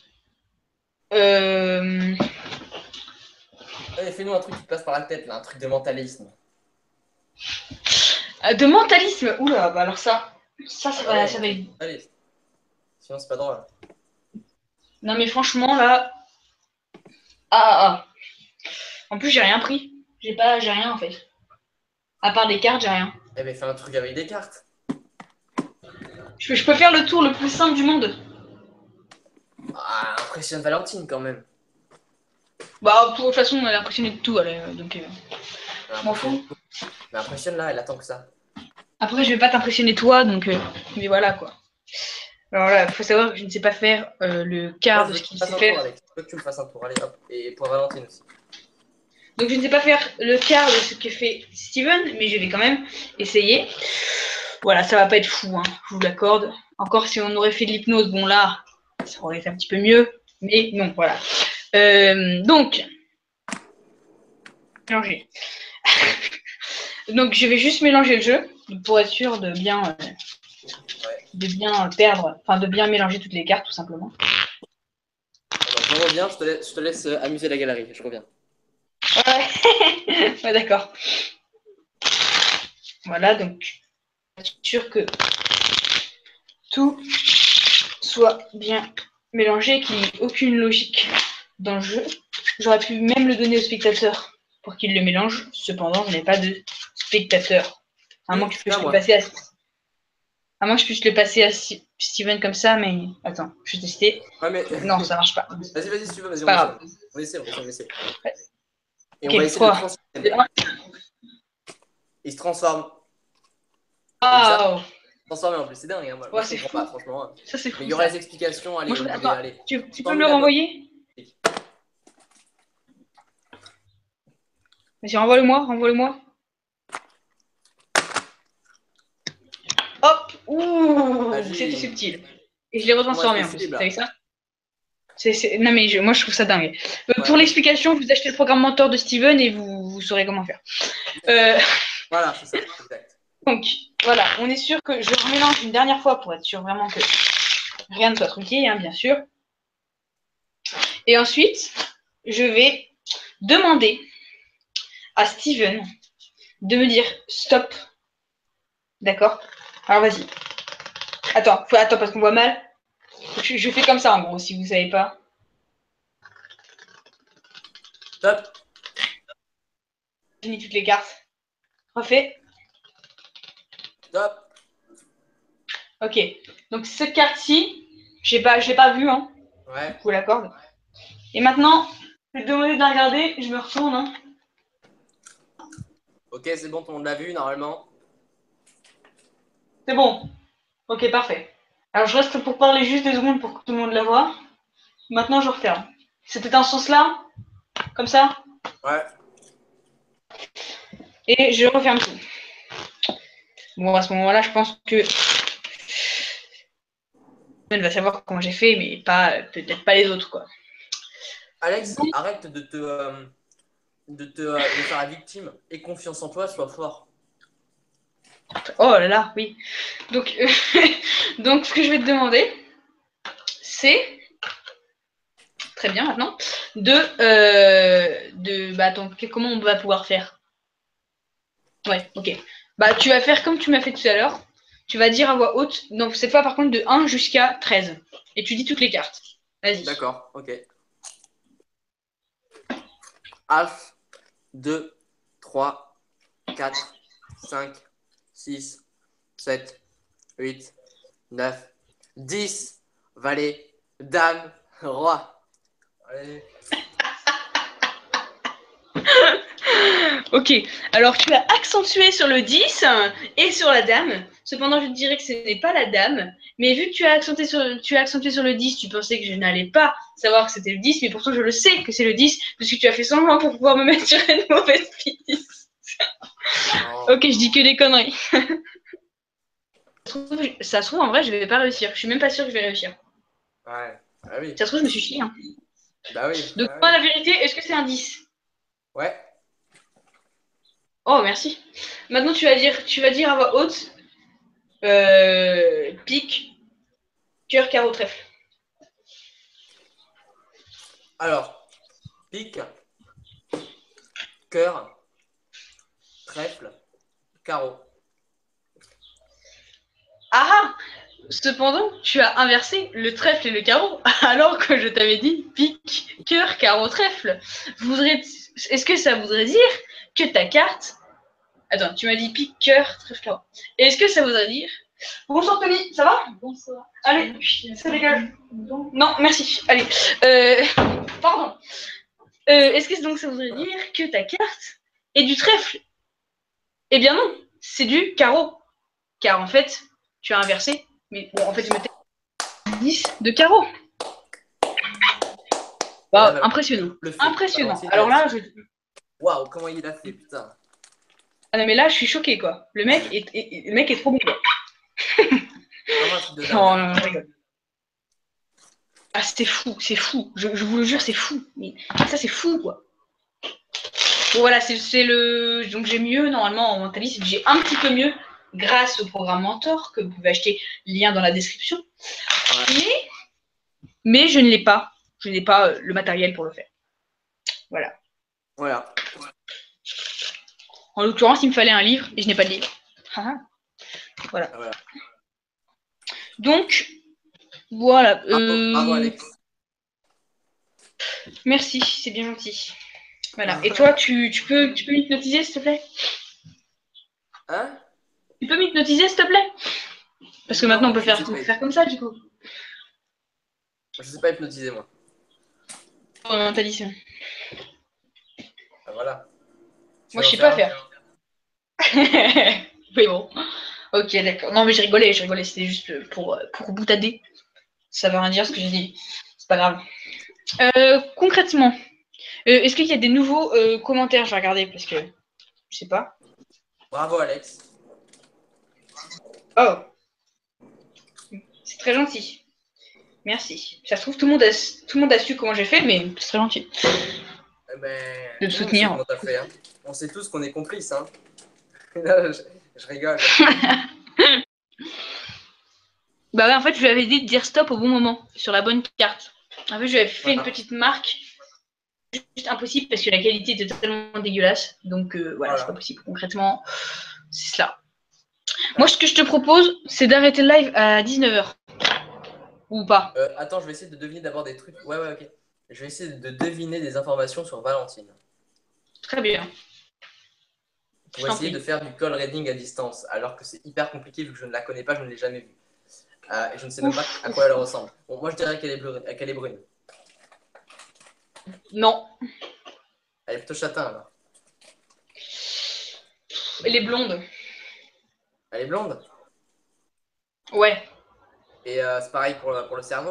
euh, Allez, fais-nous un truc qui te passe par la tête, là, un truc de mentalisme. de mentalisme. Oula, bah alors Ah bah ouais, ça un va truc de être... mentalisme. Sinon, c'est pas drôle. Non mais franchement, là... Ah. En plus, j'ai rien pris. J'ai rien en fait. À part des cartes, j'ai rien. Eh ben, fais un truc avec des cartes. Je peux faire le tour le plus simple du monde. Ah, impressionne Valentine quand même. Bah, de toute façon, elle a impressionné de tout, donc Elle je m'en impressionne fous. tout. Mais impressionne là, elle attend que ça. Après, je vais pas t'impressionner toi, donc mais voilà quoi. Alors là, faut savoir que je ne sais pas faire le Moi, quart je de veux ce que tu qu'il me fasses sait un tour, faire. Alex. Je veux que tu me fasses un tour. Allez, hop. Et pour Valentine aussi. Donc je ne sais pas faire le quart de ce que fait Steven, mais je vais quand même essayer. Voilà, ça va pas être fou, hein, je vous l'accorde. Encore si on aurait fait de l'hypnose, bon là, ça aurait été un petit peu mieux, mais non, voilà. Donc, mélanger. Donc je vais juste mélanger le jeu pour être sûr Ouais. de bien perdre, enfin de bien mélanger toutes les cartes tout simplement. Attends, je reviens, je te laisse amuser la galerie. Je reviens. Ouais, ouais d'accord. Voilà, donc être sûr que tout soit bien mélangé, qu'il n'y ait aucune logique dans le jeu. J'aurais pu même le donner au spectateur pour qu'il le mélange. Cependant, je n'ai pas de spectateur. À moins que je C'est à puisse le moi. passer à moins que je puisse le passer à Steven comme ça, mais attends, je vais tester. Ouais, mais Non, ça marche pas. vas-y, si tu veux, vas-y, C'est on pas essaie. grave. On essaie. Et on va Ok, essayer de le 3. transformer. Il se transforme. T'as vu ça? Waouh! Transformé en plus, c'est dingue. Hein. Moi, Ouais, je c'est comprends pas, fou. franchement. Hein. Ça, c'est Mais il fou, y aura ça. les explications. Allez, Moi, Olivier, attends, allez. tu peux me le Formule la bonne. renvoyer? Vas-y, renvoie-le-moi, renvoie-le-moi. Hop! Ouh! C'était Magie. subtil. Et je l'ai Comment est-ce retransformé en plus. possible? T'as vu ça? Non, mais moi, je trouve ça dingue. Ouais. Pour l'explication, vous achetez le programme Mentor de Steven et vous saurez comment faire. Voilà, c'est ça, exact. Donc, voilà, on est sûr que je remélange une dernière fois pour être sûr vraiment que rien ne soit truqué, hein, bien sûr. Et ensuite, je vais demander à Steven de me dire stop. D'accord? Alors, vas-y. Attends, parce qu'on voit mal. Je fais comme ça, en gros, si vous ne savez pas. Top. Finis toutes les cartes. Refais. Top. Ok. Donc, cette carte-ci, je l'ai pas vue, hein. Ouais. Je vous l'accorde. Et maintenant, je vais te demander de la regarder. Je me retourne, hein. Ok, c'est bon, tout le monde l'a vu normalement. C'est bon. Ok, parfait. Alors, je reste pour parler juste des secondes pour que tout le monde la voit. Maintenant, je referme. C'était un sens là, comme ça, Ouais. et je referme tout. Bon, à ce moment-là, je pense que elle va savoir comment j'ai fait, mais pas peut-être pas les autres, quoi. Alex, arrête de faire la victime. Aie confiance en toi, sois fort. Oh là là, oui. Donc, donc ce que je vais te demander, c'est très bien maintenant bah attends, comment on va pouvoir faire? Ouais, ok. Bah tu vas faire comme tu m'as fait tout à l'heure. Tu vas dire à voix haute. Donc cette fois par contre de 1 jusqu'à 13. Et tu dis toutes les cartes. Vas-y. D'accord, ok. As, 2, 3, 4, 5, 6, 7, 8, 9, 10. Valet, dame, roi. Allez. Ok, alors tu as accentué sur le 10 et sur la dame. Cependant, je te dirais que ce n'est pas la dame. Mais vu que tu as accentué sur le 10, tu pensais que je n'allais pas savoir que c'était le 10, mais pourtant je le sais que c'est le 10, parce que tu as fait semblant pour pouvoir me mettre sur une mauvaise piste. Oh. Ok, je dis que des conneries. Ça se trouve, en vrai, je vais pas réussir. Je suis même pas sûre que je vais réussir. Ouais, bah oui. Ça se trouve, je me suis chiée. Hein. Bah oui, Donc, bah moi, oui. la vérité, est-ce que c'est un 10? Ouais. Oh, merci. Maintenant, tu vas dire à voix haute pique, cœur, carreau, trèfle. Alors, pique, cœur, trèfle, carreau. Ah ah! Cependant, tu as inversé le trèfle et le carreau, alors que je t'avais dit pique, cœur, carreau, trèfle. Est-ce que ça voudrait dire que ta carte. Attends, tu m'as dit pique, cœur, trèfle, carreau. Est-ce que ça voudrait dire. Bonsoir Tony, ça va? Bonsoir. Allez, ça dégage. Non, merci. Allez. Pardon. Est-ce que donc ça voudrait dire que ta carte est du trèfle? Eh bien non, c'est du carreau. Car en fait, tu as inversé. Mais bon, en fait, je mettais 10 de carreau. Et là, Wow, bah, impressionnant. le fait. Impressionnant. Valentine, Alors elle dit là, waouh, comment il a fait, putain. ah non, mais là, je suis choquée, quoi. Le mec est trop bon, quoi. Vraiment un truc de dingue. Non, Hein. non, je rigole. Ah, c'est fou, c'est fou. Je vous le jure, c'est fou. Mais ça, c'est fou, quoi. Bon, voilà, c'est le. Donc, j'ai mieux, normalement, en mentaliste. J'ai un petit peu mieux grâce au programme Mentor, que vous pouvez acheter, lien dans la description. Ouais. Mais je ne l'ai pas. Je n'ai pas le matériel pour le faire. Voilà. Voilà. En l'occurrence, il me fallait un livre et je n'ai pas de livre. Voilà. Voilà. Donc, voilà. Bravo, Alex. Merci, c'est bien gentil. Voilà. Et toi, tu peux m'hypnotiser, s'il te plaît? Hein? Tu peux m'hypnotiser, s'il te plaît? Parce que maintenant, on Non, peut je sais pas. faire comme ça, du coup. Je sais pas hypnotiser, moi. Mentalisme. Ah, voilà. Tu Moi, veux je en sais pas faire un? faire. Mais bon. Ok, d'accord. Non, mais je rigolais. C'était juste pour boutader. Ça veut rien dire ce que j'ai dit. C'est pas grave. Concrètement, est-ce qu'il y a des nouveaux commentaires? Je vais regarder parce que je sais pas. Bravo, Alex. Oh, c'est très gentil. Merci. Ça se trouve, tout le monde a su comment j'ai fait, mais c'est très gentil. Eh ben, De me tout le monde sait soutenir. comment t'as fait. Hein. On sait tous qu'on est complices. Hein. Là, je rigole. Bah ouais, en fait, je lui avais dit de dire stop au bon moment, sur la bonne carte. En fait, je lui avais fait une petite marque. Juste impossible parce que la qualité était totalement dégueulasse. Donc voilà, c'est pas possible. Concrètement, c'est cela. Moi, ce que je te propose, c'est d'arrêter le live à 19h. Ou pas. Attends, je vais essayer de deviner d'abord des trucs. Ouais, ok. Je vais essayer de deviner des informations sur Valentine. Très bien. Pour essayer de faire du call reading à distance, alors que c'est hyper compliqué vu que je ne la connais pas, je ne l'ai jamais vue. Et je ne sais même pas à quoi elle ressemble. Bon, moi, je dirais qu'elle est brune. Non. Elle est plutôt châtain, alors. Elle est blonde. Elle est blonde. Ouais. Et c'est pareil pour le cerveau.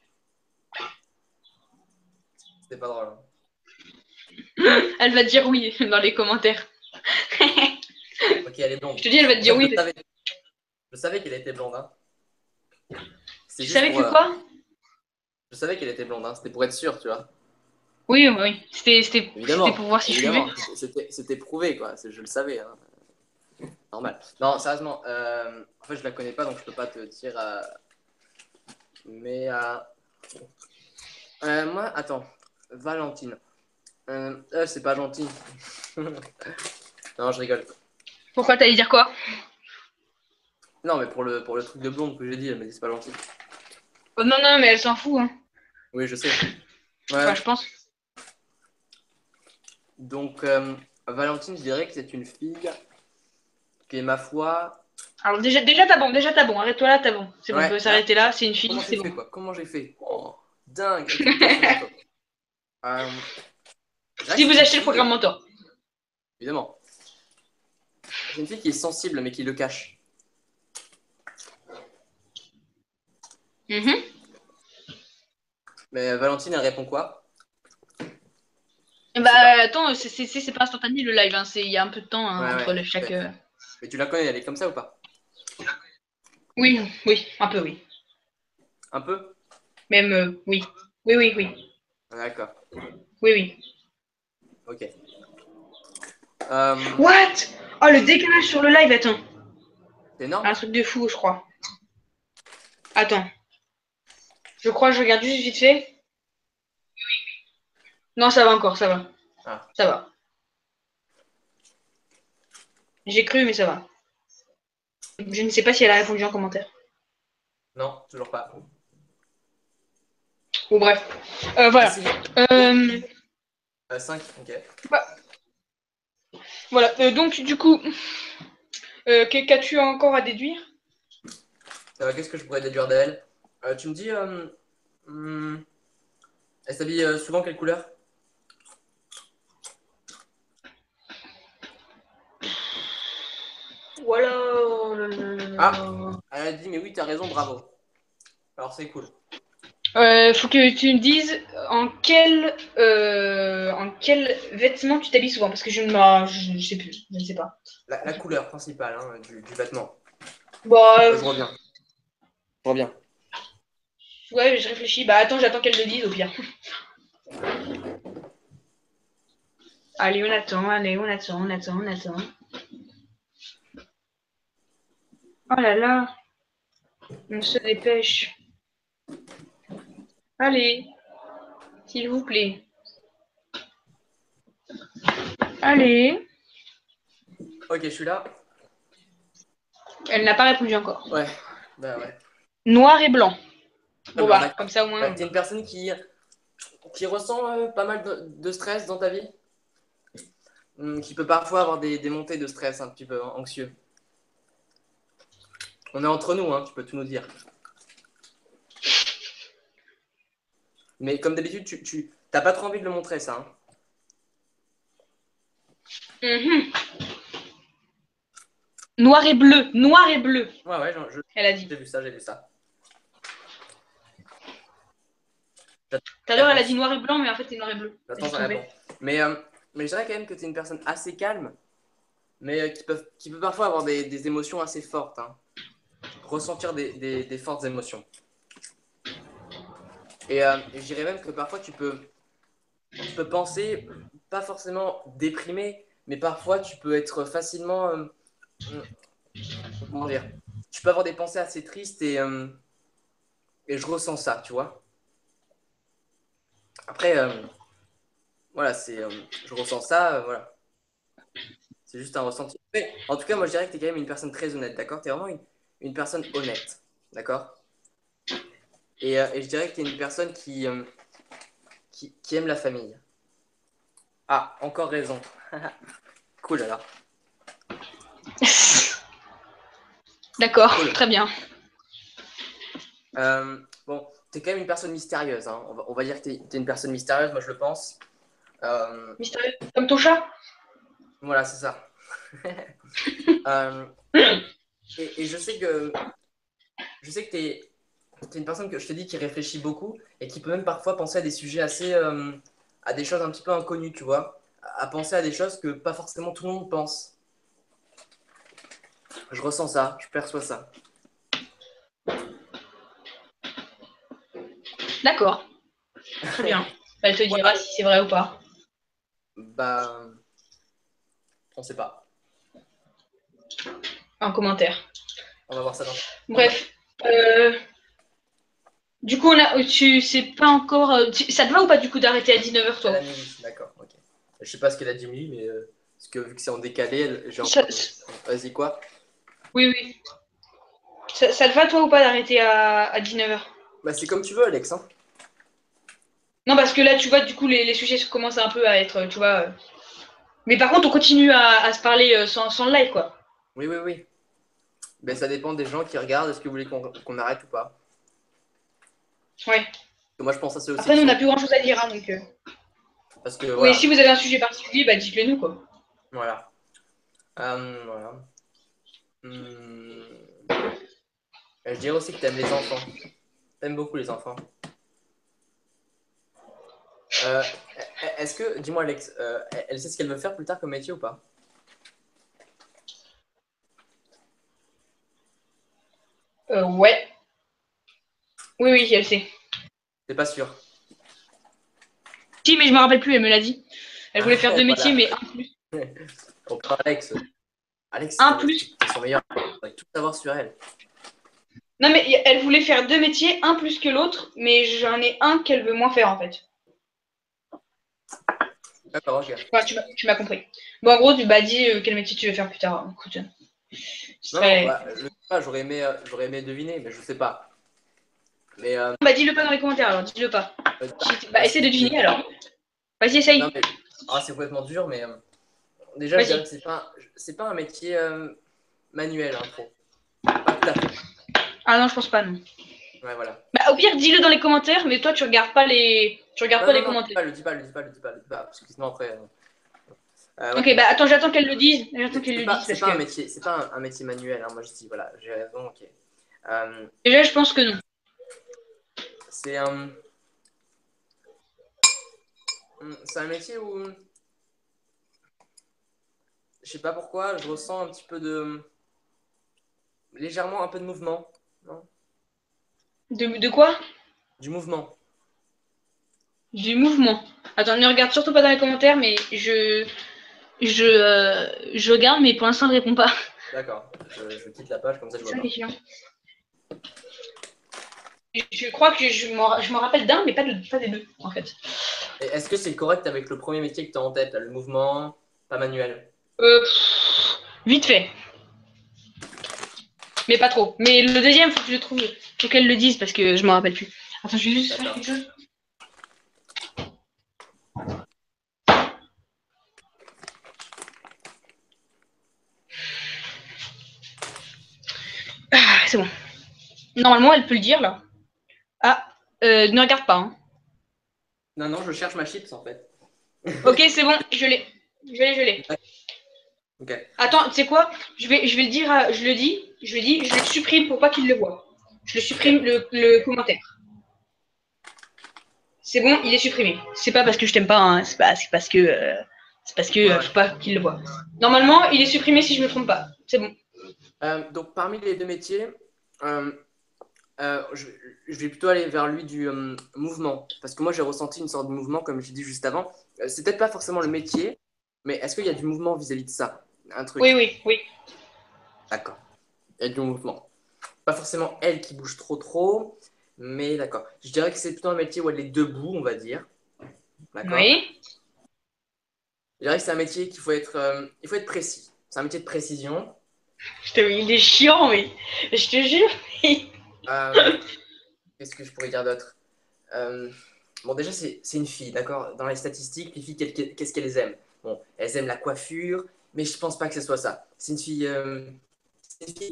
C'était pas drôle. Elle va te dire oui dans les commentaires. Ok, elle est blonde. Je te dis, elle va te dire oui. Je savais qu'elle était blonde. Hein. Tu savais que quoi? Je savais qu'elle était blonde. Hein. C'était pour être sûr, tu vois. Oui, oui. C'était pour voir si évidemment. je suivais. C'était prouvé, quoi. Je le savais. Hein. Normal. Non, sérieusement. En fait, je la connais pas, donc je peux pas te dire. Mais moi, attends. Valentine. C'est pas gentil. Non, je rigole. Pourquoi t'allais dire quoi? Non, mais pour le truc de blonde que j'ai dit, elle m'a dit c'est pas gentil. Oh, non, non, mais elle s'en fout. Hein. Oui, je sais. Ouais. Enfin, je pense. Donc, Valentine, je dirais que c'est une fille qui est, ma foi. Alors déjà t'as bon. Arrête-toi là, t'as bon. C'est bon, on peut s'arrêter là. C'est une fille, c'est bon. Comment j'ai fait oh, dingue. Si vous achetez le programme Mentor. Évidemment. C'est une fille qui est sensible, mais qui le cache. Mais Valentine, elle répond quoi? Bah attends, c'est pas instantané le live, hein. Il y a un peu de temps hein, entre chaque. Mais tu la connais, elle est comme ça ou pas? Oui, un peu oui. Un peu? Même oui. Oui. D'accord. Oui. Ok. What? Oh le décalage sur le live, attends. C'est énorme. Un truc de fou, je crois. Attends. Je crois que je regarde juste vite fait. Non, ça va encore, ça va. Ah. Ça va. J'ai cru, mais ça va. Je ne sais pas si elle a répondu en commentaire. Non, toujours pas. Bon, bref. Voilà. 5, ok. Bah, voilà. Donc, du coup, qu'as-tu encore à déduire? Qu'est-ce que je pourrais déduire d'elle? Tu me dis, elle s'habille souvent quelle couleur? Voilà. Ah, elle a dit, mais oui, t'as raison, bravo. Alors c'est cool. Faut que tu me dises en quel vêtement tu t'habilles souvent, parce que je sais plus, je ne sais pas. La couleur principale hein, du vêtement. Bah, Je reviens. ouais, je réfléchis. Bah attends, j'attends qu'elle le dise au pire. Allez, on attend. Oh là là, on se dépêche. Allez, s'il vous plaît. Allez. Ok, je suis là. Elle n'a pas répondu encore. Ouais, bah ouais. Noir et blanc. Bon bah, comme ça au moins. T'es une personne qui ressent pas mal de stress dans ta vie, qui peut parfois avoir des montées de stress un petit peu anxieux. On est entre nous, hein, tu peux tout nous dire. Mais comme d'habitude, tu t'as pas trop envie de le montrer, ça. Hein. Noir et bleu. Ouais, elle a dit. J'ai vu ça. Tout à l'heure, elle a dit noir et blanc, mais en fait, c'est noir et bleu. J'attends sa réponse. Mais je dirais quand même que tu es une personne assez calme, mais qui peut parfois avoir des émotions assez fortes. Hein. Ressentir des fortes émotions. Et je dirais même que parfois tu peux penser, pas forcément déprimé, mais parfois tu peux être facilement, comment dire, tu peux avoir des pensées assez tristes et je ressens ça, tu vois. Après, voilà, je ressens ça, voilà, c'est juste un ressenti. Mais, en tout cas, moi je dirais que tu es quand même une personne très honnête, d'accord? Tu es vraiment une personne honnête, d'accord? Et je dirais que tu es une personne qui aime la famille. Ah, encore raison. Cool alors. D'accord, Cool. très bien. Bon, t'es quand même une personne mystérieuse, hein. On va dire que t'es une personne mystérieuse, moi je le pense. Euh, Mystérieux. Comme ton chat? voilà, c'est ça. Euh, et je sais que t'es une personne que je te dis qui réfléchit beaucoup et qui peut même parfois penser à des sujets à des choses un petit peu inconnues, tu vois, à penser à des choses que pas forcément tout le monde pense. Je ressens ça, je perçois ça. D'accord, très bien. Elle te dira Voilà. si c'est vrai ou pas. Bah, on sait pas. En commentaire. On va voir ça dans secondes. Bref. Du coup, tu sais pas encore. Ça te va ou pas du coup d'arrêter à 19h À toi? la nuit, d'accord, ok. Je sais pas ce qu'elle a dit, Emily, mais parce que vu que c'est en décalé, j'ai Ça- encore. Vas-y, quoi? Oui, oui. Ça te va toi ou pas d'arrêter à 19h? Bah, c'est comme tu veux, Alex, hein. Non, parce que là, tu vois, du coup, les sujets commencent un peu à être, tu vois. Mais par contre, on continue à se parler sans le live, quoi. Oui, oui, oui. Ben, ça dépend des gens qui regardent. Est-ce que vous voulez qu'on arrête ou pas? Ouais. Parce que moi, je pense à ceux aussi Après, qui nous, on sont. n'a plus grand-chose à dire, hein, donc. Parce que Oui, si voilà. vous avez un sujet particulier, bah dites-le nous, quoi. Voilà. Voilà. Hmm. Je dirais aussi que t'aimes les enfants. T'aimes beaucoup les enfants. Euh, Est-ce que, dis-moi, Alex, elle sait ce qu'elle veut faire plus tard comme métier ou pas? Ouais. Oui, oui, elle sait. T'es pas sûr? Si, mais je me rappelle plus, elle me l'a dit. Elle voulait faire deux métiers, Voilà. mais un plus. On prend Alex. Alex, Un plus. t'es son meilleur. On va tout savoir sur elle. Non, mais elle voulait faire deux métiers, un plus que l'autre, mais j'en ai un qu'elle veut moins faire, en fait. D'accord, ok. Enfin, tu m'as compris. Bon, en gros, tu m'as dit quel métier tu veux faire plus tard. Écoute, ce Non, non, serait. bah, je sais pas, j'aurais aimé deviner, mais je sais pas. Mais Bah, dis-le pas dans les commentaires, alors, dis-le pas. Bah, essaie de si, deviner, alors. Vas-y, non, essaye. mais c'est complètement dur, mais déjà, je dirais Vas-y. que c'est pas un métier manuel, hein, trop. Pas tout à fait. Ah non, je pense pas, non. Ouais, voilà. Bah, au pire, dis-le dans les commentaires, mais toi, tu regardes Non, pas non, les non, commentaires. le dis pas, le dis pas, le dis pas, le dis pas, parce que sinon après. Ouais. Ok, bah attends, j'attends qu'elle le dise. J'attends qu'elle le dise C'est parce pas que un métier, c'est pas un métier manuel, hein, moi je dis, voilà, j'ai raison, ok. Euh, déjà, je pense que non. c'est c'est un métier où, je sais pas pourquoi, je ressens un petit peu légèrement un peu de mouvement, non? De quoi? Du mouvement. Du mouvement. Attends, ne regarde surtout pas dans les commentaires, mais je regarde, mais pour l'instant, elle répond pas. D'accord, je quitte la page, comme ça je C'est vois ça qui est pas. chiant. Je crois que je m'en rappelle d'un, mais pas des deux, en fait. Et est-ce que c'est correct avec le premier métier que tu as en tête, là, le mouvement, pas manuel? Vite fait, mais pas trop. Mais le deuxième, faut que je le trouve. Faut qu'elle le dise parce que je m'en rappelle plus. Attends, je vais juste faire D'accord. quelque chose. Ah, c'est bon. Normalement, elle peut le dire là. Ah, ne regarde pas. Hein. Non, non, je cherche ma chips en fait. Ok, c'est bon, je l'ai. Je l'ai. Ok. Attends, tu sais quoi? Je vais le dire, je le dis, je le supprime pour pas qu'il le voit. Je le Ok. supprime le commentaire. C'est bon, il est supprimé. C'est pas parce que je t'aime pas, hein. C'est parce que Ouais, ouais. faut pas qu'il le voit. Normalement, il est supprimé si je me trompe pas. C'est bon. Donc parmi les deux métiers, euh, je vais plutôt aller vers lui du mouvement. Parce que moi, j'ai ressenti une sorte de mouvement, comme j'ai dit juste avant. C'est peut-être pas forcément le métier, mais est-ce qu'il y a du mouvement vis-à-vis de ça? Un Oui, truc. oui, oui. D'accord. Il y a du mouvement. Pas forcément elle qui bouge trop trop, mais d'accord. Je dirais que c'est plutôt un métier où elle est debout, on va dire. D'accord. Oui. Je dirais que c'est un métier il faut être précis. C'est un métier de précision. Putain, mais il est chiant, mais je te jure. Euh, Qu'est-ce que je pourrais dire d'autre? Euh, bon, déjà, c'est une fille, d'accord? Dans les statistiques, les filles, qu'est-ce qu'elles aiment? Bon, elles aiment la coiffure, mais je pense pas que ce soit ça. C'est une fille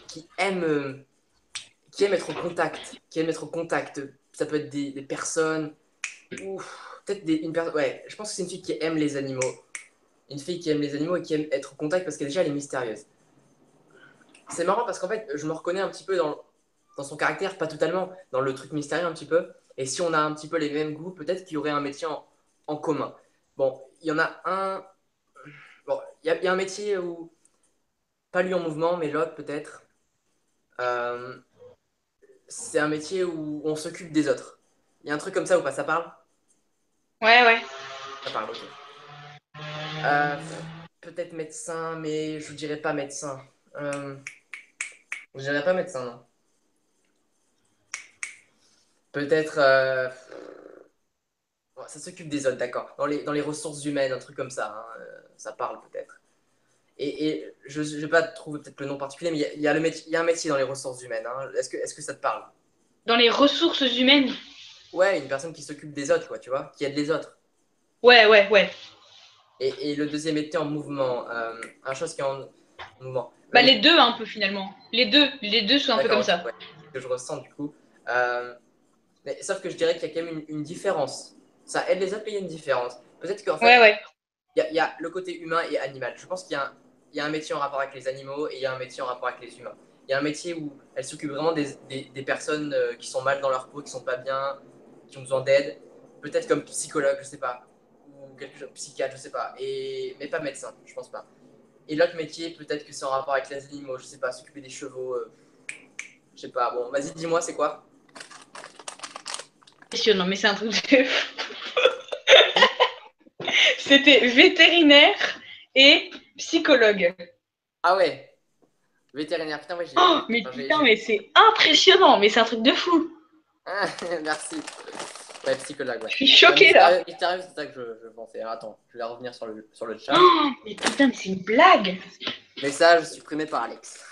qui aime être au contact, qui aime être au contact. Ça peut être des personnes, ou peut-être une personne. Ouais, je pense que c'est une fille qui aime les animaux. Une fille qui aime les animaux et qui aime être au contact parce que déjà, elle est mystérieuse. C'est marrant parce qu'en fait, je me reconnais un petit peu dans son caractère, pas totalement, dans le truc mystérieux un petit peu. Et si on a un petit peu les mêmes goûts, peut-être qu'il y aurait un métier en commun. Bon, il y en a un. Bon, il y a un métier où, pas lui en mouvement, mais l'autre peut-être. Euh, c'est un métier où on s'occupe des autres. Il y a un truc comme ça ou pas? Ça parle? Ouais, ouais. Ça parle, ok. Euh, Peut-être médecin, mais je dirais pas médecin. Euh, je dirais pas médecin, non. Peut-être. Ouais, ça s'occupe des autres, d'accord. Dans les ressources humaines, un truc comme ça, hein, ça parle peut-être. Et je ne vais pas trouver peut-être le nom particulier, mais il y a un métier dans les ressources humaines, hein. Est-ce que ça te parle? Dans les ressources humaines. Ouais, une personne qui s'occupe des autres, quoi, tu vois, qui aide les autres. Ouais, ouais, ouais. Et le deuxième métier en mouvement, un chose qui est en mouvement. Bah les deux un peu finalement. Les deux sont un peu D'accord, comme ok, ça. ouais, c'est ce que je ressens du coup. Euh, mais sauf que je dirais qu'il y a quand même une différence. Ça aide les autres, mais il y a une différence. Peut-être qu'en Ouais, fait, ouais. il y a le côté humain et animal. Je pense qu'il y a un métier en rapport avec les animaux et il y a un métier en rapport avec les humains. Il y a un métier où elle s'occupe vraiment des personnes qui sont mal dans leur peau, qui sont pas bien, qui ont besoin d'aide. Peut-être comme psychologue, je sais pas. Ou quelque chose, psychiatre, je sais pas. Mais pas médecin, je pense pas. Et l'autre métier, peut-être que c'est en rapport avec les animaux, je sais pas, s'occuper des chevaux, je sais pas. Bon, vas-y, dis-moi, c'est quoi? Impressionnant, mais c'est un truc de... Dis. C'était vétérinaire et psychologue. Ah ouais, vétérinaire. Putain, ouais, Oh, mais enfin, putain, mais c'est impressionnant, mais c'est un truc de fou. Ah, merci. Ouais, psychologue, ouais. Je suis choquée là. Mystérieux, c'est ça que je pensais. Alors, attends, je vais revenir sur le chat. Oh, mais putain, mais c'est une blague. Message supprimé par Alex.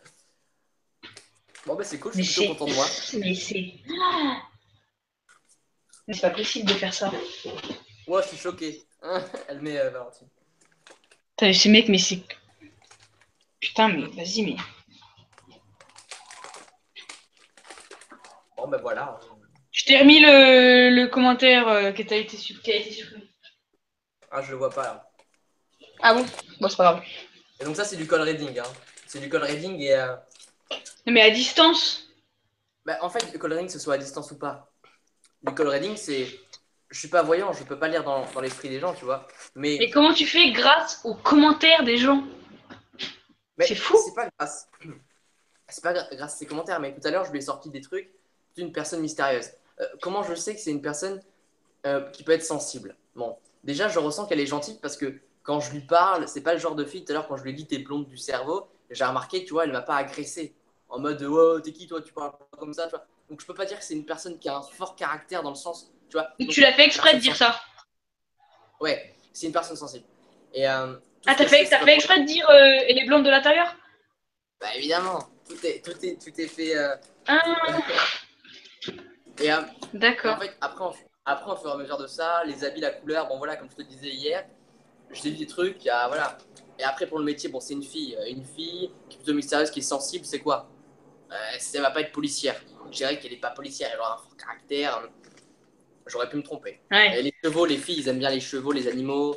Bon, bah c'est cool, je Mais suis plutôt c'est... content de moi. Mais c'est... Mais c'est pas possible de faire ça. Moi, je suis choqué. Elle met Valentine. Putain, ce mec, mais c'est... Putain, mais vas-y, mais... Bon, ben voilà. Je t'ai remis le commentaire qui a été supprimé. Ah, je le vois pas là. Ah bon? Bon, c'est pas grave. Et donc, ça, c'est du call reading. Hein. C'est du call reading et. Non, mais à distance. Bah, en fait, le call reading, que ce soit à distance ou pas. Le call reading, c'est. Je suis pas voyant, je peux pas lire dans l'esprit des gens, tu vois. Mais Mais, comment tu fais grâce aux commentaires des gens? C'est mais fou. c'est pas grâce. C'est pas grâce à ses commentaires, mais tout à l'heure, je lui ai sorti des trucs d'une personne mystérieuse. Comment je sais que c'est une personne qui peut être sensible? Bon, déjà, je ressens qu'elle est gentille parce que quand je lui parle, c'est pas le genre de fille. Tout à l'heure, quand je lui ai dit t'es blonde du cerveau, j'ai remarqué que tu vois, elle m'a pas agressé en mode oh, t'es qui toi, tu parles pas comme ça, tu vois. Donc, je peux pas dire que c'est une personne qui a un fort caractère dans le sens, tu vois. Donc Donc, tu l'as fait exprès de personne dire sensible. ça. Ouais, c'est une personne sensible. Et tout Ah, ce que je fais, c'est t'as pas fait pour. exprès de dire elle est blonde de l'intérieur? Bah, évidemment, tout est fait. Ah, Et, euh, et en d'accord. fait, après, au fur et à mesure de ça, les habits, la couleur, bon voilà, comme je te disais hier, je t'ai dit des trucs, voilà. Et après, pour le métier, bon, c'est une fille qui est plutôt mystérieuse, qui est sensible, c'est quoi? Elle va pas être policière. Je dirais qu'elle est pas policière, elle aura un fort caractère. J'aurais pu me tromper. Ouais. Et les chevaux, les filles, ils aiment bien les chevaux, les animaux.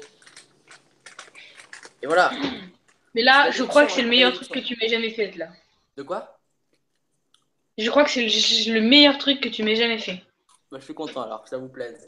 Et voilà. Mais C'est là, la je crois déduction, que hein, c'est le c'est la meilleur truc déduction. que tu m'aies jamais fait, là. De quoi? Je crois que c'est le meilleur truc que tu m'aies jamais fait. Bah, je suis content alors, que ça vous plaise.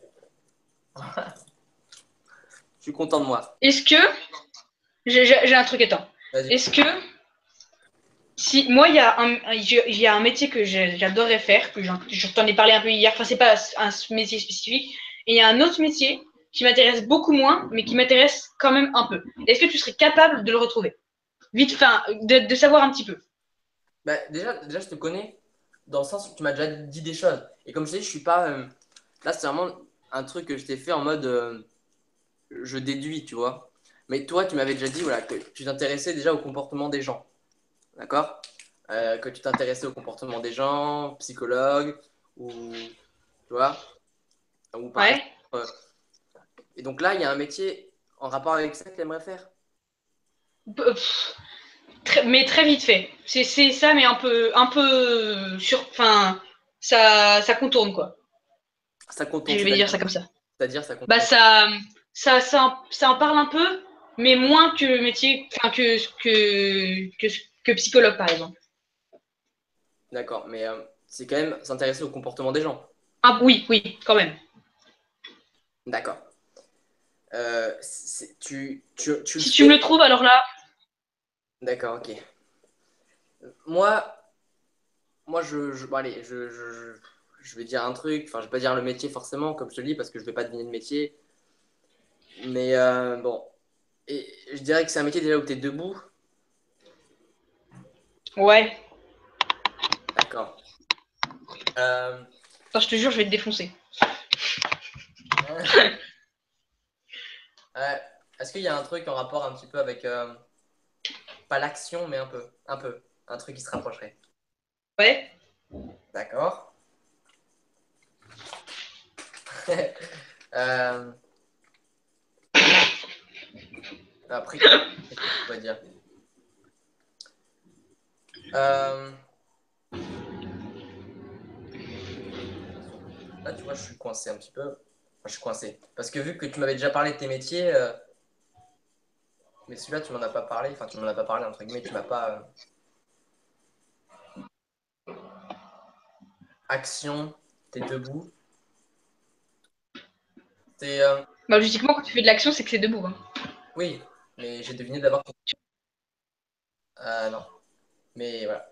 Je suis content de moi. Est-ce que... J'ai un truc, attends. Vas-y. Est-ce que Si, moi, il y a un métier que j'adorerais faire, que je t'en ai parlé un peu hier, enfin, c'est pas un métier spécifique, et il y a un autre métier qui m'intéresse beaucoup moins, mais qui m'intéresse quand même un peu. Est-ce que tu serais capable de le retrouver? Vite, enfin, de savoir un petit peu. Bah, déjà, je te connais dans le sens où tu m'as déjà dit des choses. Et comme je dis, je suis pas. Là, c'est vraiment un truc que je t'ai fait en mode je déduis, tu vois. Mais toi, tu m'avais déjà dit voilà, que tu t'intéressais déjà au comportement des gens. D'accord? Que tu t'intéressais au comportement des gens, psychologue, ou. Tu vois? Ou par exemple. Ouais. euh, et donc là, il y a un métier en rapport avec ça que tu aimerais faire. Pff, mais très vite fait. C'est ça, mais un peu enfin, ça contourne, quoi. Ça contourne, Je vais dire ça comme ça. c'est-à-dire ça Bah, contourne. ça en parle un peu, mais moins que le métier, enfin, que psychologue, par exemple. D'accord, mais c'est quand même s'intéresser au comportement des gens. Ah, oui, oui, quand même. D'accord. Tu le Si tu me le fais? trouves, alors là, D'accord, ok. Moi, bon, allez, je vais dire un truc. Enfin, je vais pas dire le métier forcément, comme je te le dis, parce que je vais pas deviner le métier. Mais bon, et je dirais que c'est un métier déjà où tu es debout. ouais. D'accord. Euh, Enfin, je te jure, je vais te défoncer. est-ce qu'il y a un truc en rapport un petit peu avec pas l'action, mais un truc qui se rapprocherait. Ouais. D'accord. Euh, après, qu'est-ce que je pourrais dire? Euh, Là, tu vois, je suis coincé un petit peu. Enfin, je suis coincé. Parce que vu que tu m'avais déjà parlé de tes métiers, mais celui-là, tu m'en as pas parlé. Enfin, tu m'en as pas parlé, entre guillemets, tu m'as pas. Action, t'es debout. T'es. Bah, logiquement, quand tu fais de l'action, c'est que c'est debout, hein. Oui, mais j'ai deviné d'abord. Non. Mais voilà.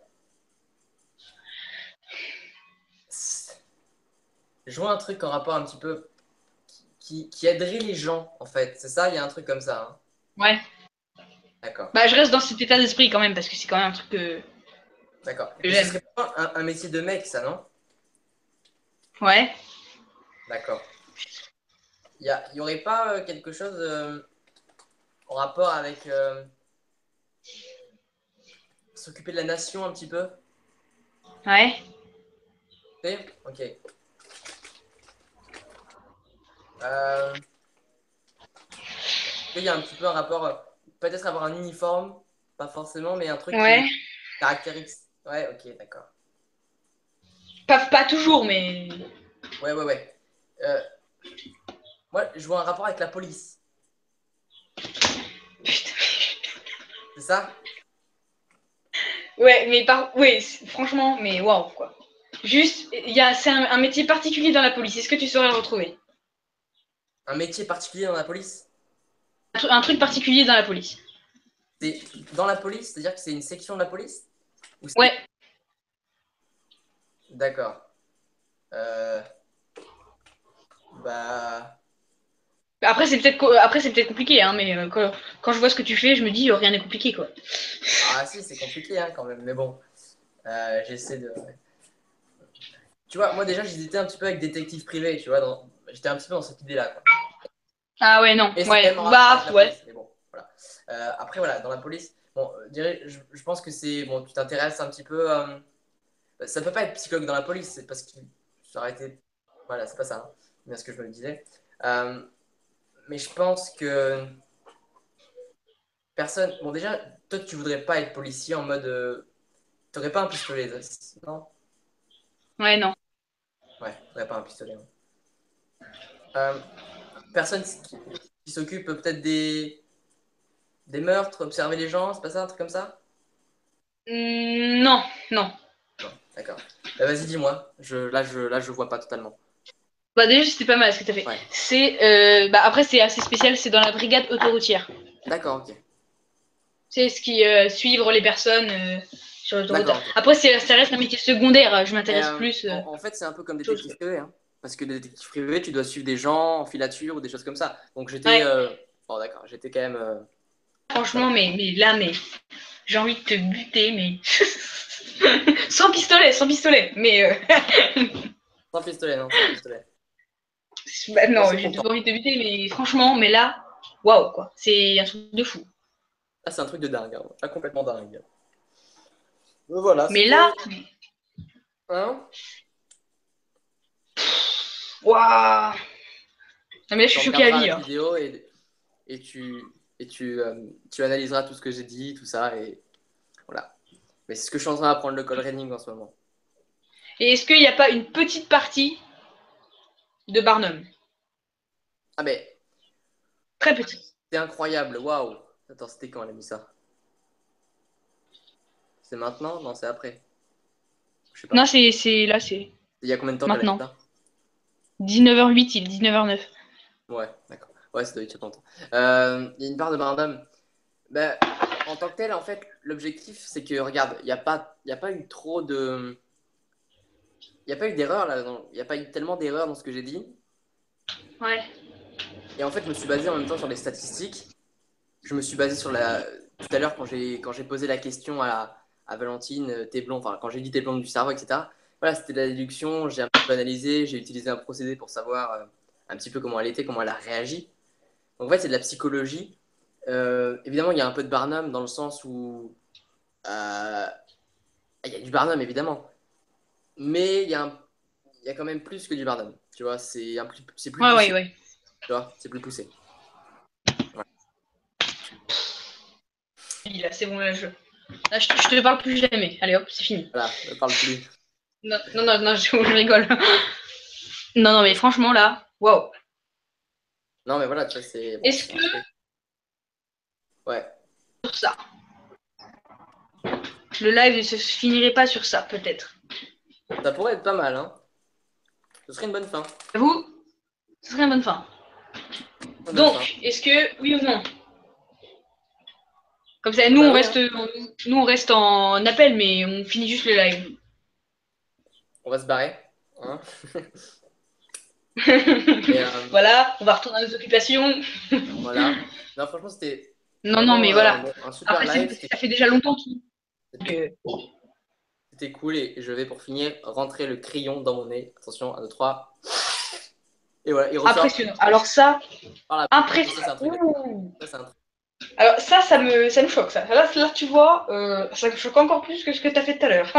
Je vois un truc en rapport un petit peu qui aiderait les gens, en fait. C'est ça, il y a un truc comme ça, hein. Ouais. D'accord. Bah, je reste dans cet état d'esprit quand même, parce que c'est quand même un truc D'accord. que Mais ce j'aime. serait pas un métier de mec, ça, non? Ouais. D'accord. Il y aurait pas quelque chose en rapport avec s'occuper de la nation un petit peu? Ouais. Tu sais. Ok. Euh, il y a un petit peu un rapport, peut-être avoir un uniforme, pas forcément, mais un truc qui Ouais. caractérise. Ouais, ok, d'accord. Pas toujours, mais. Ouais, ouais, ouais. Euh, Moi, je vois un rapport avec la police. Putain. C'est ça? Ouais, mais ouais, franchement, mais waouh, quoi. Juste, c'est un métier particulier dans la police. Est-ce que tu saurais le retrouver? Un métier particulier dans la police? Un truc particulier dans la police. C'est dans la police, c'est-à-dire que c'est une section de la police? Ou c'est... Ouais. D'accord. Euh, Bah... Après, c'est peut-être compliqué, hein, mais quand je vois ce que tu fais, je me dis, rien n'est compliqué, quoi. Ah si, c'est compliqué hein, quand même, mais bon. J'essaie de... Tu vois, moi déjà, j'hésitais un petit peu avec détective privé, tu vois. J'étais un petit peu dans cette idée-là, quoi. Ah ouais, non, Et c'est quand ouais, même en rapport bah, avec la ouais. police, mais bon, voilà. Après, voilà, dans la police, bon, je pense que c'est... Bon, tu t'intéresses un petit peu... ça peut pas être psychologue dans la police, c'est parce que ça aurait été... Voilà, c'est pas ça, hein, bien ce que je me disais. Euh, mais je pense que personne... Bon, déjà, toi, tu voudrais pas être policier en mode... T'aurais pas un pistolet, non? Ouais, non. Ouais, t'aurais pas un pistolet, non. Euh, Personne qui s'occupe peut-être des meurtres, observer les gens, c'est pas ça, un truc comme ça? Non, non. Non, d'accord. Bah, vas-y, dis-moi. Là, je vois pas totalement. Bah, déjà, c'était pas mal ce que t'as fait. Ouais. Bah, après, c'est assez spécial, c'est dans la brigade autoroutière. D'accord, ok. C'est ce qui suivre les personnes sur l'autoroute. D'accord, ok. Après, ça reste un métier secondaire. Je Et, m'intéresse plus en fait, c'est un peu comme chose. détective privé, hein. Parce que détective privé, tu dois suivre des gens en filature ou des choses comme ça. Donc j'étais. Ouais, Bon, d'accord, j'étais quand même. Ça franchement, va. mais là, mais j'ai envie de te buter, mais sans pistolet. Mais Sans pistolet, non, sans pistolet. bah, Moi, non, c'est j'ai content. toujours envie de te buter, mais franchement, mais là, waouh, quoi. C'est un truc de fou. Ah, c'est un truc de dingue, hein. Ah, complètement dingue. Donc voilà, Mais là, c'était. Hein? waouh. Non, mais là, je Tu suis choquée à regarderas vie. la Hein. vidéo et tu analyseras tout ce que j'ai dit, tout ça, et voilà. Mais c'est ce que je suis en train d'apprendre le call reading en ce moment. Et est-ce qu'il n'y a pas une petite partie de Barnum? Ah, mais Très petite. c'est incroyable, waouh! Attends, c'était quand elle a mis ça? C'est maintenant? Non, c'est après. Je sais Non, pas. c'est là, c'est Il y a combien de temps qu'elle a mis maintenant. ça? 19h08, il est 19h09. Ouais, d'accord. Ouais, ça doit être il y a pas longtemps. Il y a une part de Barnum. Ben, en tant que tel, en fait, l'objectif, c'est que, regarde, il y a pas eu trop de. Il n'y a pas eu d'erreur là. Il n'y a pas eu tellement d'erreurs dans ce que j'ai dit. Ouais. Et en fait, je me suis basé en même temps sur les statistiques. Je me suis basé sur la. Tout à l'heure, quand j'ai posé la question à Valentine, t'es blond, enfin, quand j'ai dit t'es blonde du cerveau, etc. Voilà, c'était de la déduction. J'ai un peu analysé. J'ai utilisé un procédé pour savoir un petit peu comment elle était, comment elle a réagi. Donc, en fait, c'est de la psychologie. Évidemment, il y a un peu de Barnum dans le sens où. euh, il y a du Barnum, évidemment. Mais il y a quand même plus que du Barnum. Tu vois, c'est plus Ouais, ouais, poussé. ouais. Tu vois, c'est plus poussé. Ouais. Là, c'est bon, là, là, je te parle plus jamais. Allez, hop, c'est fini. Voilà, ne parle plus. Non, non, non, non, je rigole. Non, non, mais franchement, là, waouh. Non, mais voilà, tu vois, c'est bon, Est-ce c'est que un truc. Ouais, sur ça, le live ne se finirait pas sur ça, peut-être? ça pourrait être pas mal, hein. Ce serait une bonne fin. Vous, ce serait une bonne fin. Une bonne fin. Donc, est-ce que, oui ou non? Comme ça, Ah bah oui, hein. nous, on reste en appel, mais on finit juste le live. On va se barrer. Hein. Et Voilà, on va retourner à nos occupations. voilà. Non, franchement, c'était Non, non, vraiment mais voilà. un super Après, live. ça fait déjà longtemps qu'il. Donc, C'était cool. Et je vais, pour finir, rentrer le crayon dans mon nez. Attention, 1, 2, 3. Et voilà, il ressort impressionnant. Alors ça, par la bouche. Et ça, c'est impressionnant. un truc de. Ouh. Ça, c'est un truc. Alors ça me choque ça. Là tu vois, ça me choque encore plus que ce que tu as fait tout à l'heure.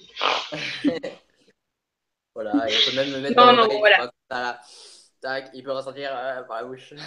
Voilà, et on peut même me mettre dans Non, non, l'oreille, tu voilà. vois. Là. Tac, il peut ressentir par la bouche.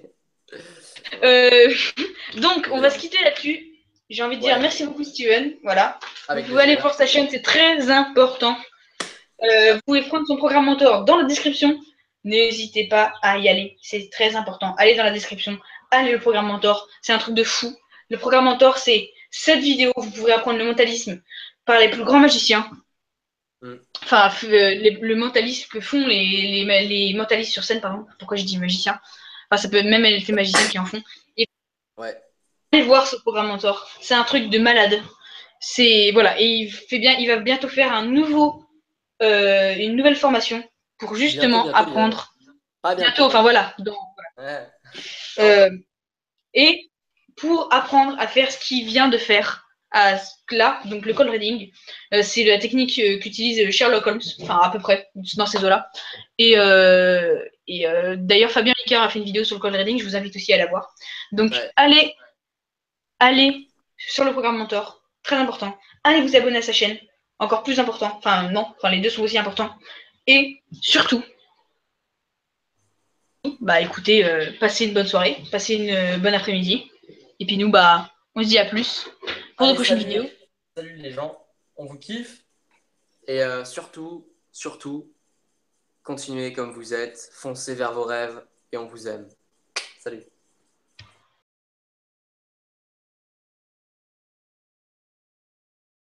Euh, donc on va se Évidemment. quitter là-dessus. J'ai envie de dire Ouais, merci beaucoup Steven. Voilà. Vous avec pouvez aller plaisir. voir sa chaîne, c'est très important. Vous pouvez prendre son programme mentor dans la description. N'hésitez pas à y aller, c'est très important. Allez dans la description, allez le programme mentor, c'est un truc de fou. Le programme mentor, c'est cette vidéo, vous pourrez apprendre le mentalisme par les plus grands magiciens. Mm. Enfin, le mentalisme que font les mentalistes sur scène, pardon. Pourquoi je dis magicien? Enfin, ça peut même être les magiciens qui en font. Et Ouais, allez voir ce programme mentor, c'est un truc de malade. C'est voilà, et il va bientôt faire une nouvelle formation pour bientôt, justement bientôt, il va. apprendre Pas bientôt, bientôt, enfin quoi. voilà, Ouais, pas euh, encore. et pour apprendre à faire ce qu'il vient de faire là, donc le call reading, c'est la technique qu'utilise Sherlock Holmes, enfin à peu près dans ces eaux-là. Et d'ailleurs, Fabien Licard a fait une vidéo sur le call reading, je vous invite aussi à la voir. Donc Ouais, allez sur le programme Mentor, très important. Allez vous abonner à sa chaîne, encore plus important. Enfin non, enfin les deux sont aussi importants. Et surtout, bah écoutez, passez une bonne soirée, passez une bonne après-midi. Et puis nous, bah, on se dit à plus pour de allez, prochaines salut. vidéos. Salut les gens. On vous kiffe. Et surtout, continuez comme vous êtes. Foncez vers vos rêves. Et on vous aime. Salut.